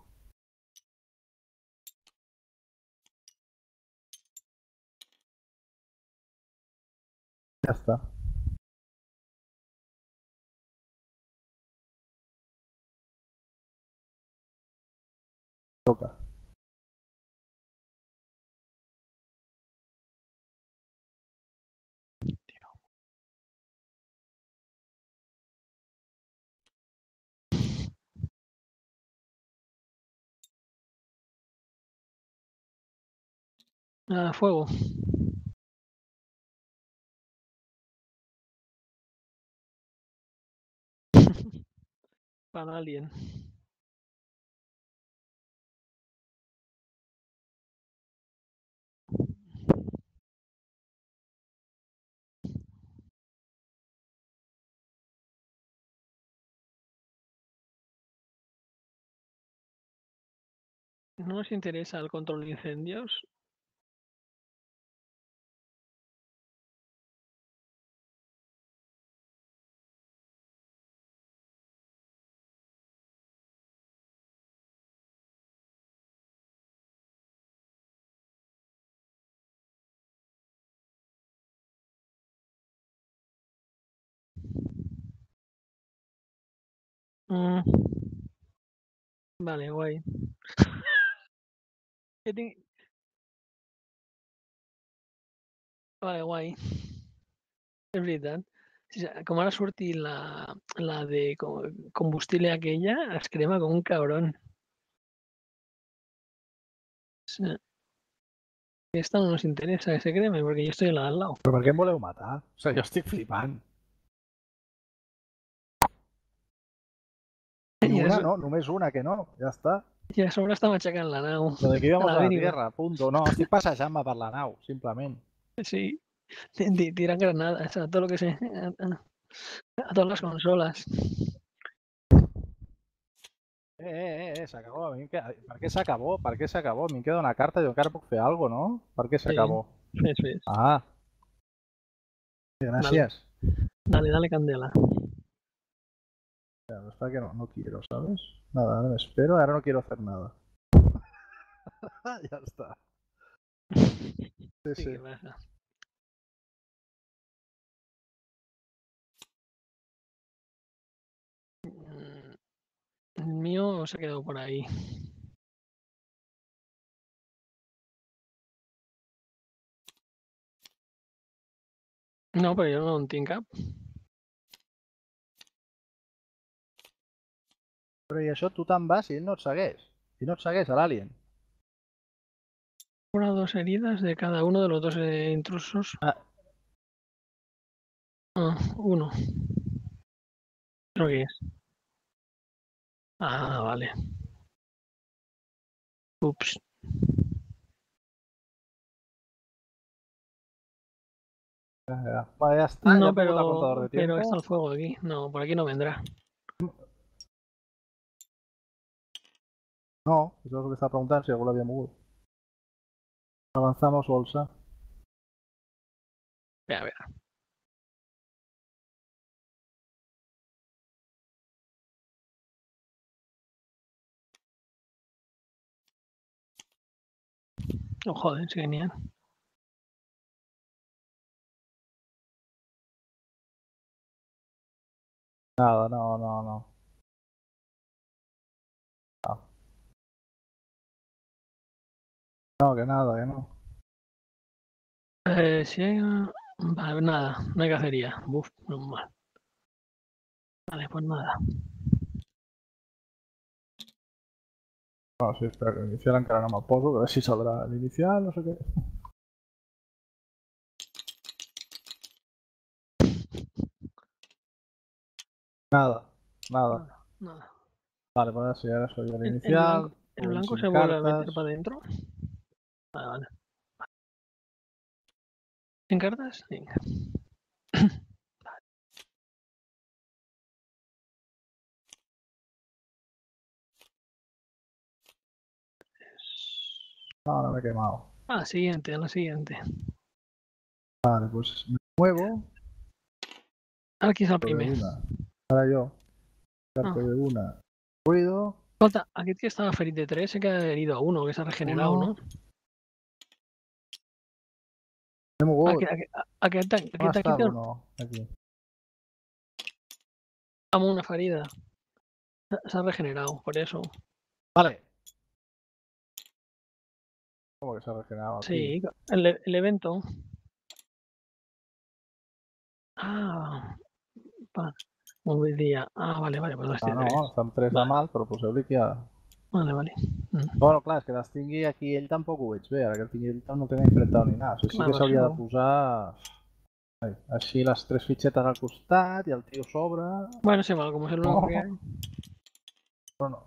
Ya está. Toca. Ah, fuego. Para alguien. ¿No nos interesa el control de incendios? Mm. Vale, guay. ¿Qué ti- Vale, guai. És veritat. Sí, sí, com ara surti la, la de co- combustible aquella, es crema com un cabrón. Sí. Esta no nos interesa que se creme porque yo estoy en la de al lado. Però per què em voleu matar? O sigui, jo estic flipant. Ni I a, una, so- no, només una que no, ja està. i a sobre està matxacant la nau. Lo de que íbamos A a la la mínima. Tierra, punto. No, estic passejant-me per la nau, simplement. Sí. Ti- ti- Tiran granadas a todo lo que se. A, a- a todas las consolas. Eh, eh, eh, s'acabó. A mi em queda... Per què s'acabó? Per què s'acabó? A mi em queda una carta i jo encara puc fer alguna cosa, no? Per què Sí. s'acabó? Fes, fes. Ah. Sí, gracias. Dale, dale candela. Ya, está que no, no quiero, ¿sabes? Nada, ahora me espero, ahora no quiero hacer nada. Ya está. Sí, Sí, sí. ¿qué pasa? Mm, El mío se ha quedado por ahí. No, però jo no en tinc cap. Però i això tu te'n vas i ell no et segueix. I no et segueix a l'Alien. Una o dos heridas de cada uno de los dos eh, intrusos. Ah. Ah, uno. Creo que es. Ah, vale. Ups. Ja, ja. Vale, ja està, No, ja he pogut el contador pero, de pero tiempo. está el fuego aquí. No, por aquí no vendrá. No, això és el que estava preguntant, si algú l'havia mogut. Avanzamos, bolsa. A ver. Oh, joder, sí, genial. Nada, no, no, no. No, no que nada, que no. Eh, si hay... una- Vale, nada, no hay cacería. Buf, normal. Vale, pues nada. No, sí, espera, que l'inicial encara no me'l poso, a veure si saldrà l'inicial, no sé què. Nada, nada. Nada, nada. Vale, pues ahora sí, ahora soy el El, el inicial. blanco, el juguem blanco sin se vuelve a cartas. meter para adentro. Vale, vale. ¿Sin cartas? Venga. No, no me he quemado. A la siguiente, a la siguiente. Vale, pues me muevo. Ara qui és el Carto de primer? una. Ahora yo. Carto Ah. de una. Ruido. Escolta, aquest que estava ferit de tres se queda herido a uno, que s'ha regenerat, Uno. ¿no? He mogut. Aquest, aquest, aquest, On aquest aquí està té uno? Aquí. amb una ferida. S'ha regenerado, por eso. Vale. ¿Cómo que se ha regenerado? Sí, el, el evento. Ah, pa, un día. Ah, vale, vale, pues no Ah, estoy no, estan tres vale. a mal, però poseu-li que ha... Vale, vale. Mm. Bueno, clar, és que les tingui aquí ell tampoc ho veig bé, ara que el tingui ell no té enfrentat ni nada. O sigui, sí Clar, que per s'hauria de això. posar... Ai, així les tres fitxetes al costat i el tio sobre... Bueno, sí, vale, como es el único No. que hay. Però no.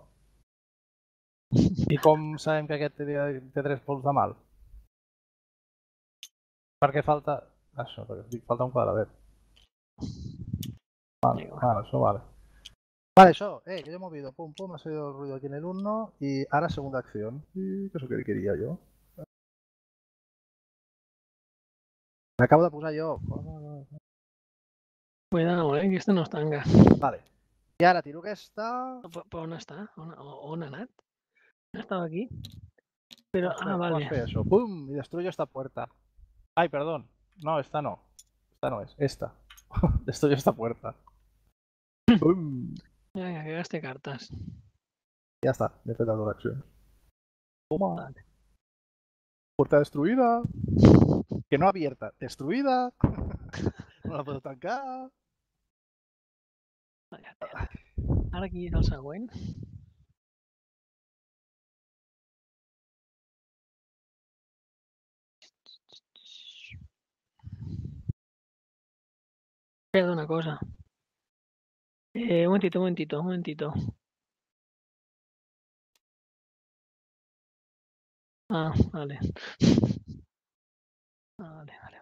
I com sabem que aquest té, té tres punts de mal? Perquè falta... Això, perquè dic, falta un quadradet. Vale, Venga, va. vale, eso vale. Vale, eso, eh, que yo he movido, pum, pum, ha salido el ruido aquí en el uno y ahora segunda acción. Y que eso que quería yo. Me acabo de posar yo. Cuidado, eh, que este no es tanga. Vale. Y ahora tiro aquesta... ¿Por on està? On, on ha anat? Ha estado aquí. Pero, ¿Cómo has ah, fe- cómo vale. has fe eso? ¡Pum! Y destruyo esta puerta. Ay, perdón. No, esta no. Esta no es, esta. Destruyo esta puerta. ¡Pum! Venga, que gaste cartas. Ya está, me he petado la acción. Toma. Vale. Puerta destruida. Que no abierta, destruida. No la puedo tancar. Vaya tela. Ara aquí és el següent. Espera una cosa. Eh, un momentito, un momentito, un momentito. Ah, vale. Ah, vale, vale.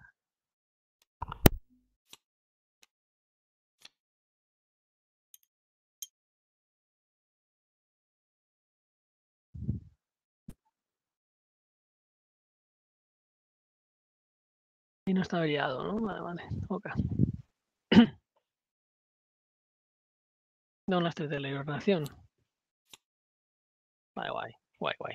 Y no estaba liado, ¿no? Vale, vale. Ok. No, las tres de la hibernación. Vale, guay. Guay, guay.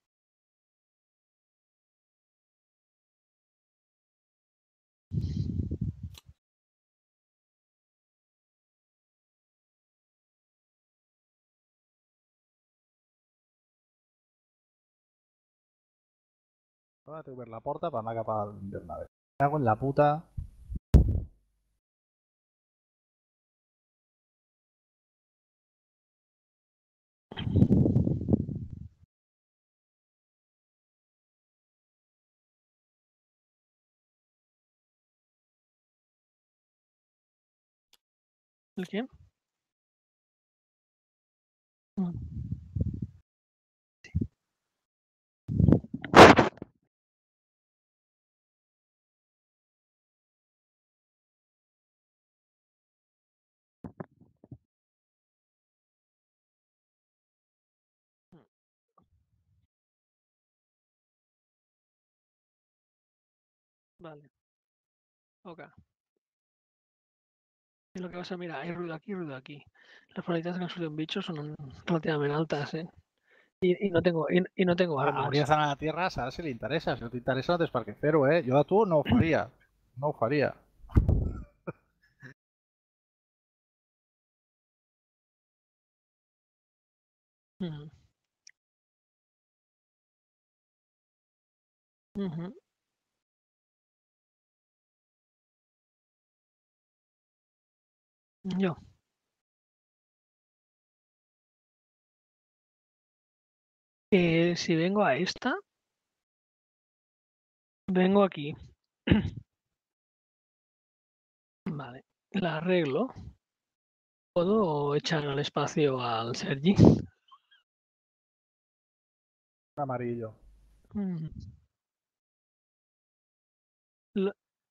Ahora tengo que ver la porta para no acabar el invernadero. Me cago en la puta. ¿El qué? Mm. Vale. Ok. Y lo que vas a mirar, hay ruido aquí, ruido aquí. Las probabilidades de que han subido un bicho son relativamente altas, ¿eh? Y, y no tengo y, y no tengo armas. Hauries d'anar a la Tierra, saps si li interessa. Si no t'interessa, no tens per què fer-ho, eh? Jo a tu no ho faria. No ho faria. Ujú. Ujú. Yo. Eh, si vengo a esta, vengo aquí. Vale, la arreglo. ¿Puedo echar al espacio al Sergi? Amarillo. Mm. Lo-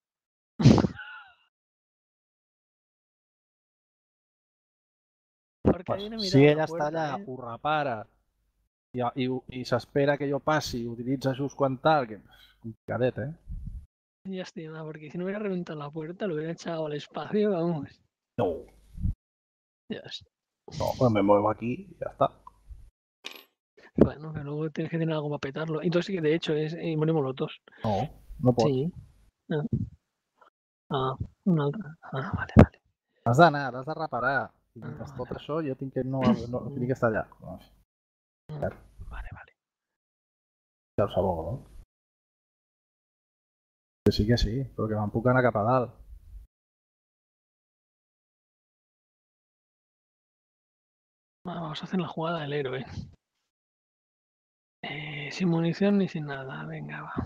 Porque Pues, hay una si mirada a ella la està allà, puerta, ¿eh? ho repara i, i, i s'espera que jo passi i utilitza just quan tal, que complicadet, eh? Ya estoy, nada, porque si no hubiera reventado la puerta, lo hubiera echado al espacio, vamos. No, Dios. no, pues me muevo aquí y ya está. Bueno, que luego tienes que tener algo para petarlo. Entonces sí que de hecho es y morimos los dos. No, no pots. Sí. Ah, ah, una altra. Ah, vale, vale. Has d'anar, has de reparar. I Ah, mentre vale, tot vale. això jo tinc que, no, no, tinc que estar allà. No, Mm, Claro. Vale, vale. ja ho sabeu, no? Que sí que sí, però que me'n puc anar cap a dalt. Ah, vamos a hacer la jugada del héroe. Eh, sin munición ni sin nada. Venga, va.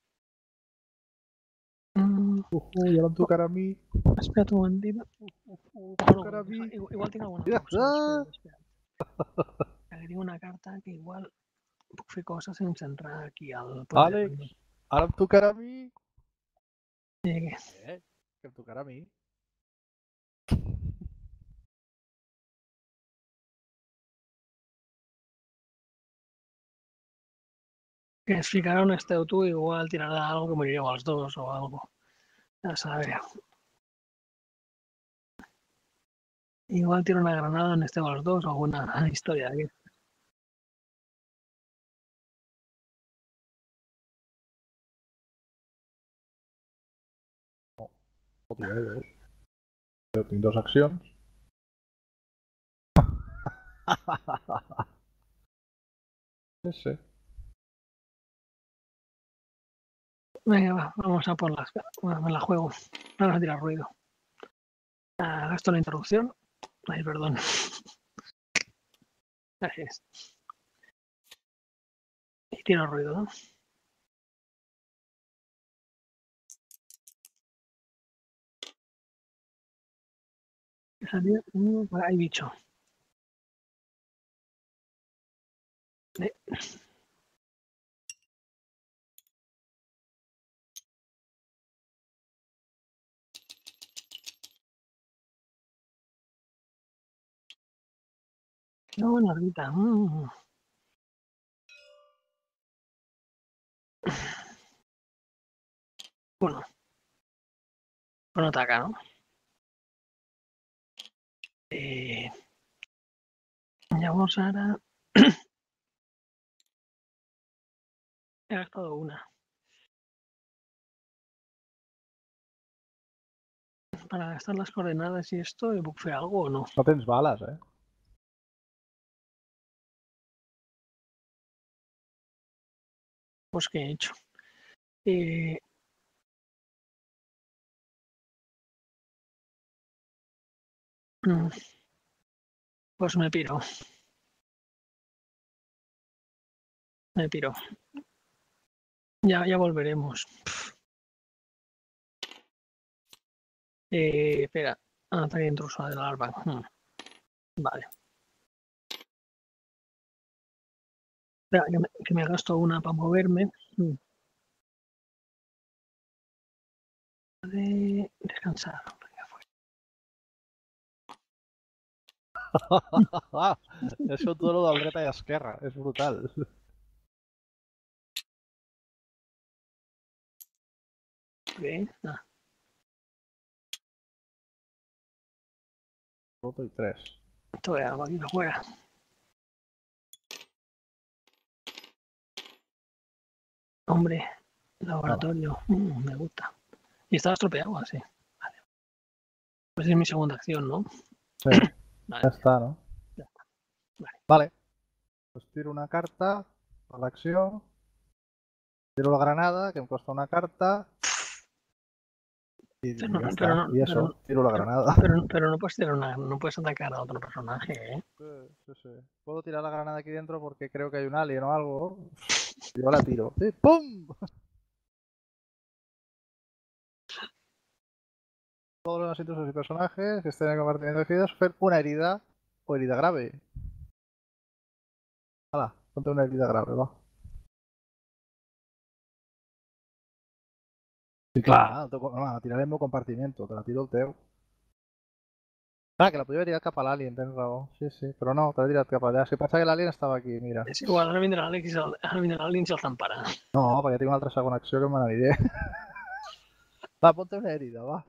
Mm, Uh, uh, ja em tocarà a mi. espera't un momentito. Uh, Ojo, tocarà a mi. igual, igual tinc alguna Ja cosa. està. Espera, espera. Que tinc una carta que igual puc fer coses sense entrar aquí al poder. Àlex, ara em tocarà a mi. Sí, que- Eh, que em tocarà a mi. que es ficarà on esteu tu, igual tirarà algo que morireu els dos o algo. A saber. Igual tira una granada on esteu els dos o alguna història d'aquesta. Pot dir, eh? Jo tinc dues accions. Sí, sí. Venga, va, vamos a por las. Bueno, me la juego. Vamos a tirar ruido. Ah, gasto la interrupción. Ay, perdón. Gracias. Y tiro ruido, ¿no? ¿Qué salió? Mm, Hay bicho. Eh, No, una ardita. Mm. Bueno. Bueno, ataca, ¿no? Eh, llavors ara he gastado una. Para gastar las coordenadas y esto, ¿puc fer algo o no? No tens bales, eh? Pues ¿qué he hecho? Eh, mm, pues me piro. Me piro. Ya, ya volveremos. Eh, espera. Ataque intruso del arma. Mm, Vale. Espera, que me, que me gasto una para moverme. Mm. De descansar. Venga, fuera. És un duelo del dreta i esquerra, és brutal. Bé, ah, Roto i tres. esto es algo aquí afuera. Hombre, laboratorio. Mm, me gusta. Y estaba estropeado así. Vale. Pues es mi segunda acción, ¿no? Sí, Vale. ja està, no? Ja està. Vale. Vale. Pues tiro una carta per l'acció. Tiro la granada, que em costa una carta. Y, Pero y no, ya está. pero no, Y eso, pero, tiro la pero- granada. pero, pero no puedes tirar una, no puedes atacar a otro personaje, ¿eh? Sí, sí, sí. Puedo tirar la granada aquí dentro porque creo que hay un alien o algo. Yo la tiro. Sí, ¡pum! Todos los intrusos y personajes que estén en el compartimiento elegido sufren una herida o herida grave. Hala, ponte una herida grave, va. Sí, clar, home, la tiraré en el meu compartiment, te la tiro el teu. Ah, que la podria haver tirat cap a l'alien, tens raó. Sí, sí, però no, te l'he tirat cap allà. Si pensava que l'alien estava aquí, mira. Es igual, ahora vendrá Alex y el, ahora vendrá Alex y el zampara. No, perquè tinc una altra segona acció que me n'aniré. Va, ponte una herida, va.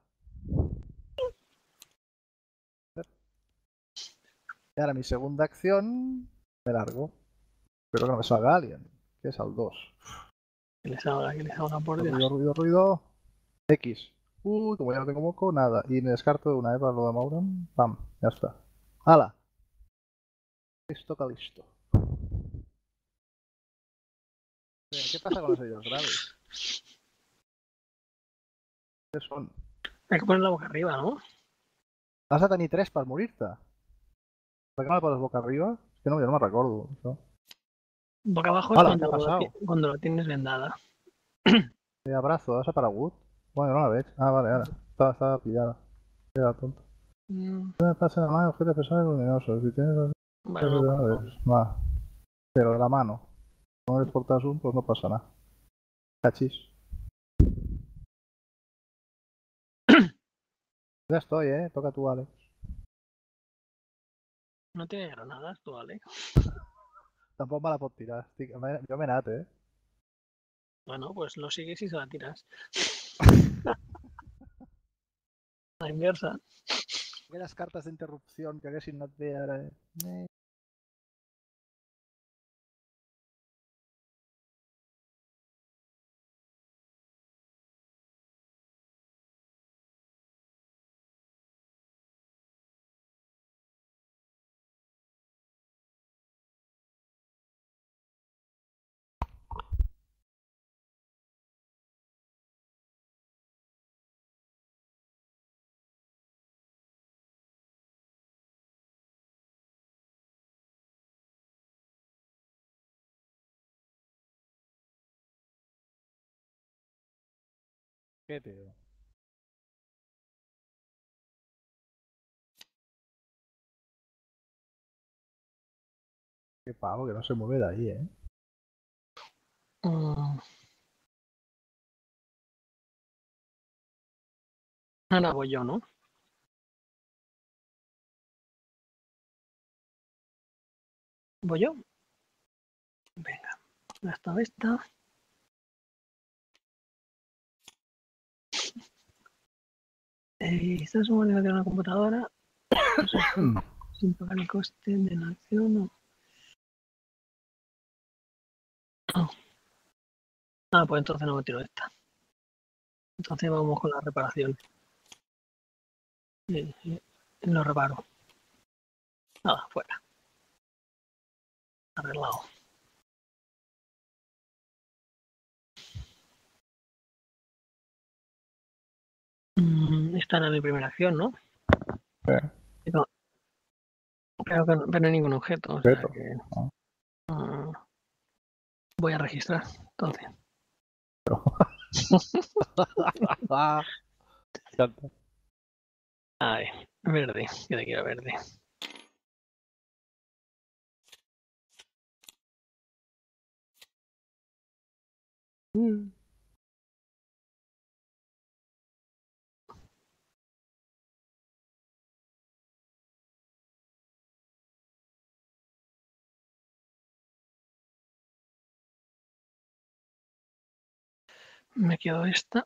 Y ahora mi segunda acción, me largo. Espero que no me salga alien, que es al dos. Que les salga, que les salga por Dios. Ruido, ruido, ruido. X. Uy, como ya no tengo moco, nada. Y me descarto de una, ¿eh? Para lo de Mauran. Pam, ya está. ¡Hala! Listo, calisto. ¿Qué pasa con los sellos graves? ¿Qué son? Hay que poner la boca arriba, ¿no? Has de tenir tres per morir-te. Per què no la poses boca arriba? És que no, jo no me'n recordo, això. Boca abajo es Hola, ¿qué ha cuando, pasado? cuando la tienes vendada. El abrazo, has aparegut? Bueno, no la veig. Ah, vale, ara. Estava, estava pillada. Era tonto. Mm, ¿Qué me pasa en la mano? Objetos pesados y luminosos. Si tienes los Bueno, no pasa nada. Va. Pero de la mano. No le exportas un, pues no pasa nada. Cachis. Ya estoy, eh. Toca tú, Alex. No tiene granadas tú, Alex. Tampoc me la pot tirar. Estic... me- Jo m'he anat, eh. Bueno, pues lo sigues y se la tiras. La inversa. Aquelles cartes d'interrupció que haguessin anat bé ara. Eh. Què, tio? Qué pavo, que no se mueve de ahí, eh. Mm. Ahora voy yo, ¿no? ¿Voy yo? Venga, gasta esta. Eh, esta es una unidad de una computadora. Sin pagar el coste de la acción. No. Oh. Ah, pues entonces no me tiro esta. Entonces vamos con la reparación. Eh, eh, lo reparo. Nada, fuera. Arreglado. Mm, esta era mi primera acción, ¿no? Sí. Pero, pero, que no- pero no hay ningún objeto. O sea Objeto. que, Ah. mm, voy a registrar, entonces. Ah, encanta. A ver, verde. Yo te quiero verde. Mm. Me quedo esta.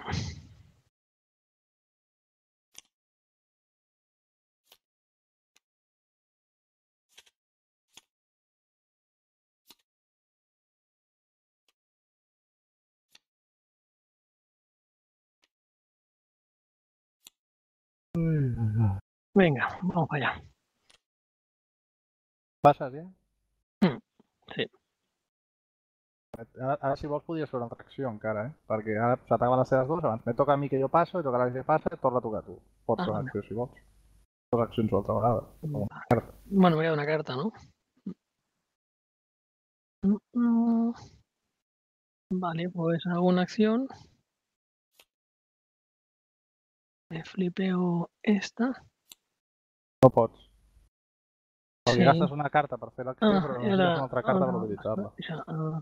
Venga, vamos para allá. Passes ja? Mm, sí. Ara, ara si vols podries fer una altra acció encara, eh? Perquè ara s'acaben les seves dues, abans me toca a mi que jo passo i tocarà que passa i torna a tocar a tu. Pots Ah, fer una vale. acció si vols. Dues accions a l'altra vegada. Vale. Bueno, me queda una carta, ¿no? Mm, mm. Vale, pues hago una acción. Me flipeo esta. No pots. Perquè Sí. gastes una carta per fer l'acció, Ah, però necessites era... una altra carta per ahora- utilitzar-la. ya, ah,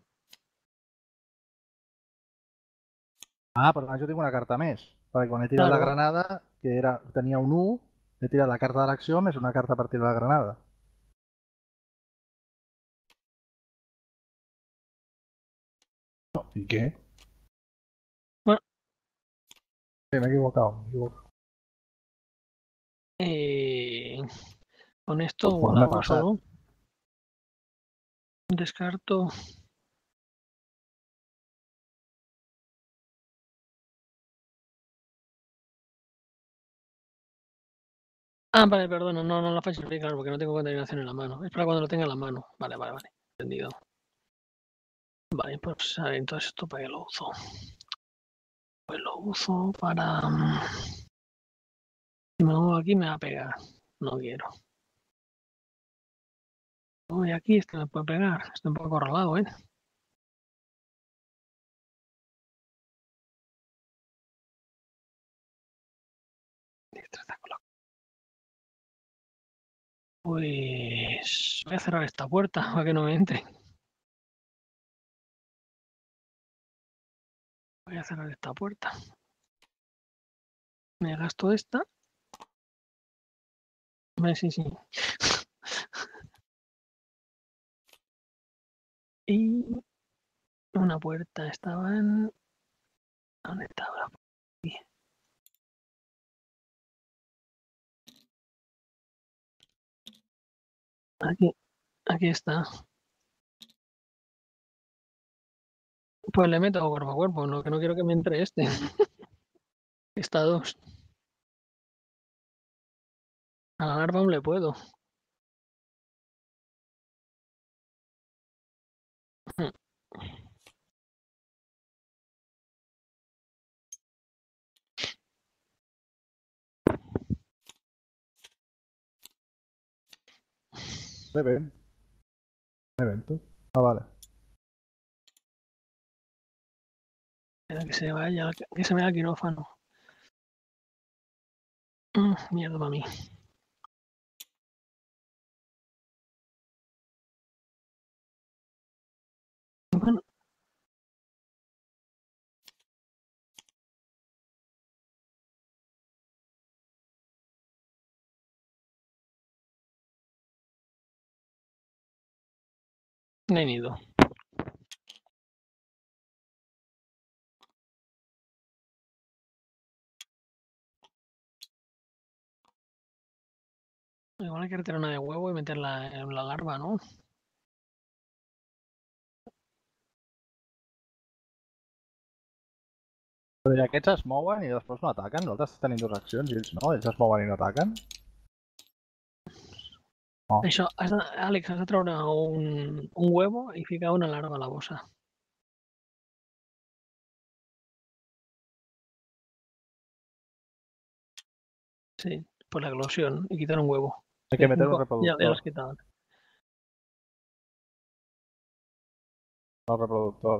Ah, però jo tinc una carta més. Perquè quan he tirat la Claro. granada, que era, tenia un u, he tirat la carta de l'acció més una carta per tirar la granada. No, ¿y qué? Bueno. Sí, me he equivocado, me he equivocado. eh, con esto Pues me ha volamos pasado. solo. Descarto. Ah, vale, perdona, no, no la faig servir, claro, porque no tengo contaminación en la mano. Es para cuando lo tenga en la mano. Vale, vale, vale. Entendido. Vale, pues a ver, entonces esto para qué lo uso. Pues lo uso para... mm, Si me muevo aquí me va a pegar. No quiero. Voy aquí, este me puede pegar. Estoy un poco acorralado, ¿eh? Destreza con la- Pues voy a cerrar esta puerta para que no me entre. Voy a cerrar esta puerta. Me gasto esta. Vale, sí, sí. Y una puerta estaba en... ¿Dónde estaba? Aquí. Aquí, aquí está. Pues le meto cuerpo a cuerpo, no, que no quiero que me entre este. Está dos. A la Arbam le puedo. Hmm. Deben. Evento. Ah, vale. Espera que se vaya, que se vaya al quirófano. Mm, mierda para mí. Bueno, no he ido. Igual hay que retirar una de huevo y meterla en la larva, ¿no? Però i aquests es mouen i després no ataquen? Nosaltres tenim dues accions i ells no? Ells es mouen i no ataquen? No. Això, has de, Àlex, has de treure un, un huevo i ficar una larva a la bossa. Sí, por la eclosión y quitar un huevo. Hay que meter un Cinco, ya, ya lo has reproductor. quitado. No reproductor.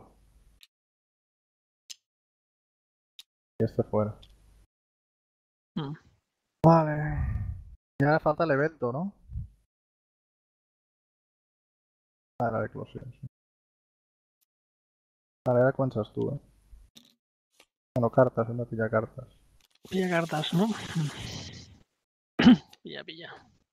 Y este fuera. Mm. Vale. Y ahora falta el evento, ¿no? Ah, la eclosión. Sí. Vale, ara comences tu, eh? Bueno, cartes, hem de pillar cartes. Pilla cartas, ¿no? Pilla, pilla.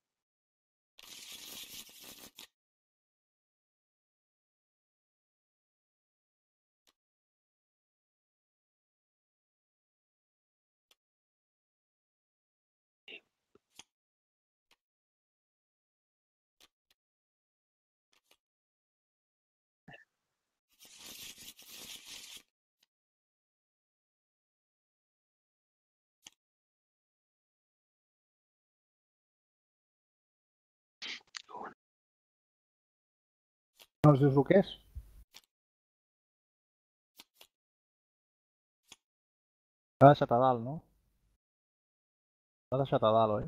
No ens dius el que és? L'ha deixat a dalt, no? L'ha deixat a dalt, oi?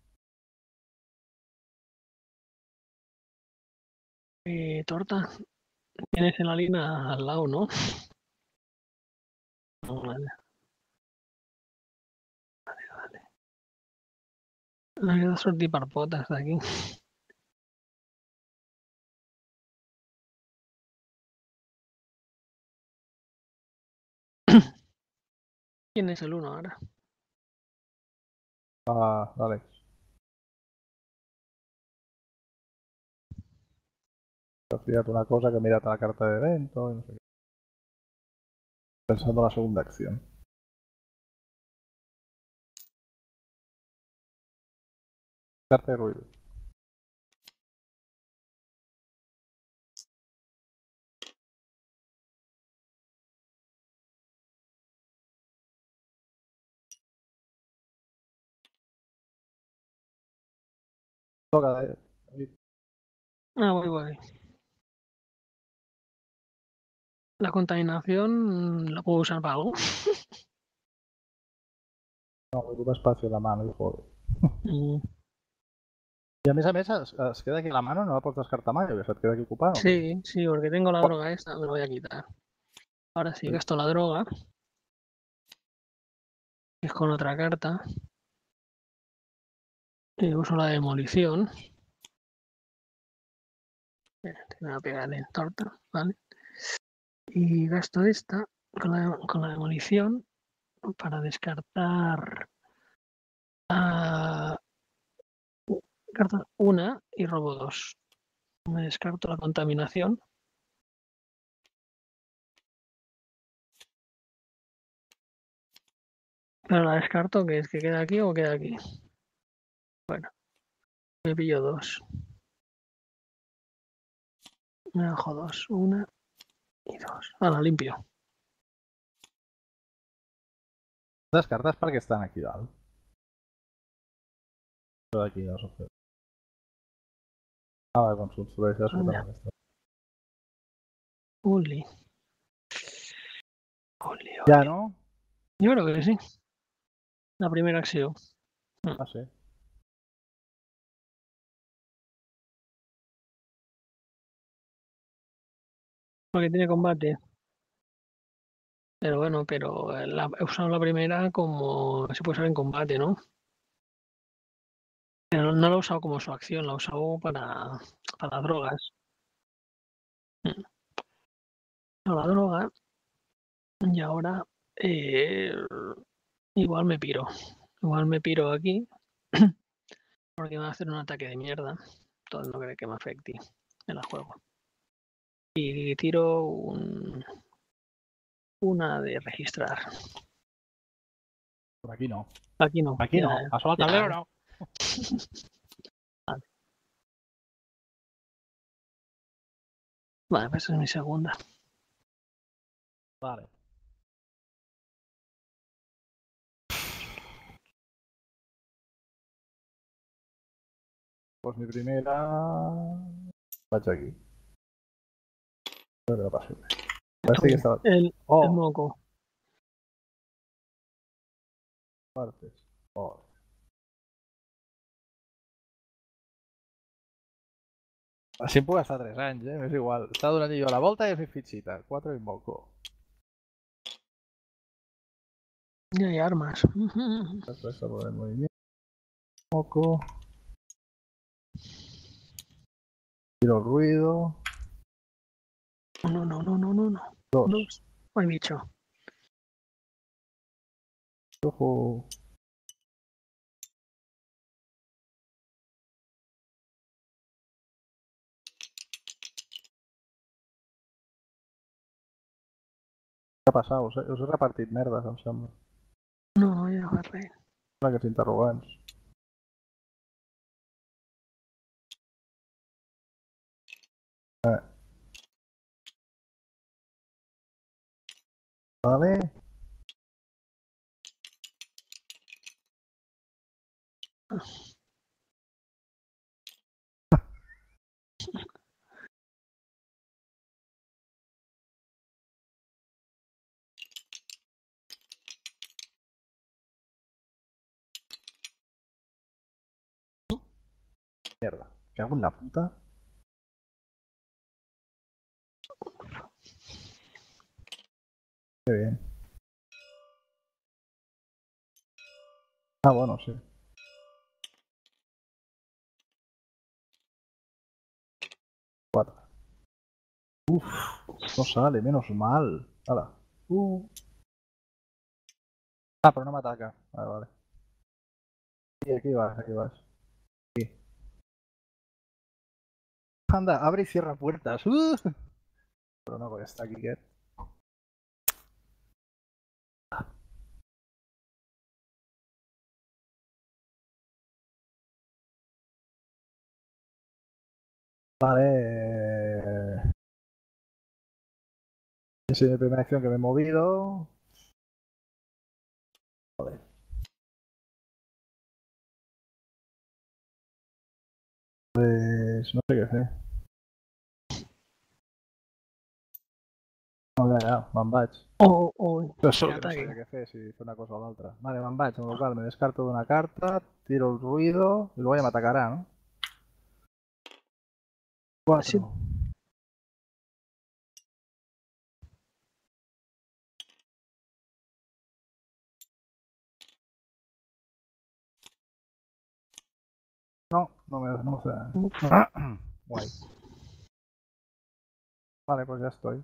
Eh, torta, tienes en la línea al lado, ¿no? No, vale. Vale, vale. He de sortir per potes d'aquí. ¿Quién es el uno ahora? Ah, l'Àlex. T'has fiat una cosa que ha mirat a la carta de evento y no sé qué. Pensando en la segunda acción. Carta de ruido. Toca de... Ah, voy, voy. La contaminación la puedo usar para algo. No, ocupa espacio la mano i joder. Mm, I a més a més es, es queda aquí la mano, no la pots descartar mai, o que se't queda aquí ocupada. Sí, sí, porque tengo la droga esta, me la voy a quitar. Ahora sí, gasto la droga. Que es con otra carta. Y uso la demolición. Espérate, me voy a pegar en torta, ¿vale? Y gasto esta con la, con la demolición para descartar a carta una y robo dos. Me descarto la contaminación. Pero la descarto, que es que queda aquí o queda aquí. Bueno, me pillo dos. Me bajo dos. Una y dos. Ahora limpio. Les cartes perquè estan aquí dalt. Això d'aquí no s'ho fet. Ah, quan construeixes Anda. surten aquestes. Uli. Uli, uli. Ja, no? Yo creo que sí. La primera acción. Ah, sí. Porque tiene combate. Pero bueno, pero la, he usado la primera como se puede usar en combate, ¿no? Pero no la he usado como su acción, la he usado para, para drogas. Mm. La droga. Y ahora eh, igual me piro. Igual me piro aquí. Porque me va a hacer un ataque de mierda. Entonces no creo que me afecte. Me la juego. Y tiro un, una de registrar. Por aquí no. Aquí no. Aquí ya, no. A sobre el ya. tablero no. Vale. Vale, pues esa es mi segunda. Vale. Pues mi primera... Vaig aquí. Espero que no passi res. Parece que estava... El, el Oh, moco. partes. Oh. Així em puc estar tres anys, eh? És igual. Està donant jo la volta i he fet fitxita. quatre i moco. Ya hay armas. Després se poden moviment. Moco. Tiro el ruido. No, no, no, no, no, no. Dos. Dos. Hay bicho. Ojo. Què ha passat? Us he, us he repartit merdes, em sembla. No, no, ya agarré. Aquests interrogants. Eh. Vale. Mierda. ¿Qué hago en la puta? Qué bien. Ah, bueno, sí. Cuatro. Uf, no sale, menos mal. Hala. Uh. Ah, pero no me ataca. Vale, vale. Sí, aquí vas, aquí vas. Aquí. Anda, abre y cierra puertas. Uh. Pero no, porque está aquí, ¿qué? Vale. Esa es mi primera acción que me he movido. Joder. Pues no sé què fer. No, ja, ja, me'n vaig. O, o Però solo que no ataque. sabia què fer, si fer una cosa o l'altra. Vale, me'n vaig, amb el qual me descarto d'una carta, tiro el ruido y luego ya me atacará, ¿no? Cuatro. Sí. No, no me no sé. Guay. Vale, pues ya estoy.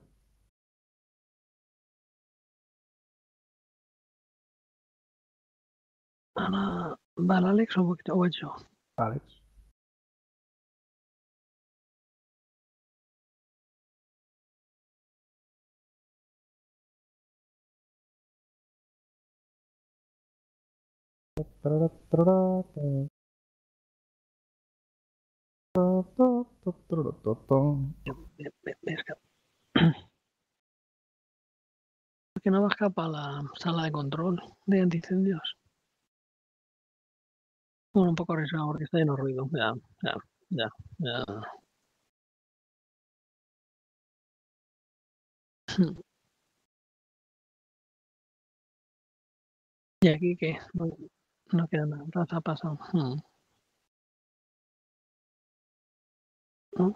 Ara va l'Àlex o ho ho vaig jo? Àlex. Bé, bé, bé, és que... ¿Por qué no vas cap a la sala de control de antiincendios? Bueno, un poco arriesgado porque está lleno de ruido. Ya, ya, ya, ya. ¿Y aquí qué? No, no queda nada. Raza pasa. Hmm. ¿No?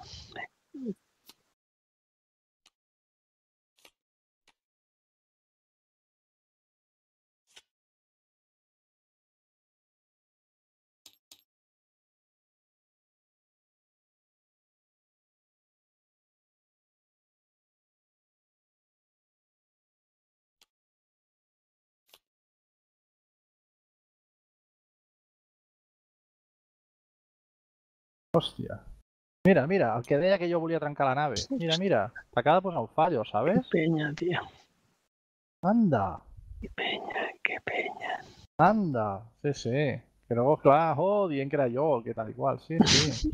Hòstia. Mira, mira, el que deia que jo volia trencar la nave. Mira, mira, t'acaba de posar un fallo, Qué ¿sabes? peña, tío. Anda, Qué peña, qué peña. anda. Sí, sí. Que luego, claro, oh, dient que era yo, que tal y cual. Sí, sí.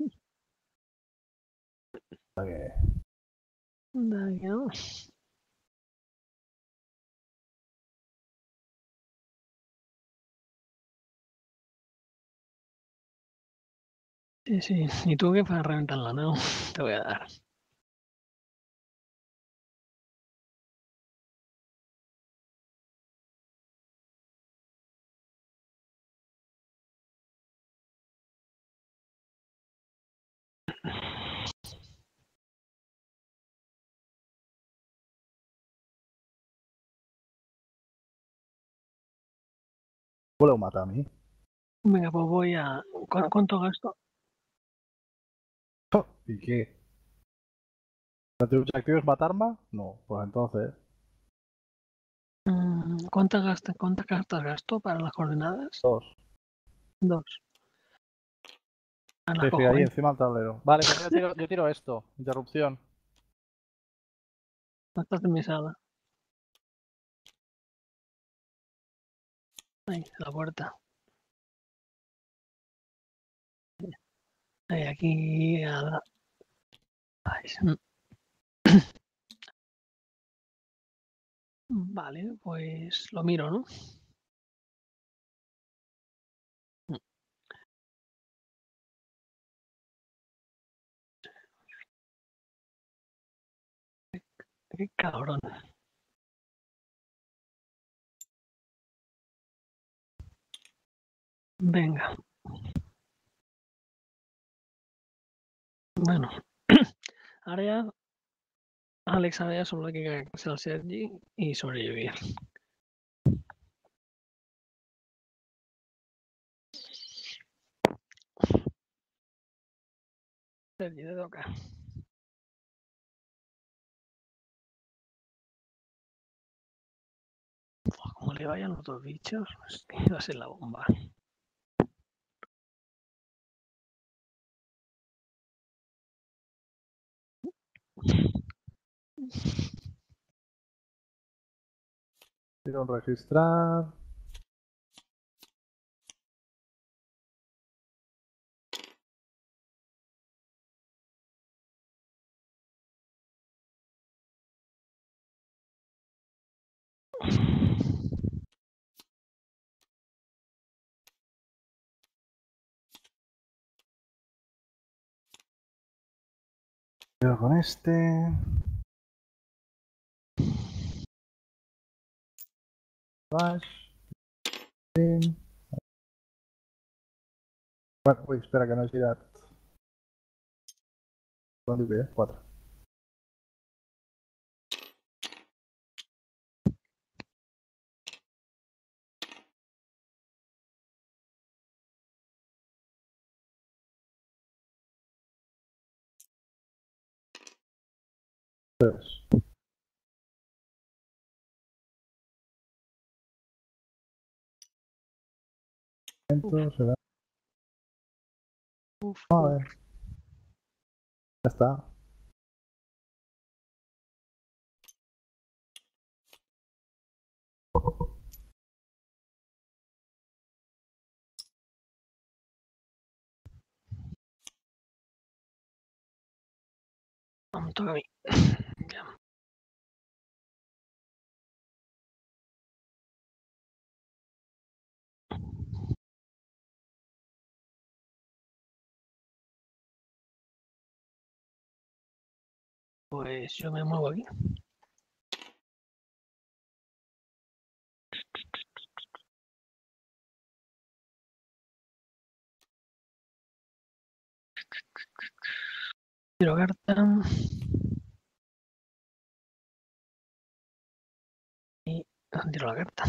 O sea que... Anda, que no. Sí, sí. ¿Y tú qué para reventar la nave? Te voy a dar. Voleu matar a mi? Venga, pues voy a... ¿cu- ¿Cuánto gasto? Oh, ¿y qué? ¿El teu objectiu es matar-me? No, pues entonces... Mm, ¿Cuántas, gasta, ¿Cuántas cartas gasto para las coordenadas? Dos. Dos. Ah, las Sí, sí, cojo, ahí ¿eh? encima del tablero. Vale, pues yo tiro, yo tiro esto. Interrupción. No estás en mi sala. Ahí, a la puerta. Ahí, aquí a la... Ay, mm. Vale, pues lo miro, ¿no? Mm, Qué cabrón. Venga. Bueno. Ahora ya... Alex, ahora ya solo hay que cagarse al Sergi y sobrevivir. Sergi, te toca. Uf, como le vayan los otros bichos, es que va a ser la bomba. Tiro un registrar. Pero con este... Bash. Pin. Bueno, uy, espera que no es girat. ¿Cuánto que es? Cuatro. Tres. Entonces será... Uf, A uf. ver. Ya está. No, me toca a mí. Ya. Pues yo me muevo aquí. Tiro carta. Y tiro la carta.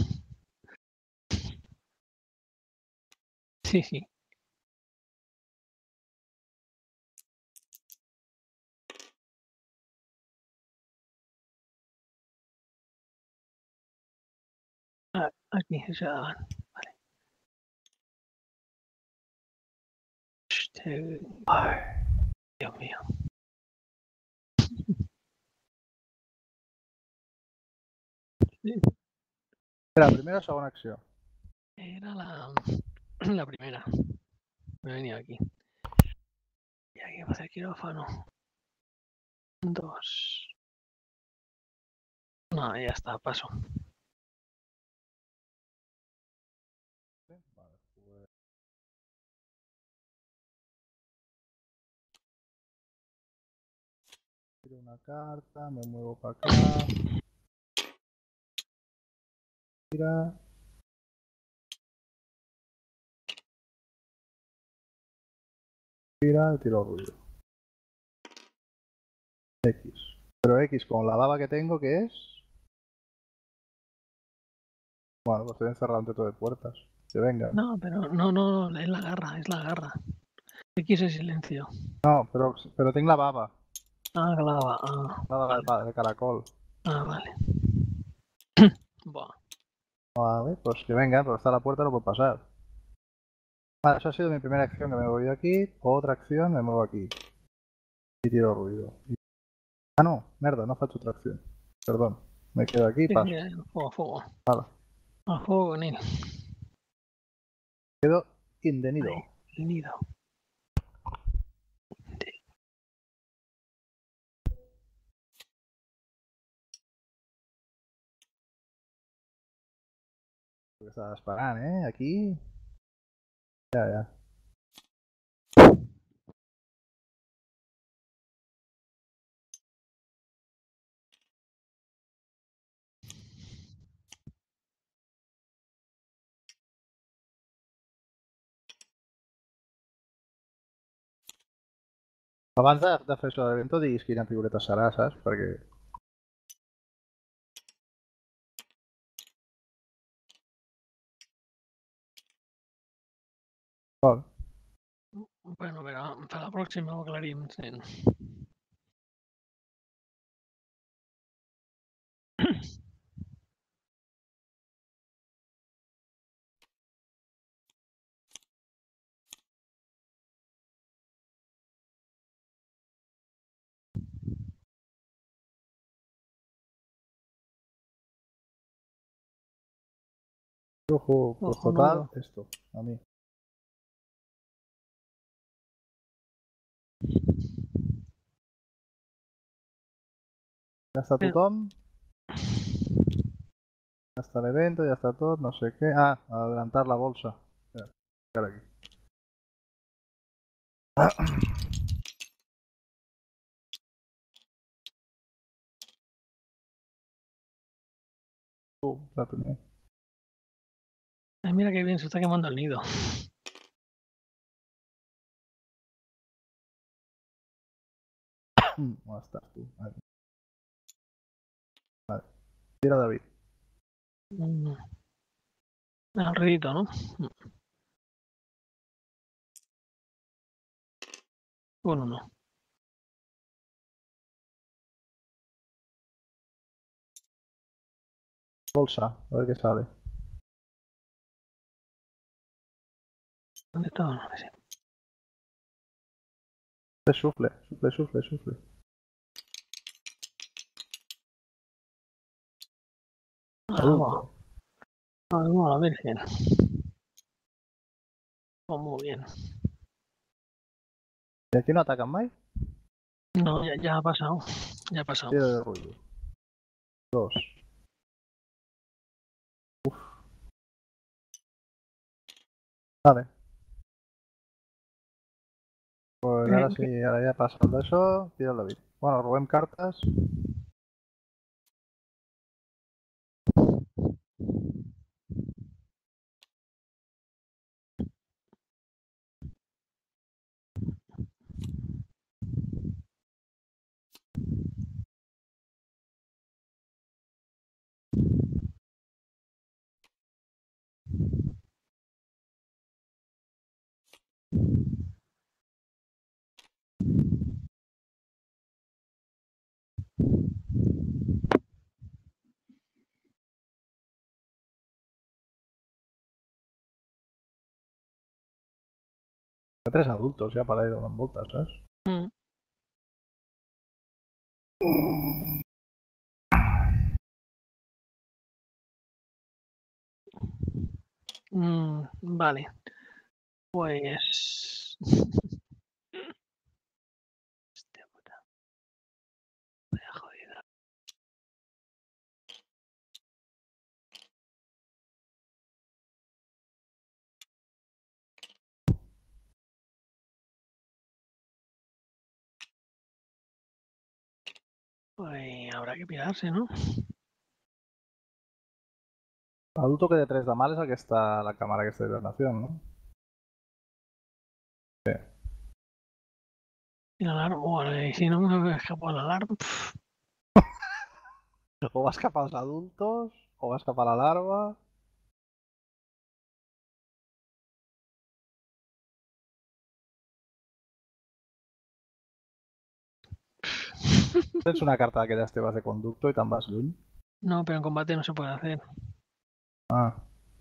Sí, sí. Ah, aquí, ya. Vale. Este... Ay. Dios mío. Sí. Era primera o segunda acción. Era la, la primera. Me he venido aquí. Y aquí va a hacer quirófano. Dos. No, ya está, paso. Vale, pues... Tiro una carta, me muevo para acá. Tira. Tira y tiro ruido. X. Pero X con la baba que tengo, ¿qué es? Bueno, pues estoy encerrado entre todo de puertas. Que vengan. No, pero no, no, no, es la garra, es la garra. X es silencio. No, pero, pero tengo la baba. Ah, clava. Ah, La baba vale. de, pa- de caracol. Ah, vale. Buah. Vale, pues que venga, pero está la puerta, no puede pasar. Vale, eso ha sido mi primera acción, que me voy aquí. Otra acción, me muevo aquí. Y tiro ruido. Y... Ah, no, merda, no faig otra acción. Perdón, me quedo aquí y Sí, paso. sí, fuego, fuego. Vale. A fuego con él. Quedo indenido. Ahí, el nido. Porque estaba esperant, eh? Aquí. Ya, ya. Abans de, de fer això de l'evento, diguis quina figureta serà, saps? Perquè... Vale. Bueno, però per la pròxima ho aclarim. Sí. Ojo, pues Ojo, total, nudo. esto, a mí. Ja està Pero- tothom. Ya está el evento, ya está todo, no sé qué. Ah, adelantar la bolsa. Espera, espera aquí. tú, la primera. Ay, mira qué bien, se está quemando el nido. ¿Dónde estás tú? Vale. Vale. Tira David. Mm. Al redito, ¿no? Bueno, no. Bolsa, a ver qué sale. ¿Dónde está? No sé. Sufle, sufle, sufle, sufle. Vamos. Vamos a la Virgen. Oh, muy bien. ¿Y aquí no atacan más? No, ya, ya ha pasado. Ya ha pasado. Tira de ruido. Dos. Uf. Vale. Pues ahora sí, ahora ya pasando eso, tira David. Bueno, robem cartas. Hay tres adultos ya para ir dando vueltas, ¿sabes? Mm. Mm, vale. Pues. Hostia puta. Vaya jodida. Pues habrá que pirarse, ¿no? L'adulto que té tres de mal és aquesta, la càmera aquesta d'hibernació, no? Sí. Y la alarma, bueno, y si no me escapo la alarma. Pff, O vas cap als adultos, o vas cap a la larva... Tens una carta d'aquelles teves de conducto i te'n vas lluny? No, pero en combate no se puede hacer. Ah,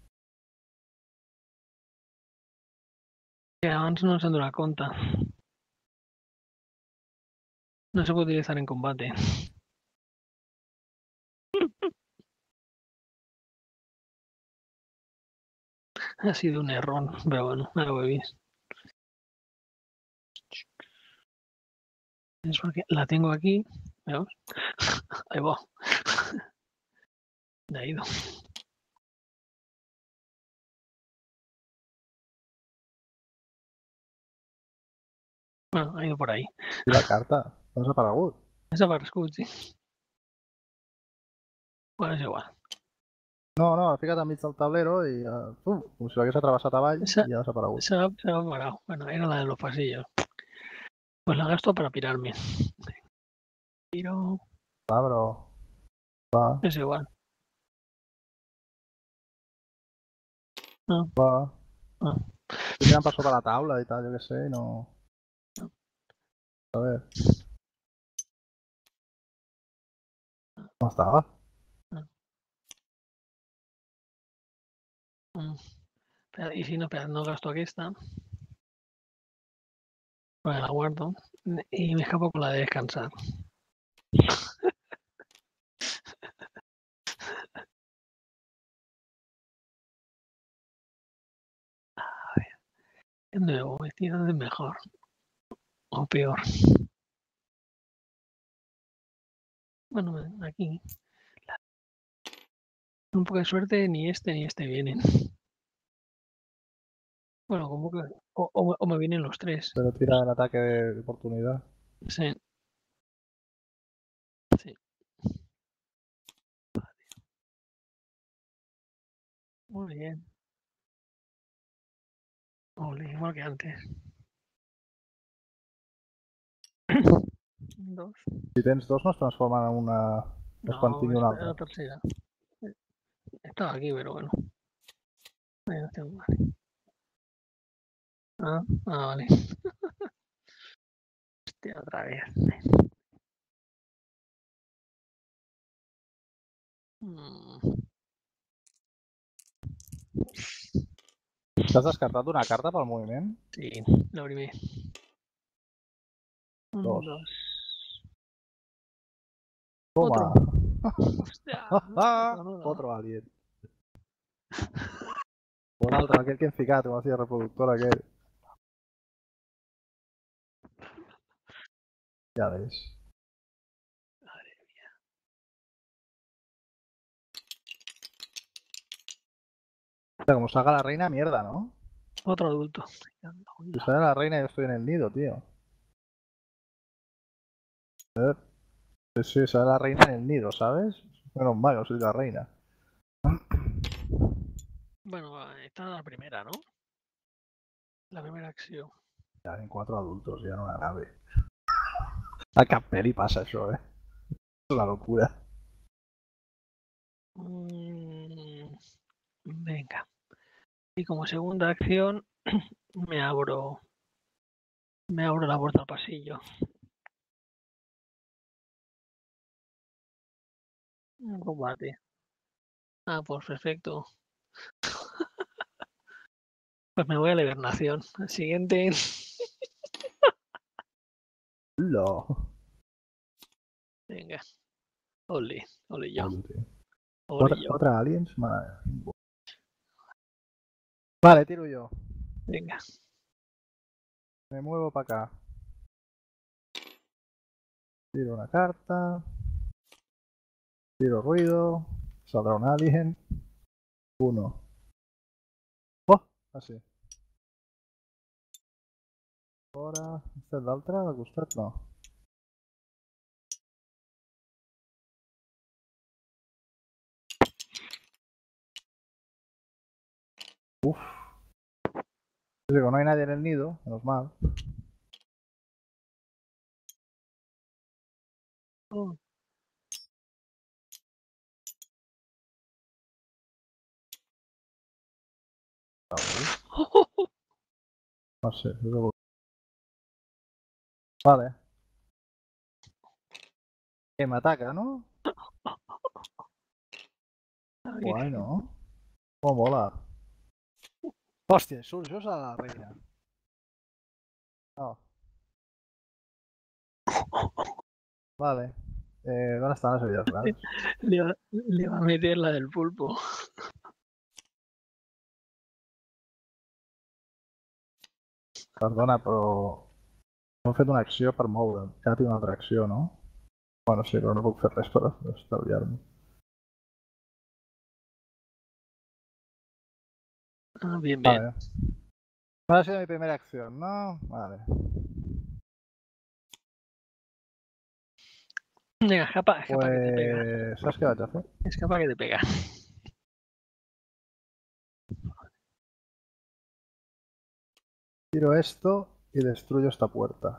Que abans no ens hem donat compte. No se puede utilizar en combate. Ha sido un error, pero bueno, no lo he visto. Es porque la tengo aquí, ¿veos? Ahí va. Ya ha ido. Bueno, ha ido por ahí. i la carta? No has aparegut. Esa para escuchar, sí. Bueno, es igual. No, no, fica't enmig del tablero i... Uh, pum, com si l'hagués atravessat avall Esa, i ja ha desaparegut. se, ha, se ha parado. Bueno, era la de los pasillos. Pues la gasto para pirarme. Piro. Va, però... Va, Es igual. No. va. Ah. Estic mirant per sota la taula i tal, jo què sé, i no... A veure... On estava? Mm. Espera, y si no, espera, no gasto aquesta. Pues la guardo. Y me escapo con la de descansar. A ver. De nuevo, vestido de mejor. O peor. Bueno, aquí. Un poco de suerte, ni este ni este vienen. Bueno, como que. O, o- o me vienen los tres. Però tira l'ataque d'oportunitat. Sí. Sí. Muy bien. Ole, igual que antes. Dos. Si tens dos no es transformen en una... és quan No, tingui es una la altra. tercera. Estaba aquí, pero bueno. Ahí no tengo, vale. Ah, ah, vale. Hostia, otra vez. Mm, T'has descartat una carta pel moviment? sí, la primera. Un, Dos. dos. Toma. Otro. Hostia. Ah, No, no, no. otro alien. Un altre, aquell que hem ficat, com hacía reproductor aquell. Ja ves. Hostia, como salga la reina, mierda, ¿no? Otro adulto. Si sale la reina, yo estoy en el nido, tío. A ver. Sí, sí, sale la reina en el nido, ¿sabes? Menos mal, yo soy la reina. Bueno, esta es la primera, ¿no? La primera acción. Ya en cuatro adultos, ya en una nave. A cap peli passa això, eh? És una locura. Mm, venga. Y como segunda acción, me abro. Me abro la puerta al pasillo. Un combate. Ah, pues perfecto. Pues me voy a la hibernación. El siguiente. Lo. Venga. Ole, ole yo. Ole, tío. Ole Quatre, yo. quatre aliens? Madre mía. Vale, tiro yo. Venga. Me muevo para acá. Tiro una carta. Tiro ruido. Saldrá un alien. Uno. Oh, así. Ahora, este és l'altre, al costat no. Uf. Digo, no hay nadie en el nido, menos mal. Oh. No sé, luego... Vale. Que me ataca, ¿no? Guay, ¿no? Oh, mola. Hòstia, surt just a la reina. No. Vale. Eh, ¿dónde están las heridas graves? Le, va, le va a meter la del pulpo. Perdona, però... Hem fet una acció per moure'm. Ja tinc una altra acció, no? Bueno, sí, però no puc fer res per estalviar-me. Ah, bien, bien. Vale. Va a ser mi primera acción, ¿no? Vale. Venga, escapa, escapa que te pega. Pues... ¿Sabes qué vaig a fer? Escapa que te pega. Tiro esto y destruyo esta puerta.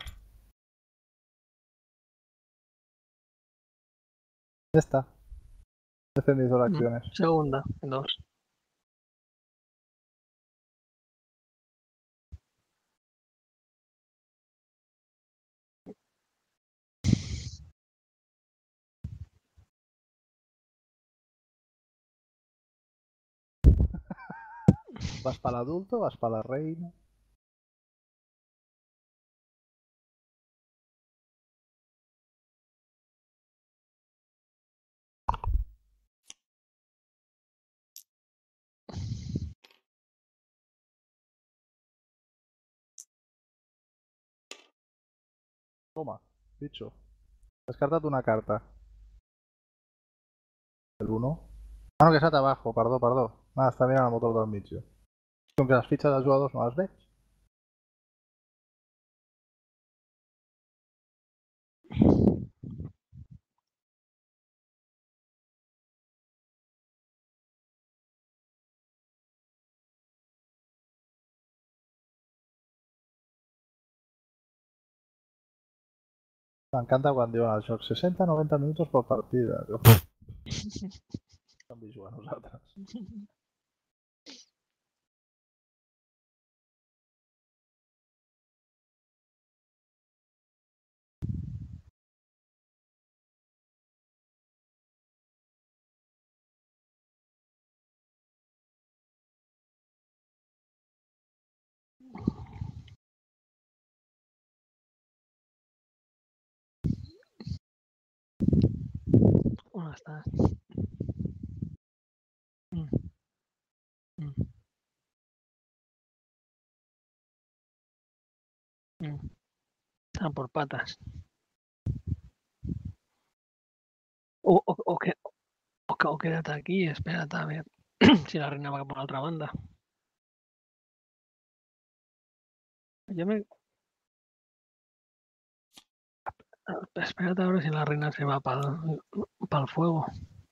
Ya está. He hecho mis dos Mm, acciones. Segunda, dos. ¿Vas para el adulto? ¿Vas para la reina? Toma, bicho. Descarta't una carta. El uno. Ah, no, que està abajo, perdó, perdó. Ah, està mirant el motor del mig. Com que les fitxes dels jugadors no les veig. M'encanta quan diuen al joc seixanta a noventa minuts per partida. Som jugar nosaltres. On està? Mm. Mm. Mm. Está por patas. O, o, o, que, o, o quédate aquí, espérate a ver si la reina va por la otra banda. Yo me... Espérate a ver si la reina se va para el fuego.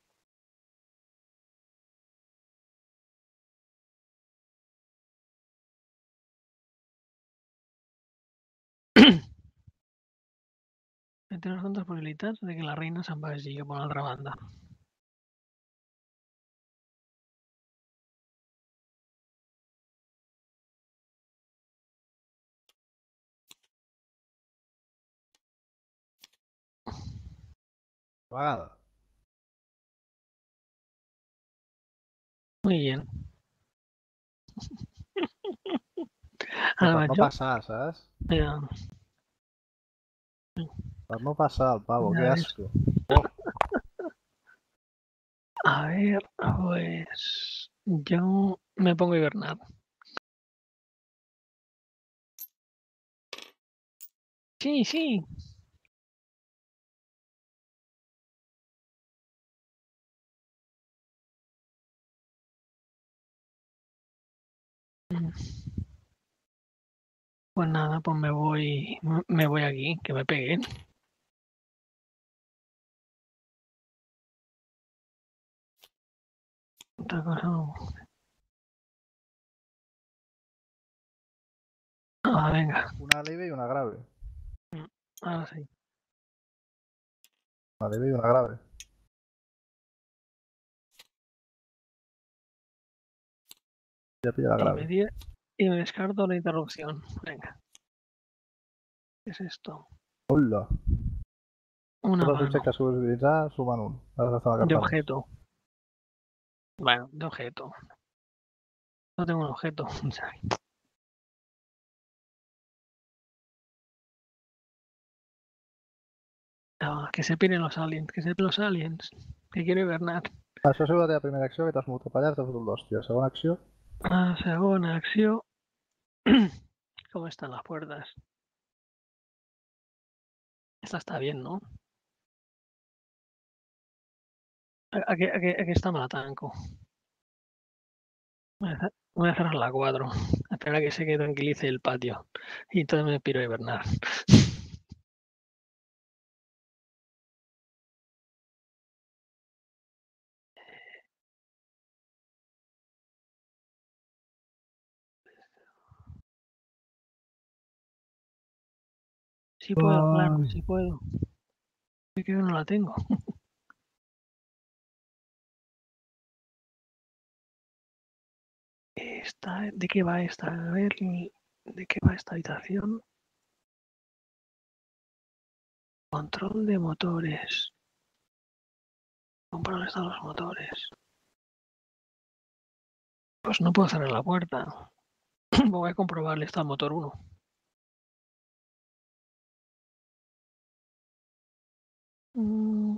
Tiene bastantes possibilitats de que la reina se'n vagi cap a una altra banda. Vegada. Muy bien. Per Ara vaig no jo. passar, saps? Ja. Per no passar el pavo, Ja que ves. asco. A ver, pues yo me pongo a hibernar. Sí, sí. Pues nada, pues me voy, me voy aquí, que me peguen. Otra cosa no. Ah, venga, Una leve y una grave. ahora sí. Una leve y una grave. Ya pilla la Y me, grave. di- y me descarto la interrupción. Venga. ¿Qué es esto? Hola. Una Tots els mano objectes que suels utilitzar sumen un. Has gastat una de carta més. objeto. Bueno, de objeto. No tengo un objeto. Ah, que se piren los aliens, que se piren los aliens. Que quiero hibernar. Això ha sigut la teva primera acció, que t'has mogut cap allà i t'has fotut l'hòstia. Segona acció, Ah, segunda acción. ¿Cómo están las puertas? Esta está bien, ¿no? Aquí, aquí, aquí está Malatanco. Voy a, cer- voy a cerrar la cuatro. Esperar a que se que tranquilice el patio. Y entonces me piro a hibernar. Sí puedo, claro, Ay. sí puedo. Es que yo no la tengo. Esta, ¿de qué va esta? A ver, ¿de qué va esta habitación? Control de motores. Comprar están los motores. Pues no puedo cerrar la puerta. Voy a comprobarle está el motor uno. Mm.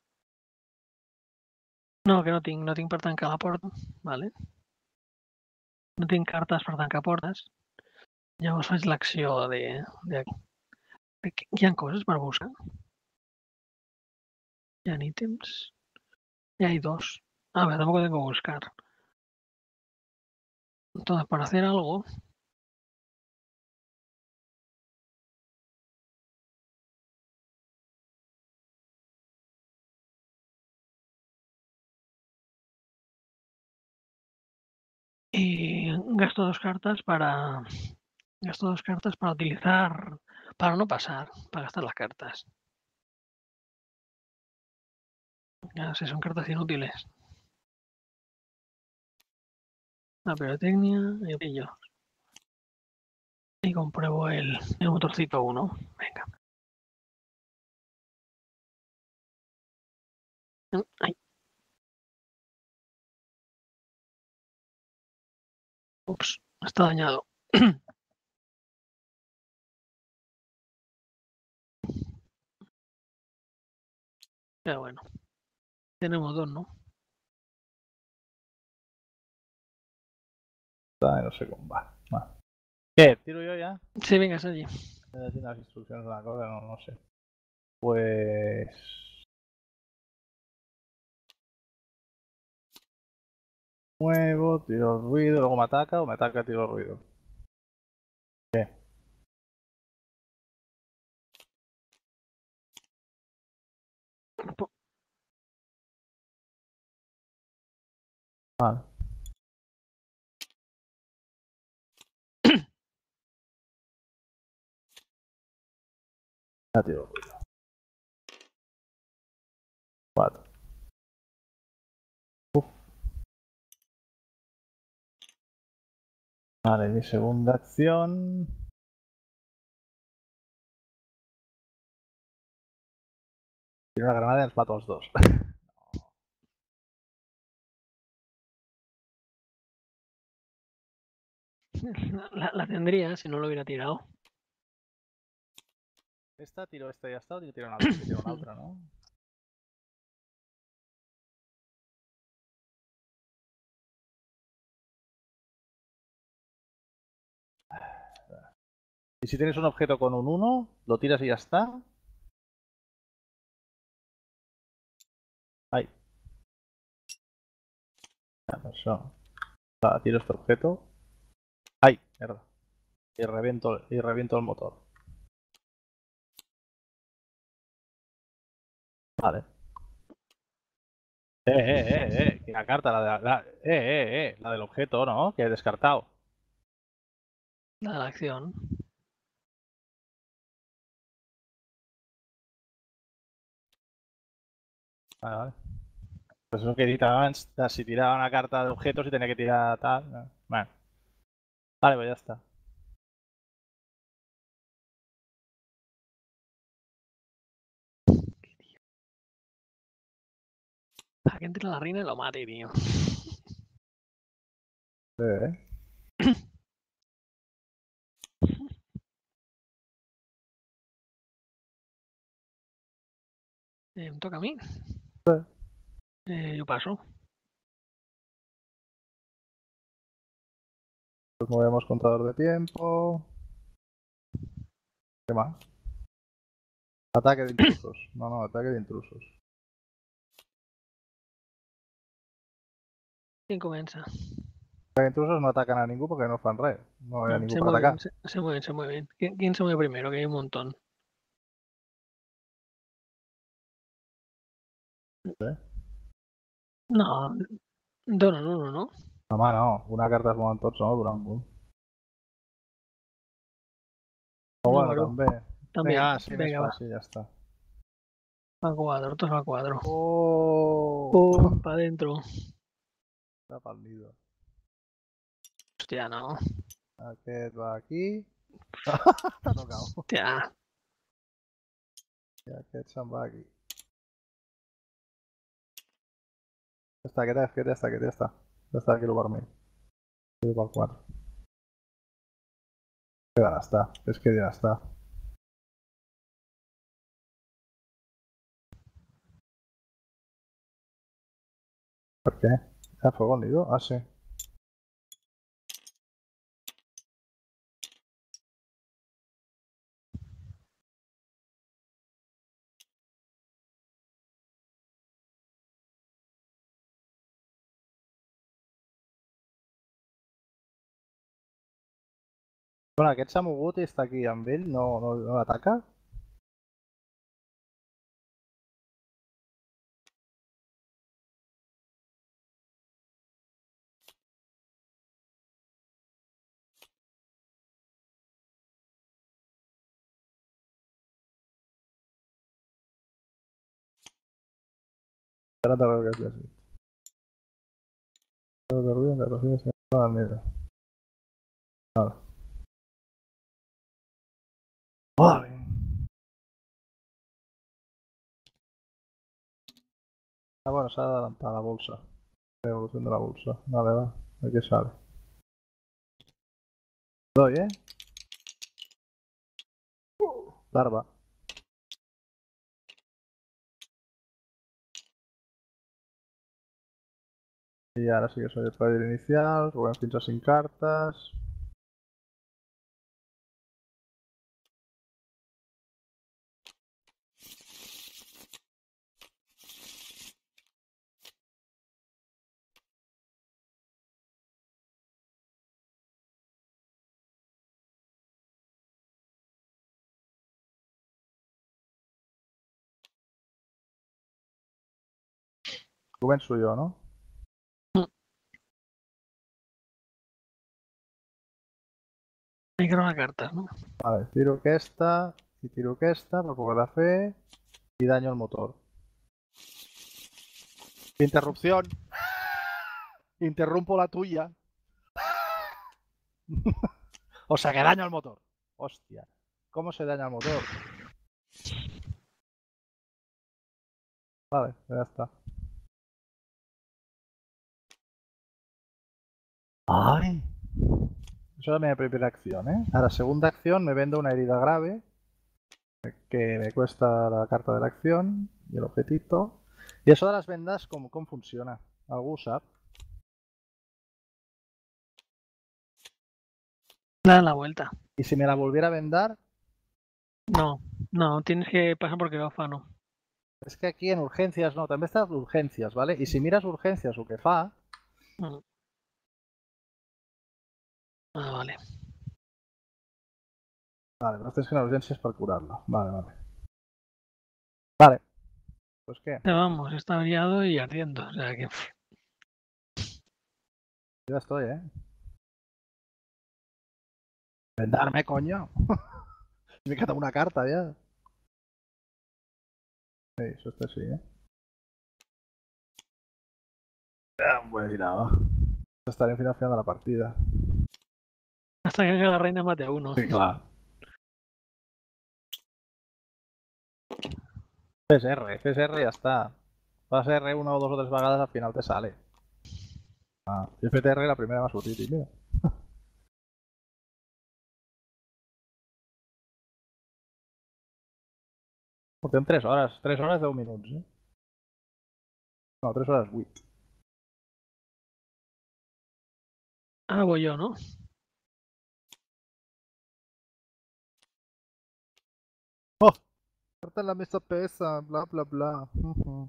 No, que no tinc, no tinc per tancar la porta, vale? No tinc cartes per tancar portes. Llavors faig l'acció de, de... Hi ha coses per buscar. Hi ha ítems. Y hay dos. A ver, tampoco tengo que buscar. Entonces, para hacer algo... Y gasto dos cartas para... Gasto dos cartas para utilizar... Para no pasar, para gastar las cartas. Ya sé, son cartas inútiles. La pirotecnia y pillo. Y compruebo el, el motorcito uno. Venga. Ay. Ups, está dañado. Pero bueno. Tenemos dos, ¿no? Ay, no sé cómo va. Va. ¿Qué? ¿Tiro yo ya? Sí, venga, Sergi. Eh, Tiene las instrucciones de la cosa, no, no sé. Pues... Muevo, tiro el ruido, luego me ataca o me ataca, tiro el ruido. ¿Qué? Vale. Ya tiro el ruido. Cuatro. Uf. Vale, mi segunda acción. Tiro una granada y los mato a los dos. La, la tendría si no lo hubiera tirado. Esta, tiro esta y ya está, o tiro una altra, tiro una otra, ¿no? Y si tienes un objeto con un uno, lo tiras y ya está. Ay. Ya, pues eso. Va, tiro este objeto. Ay, mierda. Y reviento, y reviento el motor. Vale. Eh, eh, eh, eh. Que la carta, la de la, la- eh, eh, eh. La del objeto, ¿no? Que he descartado. La de la acción. Vale, vale. Pues eso que editaba antes, si tiraba una carta de objetos y tenía que tirar tal. Bueno. Vale, pues ya está. Para que entre la reina y lo mate, tío. Eh, Eh, me toca a mí. eh. Eh, yo paso. Pues movemos contador de tiempo. ¿Qué más? Ataque de intrusos. No, no, ataque de intrusos. ¿Quién comienza? Ataque de intrusos no atacan a ningún porque no fan red. No hay a No, ningún se para mueven, atacar. se, se mueven, se mueven. ¿Quién, quién se mueve primero? Que hay un montón. ¿Eh? No, donen uno, ¿no? Home, no. Una carta es mouen tots, no? Durant un punt. O bueno, Número. també. También. Vinga, va, sí, més Venga, va. fàcil, ja està. Va cuadro, otros va cuadro. Oh! Pum, para adentro. Està pel nido. Hostia, no. Aquest va aquí. T'ha tocat. Hostia. I aquest se'n va aquí. Ja està, aquest, aquest ja està, aquest ja està. Ja està aquí el vermell. Quedo pel quatre. Que ja està, és que ja està. Per què? Ah, fuego al nido? Ah, sí. Bueno, aquest s'ha mogut i està aquí amb ell, no, no, no l'ataca? Ahora te veo que es así. Todo de ruido, pero sí, se va al medio. Vale. Vale. Ah, bueno, se ha adelantado la bolsa. La evolución de la bolsa. Vale, va. Aquí sale. Doy, ¿eh? Larva. Y ahora sí que soy el player inicial. Rubén pincha sin cartas. Rubén suyo, ¿no? Hay que robar cartas, ¿no? Vale, tiro que esta. Y tiro que esta, por coger la fe. Y daño al motor. Interrupción. Interrumpo la tuya. O sea que daño al motor. Hostia. ¿Cómo se daña al motor? Vale, ya está. Ay. Eso es mi primera acción, ¿eh? A la segunda acción me vendo una herida grave. Que me cuesta la carta de la acción. Y el objetito. Y eso de las vendas, ¿cómo, cómo funciona? ¿Algú sap? Da la vuelta. Y si me la volviera a vendar, No, no, tienes que pasar por quirófano. es que aquí en urgencias no, també estàs urgencias, ¿vale? Y si miras urgencias o que fa, Mm. Ah, vale. vale, però tens que anar a urgències per curar-la. Vale, vale. Vale. Pues qué, Pero vamos, está averiado y ardiendo. O sea que. ya estoy, ¿eh? Vendarme, coño. Me queda una carta ya. Sí, eso está así, ¿eh? Ya, pues nada. Estaré en final final de la partida. Hasta que la reina mate a uno. Sí, clar. C S R, C S R ya está. Vas a R una o dos o tres vegades al final te sale. Ah, y F T R la primera más útil, mira. Portem tres hores, tres hores deu minuts, eh? No, tres hores vuit. Ah, voy yo, ¿no? Oh! Carta la mesa pesa, bla bla bla. Uh -huh.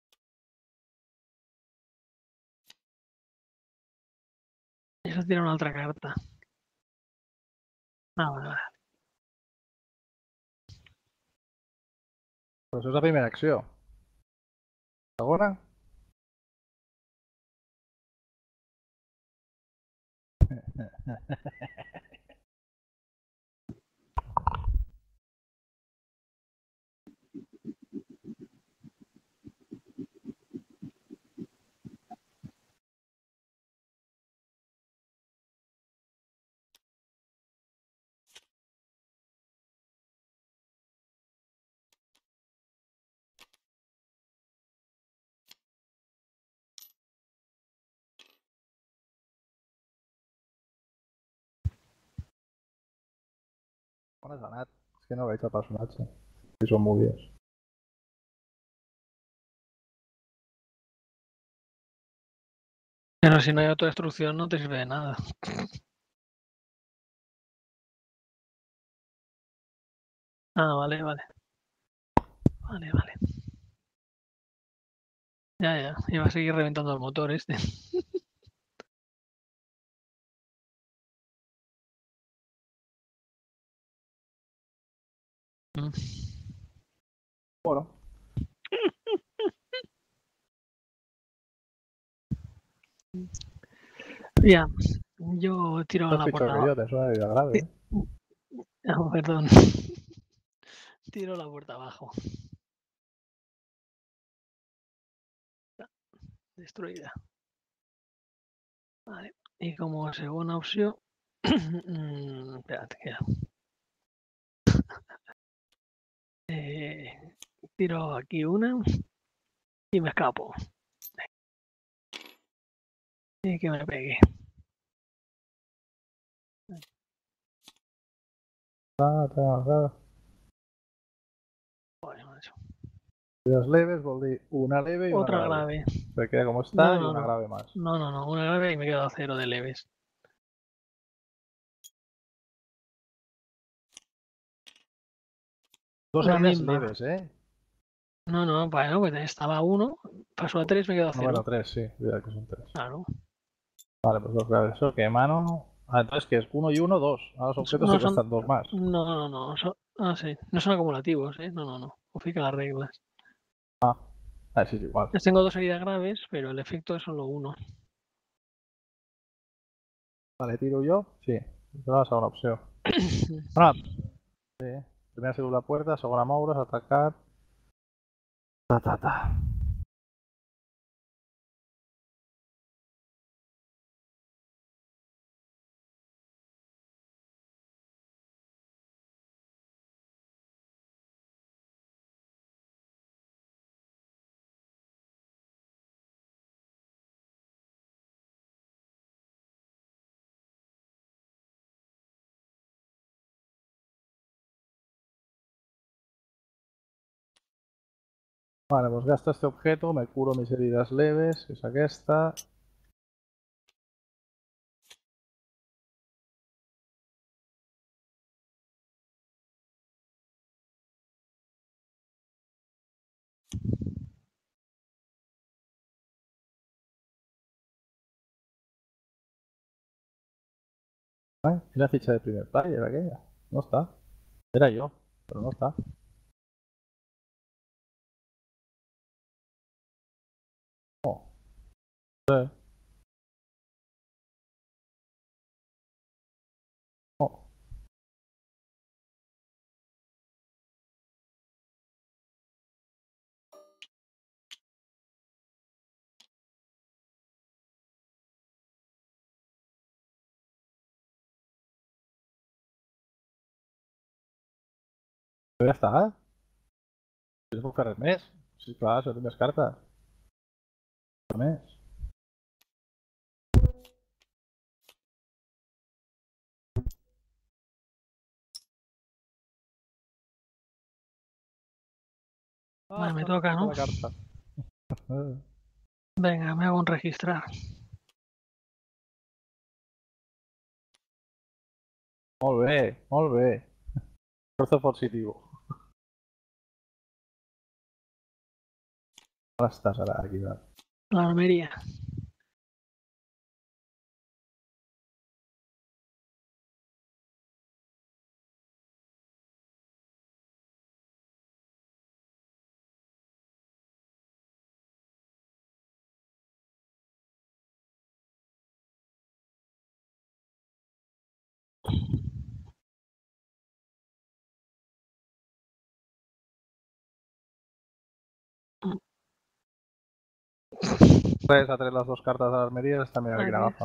Eso tiene una otra carta. Ah, vale, vale. Però això és la primera acció. Segona? On has anat? És que no veig el personatge. Si són movies. Pero si no hay autodestrucción no te sirve de nada. Ah, vale, vale. Vale, vale. Ya, ya. Iba a seguir reventando el motor este. Mm. Bueno. Ya. Yo tiro No la has puerta que yo, tens una herida grave, eh? Oh, perdón. Tiro la puerta abajo. destruïda. Vale. I com a segona opció... Espera't, que... Eh, tiro aquí una y me escapo. Y que me pegue. Ah, ah, ah. Joder, macho. Dos leves, vol dir una leve y una Otra grave. grave. Se queda como está No, y no, una no. grave más. No, no, no. Una grave y me quedo a cero de leves. Dos La heridas misma. leves, ¿eh? No, no, bueno, pues estaba a uno, paso a tres, me quedo a No, cero. bueno, tres, sí. Cuidado que son tres. Claro. Vale, pues dos graves. Eso que mano. Ah, entonces que es uno y uno, dos. A los objetos No se son... cuestan dos más. No, no, no. Son... Ah, sí. No son acumulativos, ¿eh? No, no, no. Modifica las reglas. Ah, sí, es igual. Les tengo dos heridas graves, pero el efecto es solo uno. Vale, tiro yo. Sí. Esa la segona opció. Ah, sí. Primera segunda puerta, segona mouros, atacar. Ta, ta, ta. Vale, pues gasto este objeto, me curo mis heridas leves, que es aquesta. Ay, y la ficha de primer player aquella. No está. Era yo, pero no está. Oh. Sí. Oh. Però ja està. Si no puc fer res més. Sí, clar, són més cartes. Res més. Ah, Vale, me està toca, ¿no? la carta. Venga, me hago un registrar. Molt bé, molt bé. Esforzo positivo. On estàs ara, aquí dalt? La armería. Res, ha tret les dues cartes de l'armeria i està mirant quina agafa.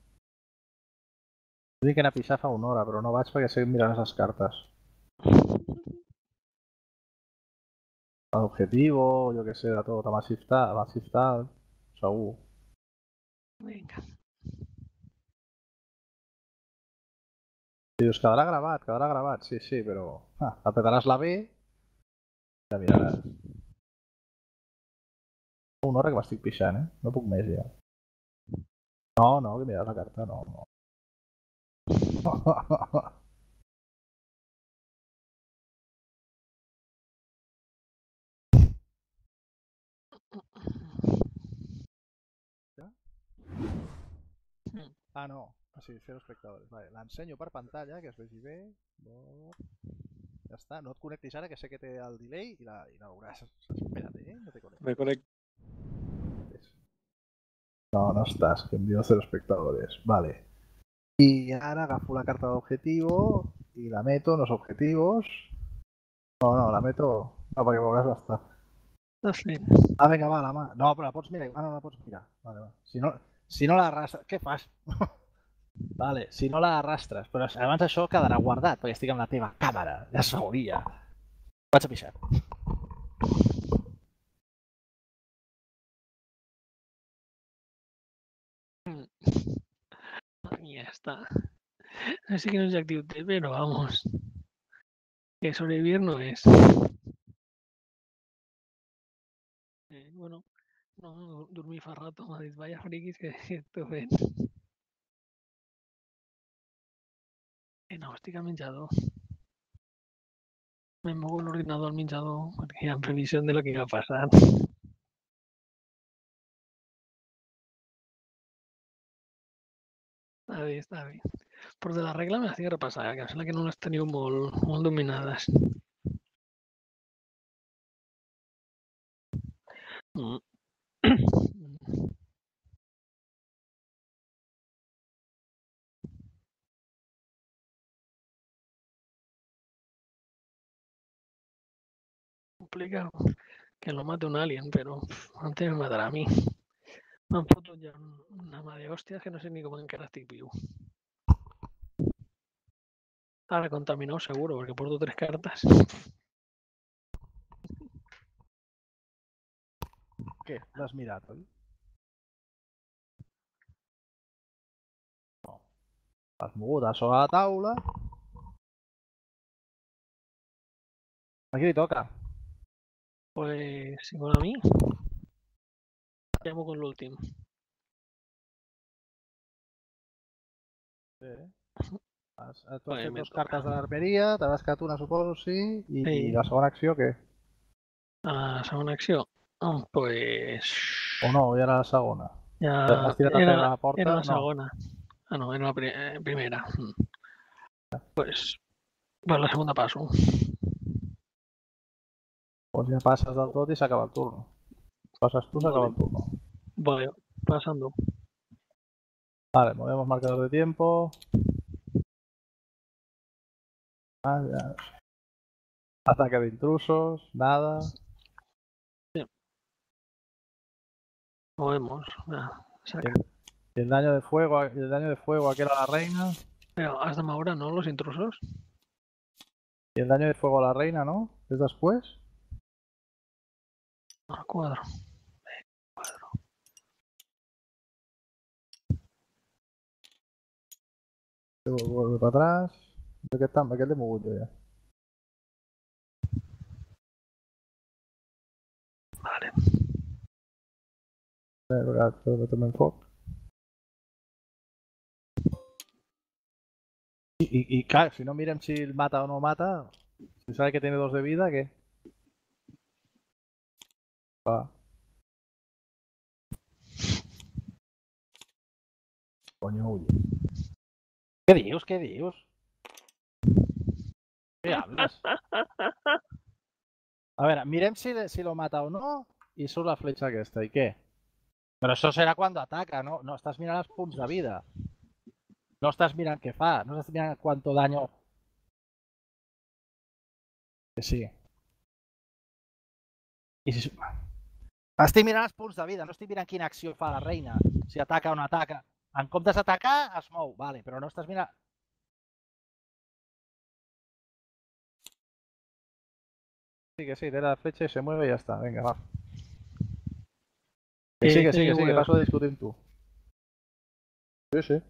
Dic que anar a pixar fa una hora, però no vaig perquè seguim mirant les cartes. L'objectivo, jo que sé, de tot, amb el shiftat, amb el shiftat, segur. Venga. Dius, quedarà gravat, quedarà gravat, sí, sí, però... Ah, apretaràs la B i ja miraràs. Una hora que m'estic pixant, eh? No puc més, ja. No, no, que miraràs la carta, no, no. Ah, no. Ah, sí, cero espectadors. Vale, l'ensenyo per pantalla, que es vegi bé. Ja està, no et connectis ara, que sé que té el delay i la, i la veuràs. Espera't, eh? No te conectes. Me conecto. No, no estás, que envío cero espectadores. Vale. Y ahora agafo la carta de objetivo y la meto en los objetivos. No, no, la meto... No, perquè veuràs bastar. Estàs fent? Ah, vinga, va, la mà. No, però la pots mirar. Ah, no, la pots mirar. Vale, va. Si no, si no l'arrastres... Què fas? Vale, si no l'arrastres. Però abans això quedarà guardat, perquè estic amb la teva càmera. Ja es veuria. Vaig a pixar. Y ya está. Así que no es activo T, pero vamos. Que sobrevivir no es. Eh, bueno, no, no, dormir fa rato, m'ha dit, vaya friquis que, que esteu fent. Eh, no, estic al menjador. M'he mogut l'ordinador al menjador perquè hi ha previsió de lo que iba a passar. Està bé, està bé. Però de la regla me l'estic repassant, que em sembla que no les teniu molt, molt dominades. Mm. Complicado que lo mate un alien, pero pff, antes me matarà a mi. M'han fotut ja una mà d'hòsties que no sé ni com encara estic viu. Ara contaminado seguro, perquè porto tres cartes. Què? L'has mirat, oi? No. L'has mogut a sobre la taula. A qui li toca? Pues si con a mí, llamo con l'últim. Sí. Has, tu has Pues fet me dos toca. cartes de l'armeria, te n'has quedat una, suposo, sí, i, Sí. i la segona acció què? La segona acció, oh, pues... O no, ja era la segona. Ja Has tirat a era, terra la porta? era la No. segona. Ah, no, era la pri eh, primera. Mm. Pues, pues la segunda passo. Pues ya pasas del tot y se acaba el turno. Pasas tú, se acaba Vale. el turno. Vale, pasando. Vale, movemos marcador de tiempo. Ah, ya. Ataque de intrusos, nada. Sí. Movemos. Ah, saca. Y el daño de fuego, el daño de fuego aquí era la reina. Pero hasta ahora, ¿no? Los intrusos. Y el daño de fuego a la reina, ¿no? ¿Es después? Ah, cuadro. Cuadro. Vuelve para atrás. ¿Qué está? ¿Qué te muevo yo ya? Vale. Pero meterme en foc. Y, y, y claro, si no miren si mata o no mata, si sabe que tiene dos de vida, ¿qué? Va. Coño, huye. ¿Qué dios? ¿Qué dios? ¿Qué hablas? A ver, mirem si, si lo mata o no i surt la fletxa aquesta. I què? Però això serà quan ataca, no? No estàs mirant els punts de vida. No estàs mirant què fa. No estàs mirant quanto daño... Que sí. I si... Estic mirant els punts de vida, no estic mirant quina acció fa la reina. Si ataca o no ataca. En comptes d'atacar, es mou. Vale, però no estàs mirant... Sí, que sí, té la fletxa i se mueve i ja està. Vinga, va. Que sí, que sí, que sí, que paso de discutir amb tu. Sí, sí.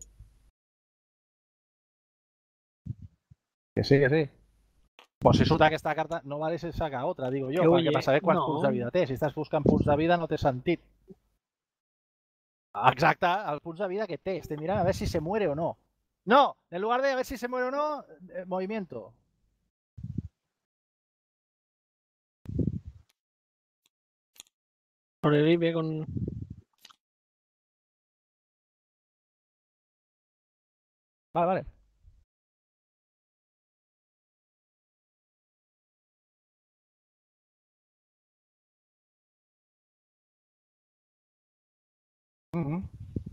Que sí, que sí. Pues si surt aquesta carta, no vale si saca otra, digo yo, perquè per saber quants no. punts de vida té. Si estàs buscant punts de vida no té sentit. Exacte, els punts de vida que té. Estem mirant a ver si se muere o no. No, en lugar de a ver si se muere o no, eh, movimiento. Sobrevive con... Vale, vale. Uh -huh.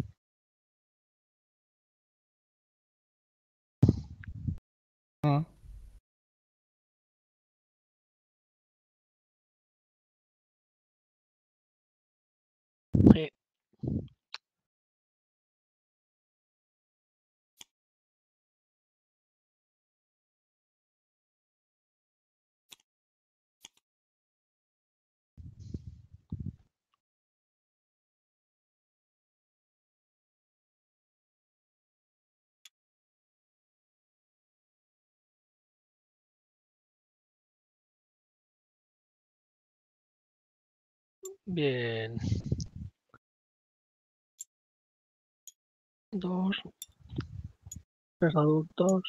Uh -huh. Sí. Bien. Dos. Tres adultos.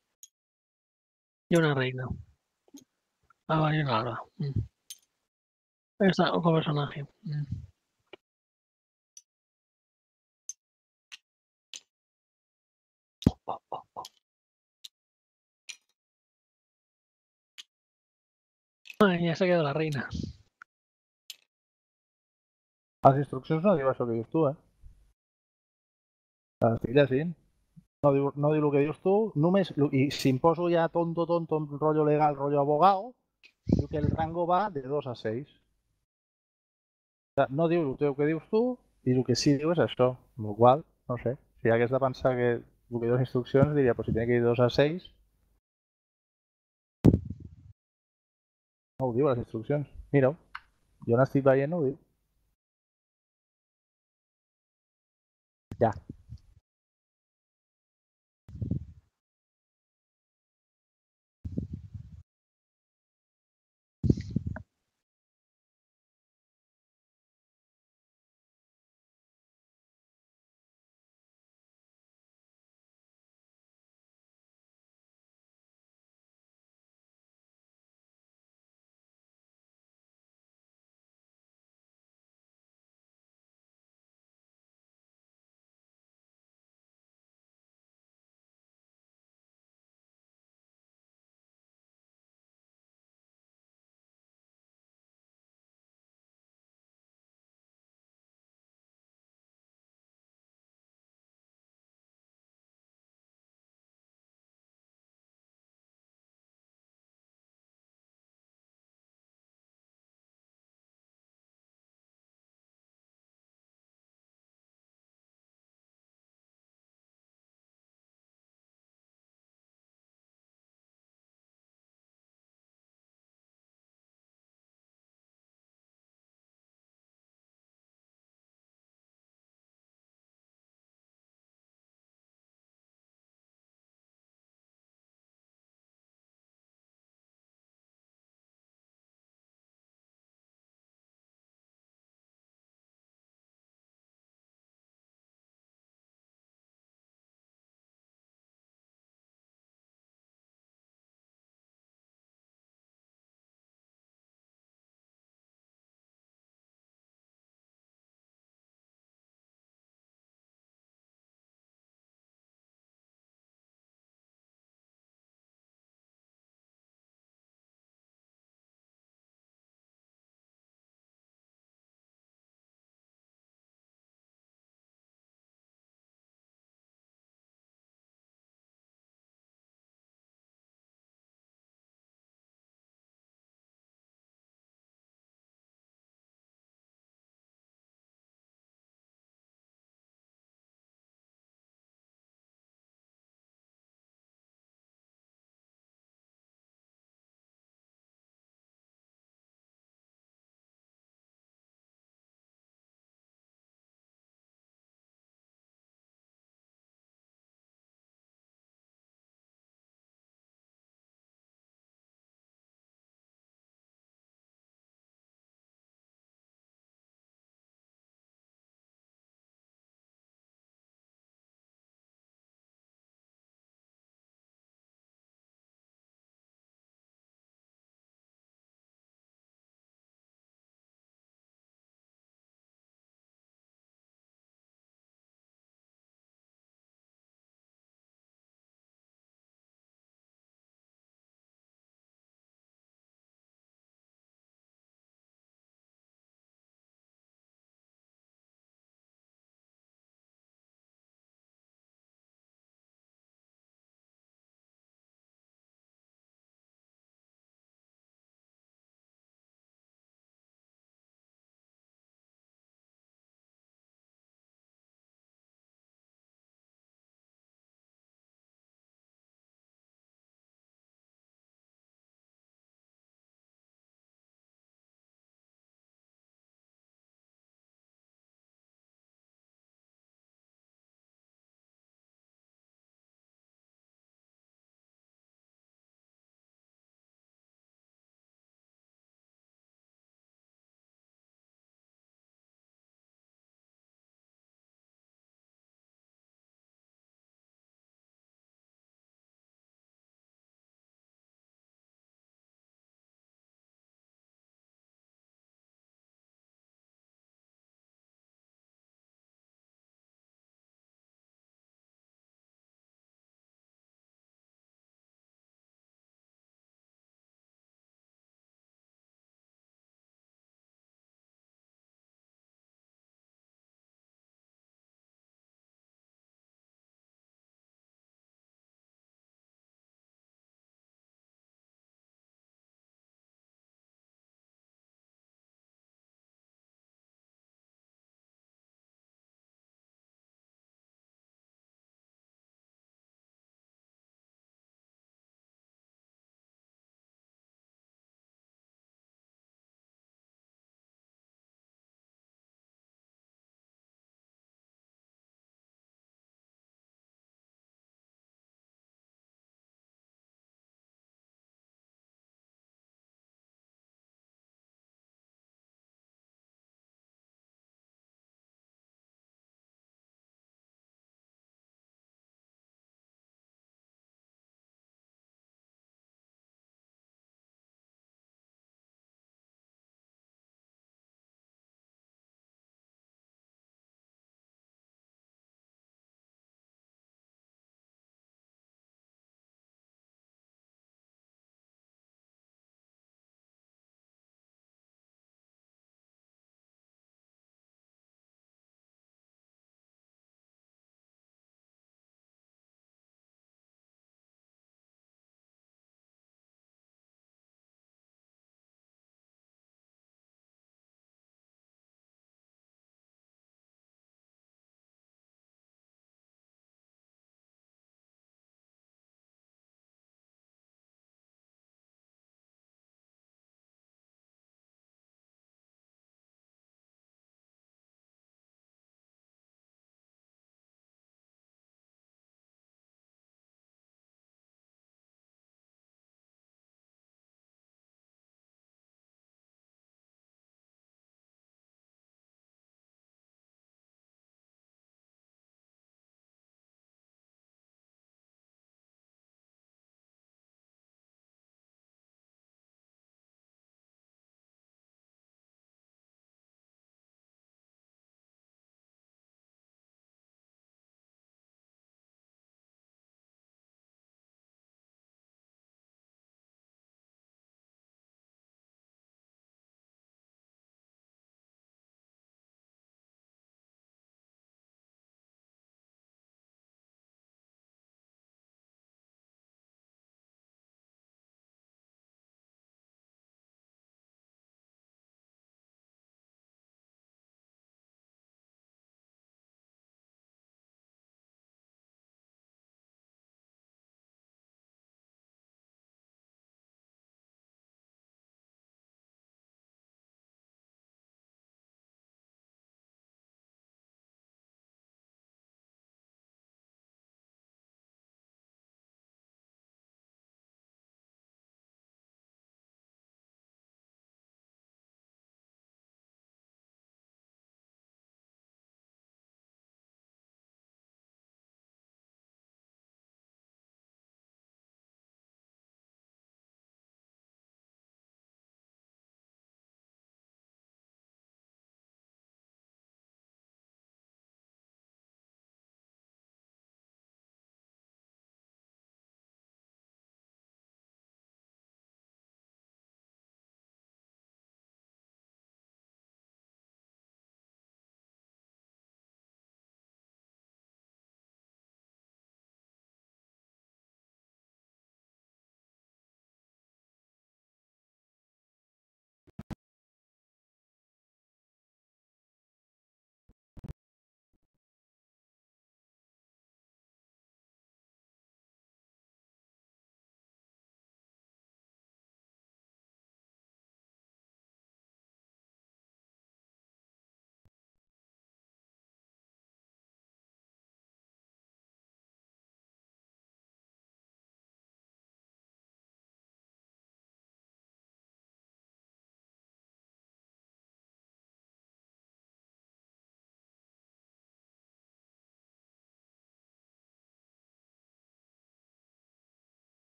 Y una reina. Ah, vale, y una larva. Mm. Está otro personaje. Mm. Oh, oh, oh. Ai, ja s'ha quedat la reina. A les instruccions no diu això que dius tu, eh? Estic llegint. No diu, no diu el que dius tu, només, i si em poso ja tonto, tonto, en rollo legal, rollo abogado, diu que el rango va de dos a seis. O sea, no diu el que dius tu, i el que sí diu és això. Amb la qual cosa, no sé, si hagués de pensar que el que diu les instruccions, diria, pues si tiene que ir dos a seis, no ho diu a les instruccions. Mira-ho, jo n'estic veient, no ho diu. Ja.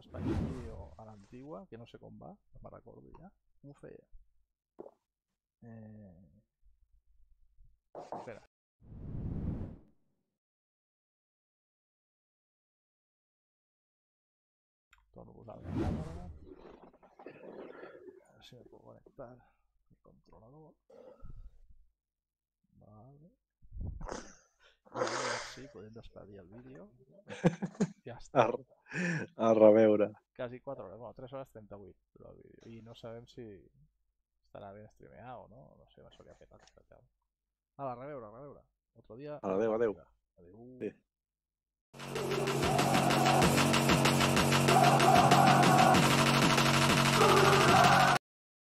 es faig un vídeo a l'antigua, que no sé com va, no me'n recordo ja. Com ho feia? Eh... Espera. Torno a posar la càmera. A ver si me puedo conectar el controlador. Vale. A ver si podem despedir el vídeo. Ja està. A, a reveure. Quasi quatre hores, bueno, tres hores trenta-vuit dura el vídeo. I no sabem si estarà ben streameado o no. No sé, m'ha solia petat. A la reveure, a reveure. Otro dia. Adéu, adéu. Adéu. Sí.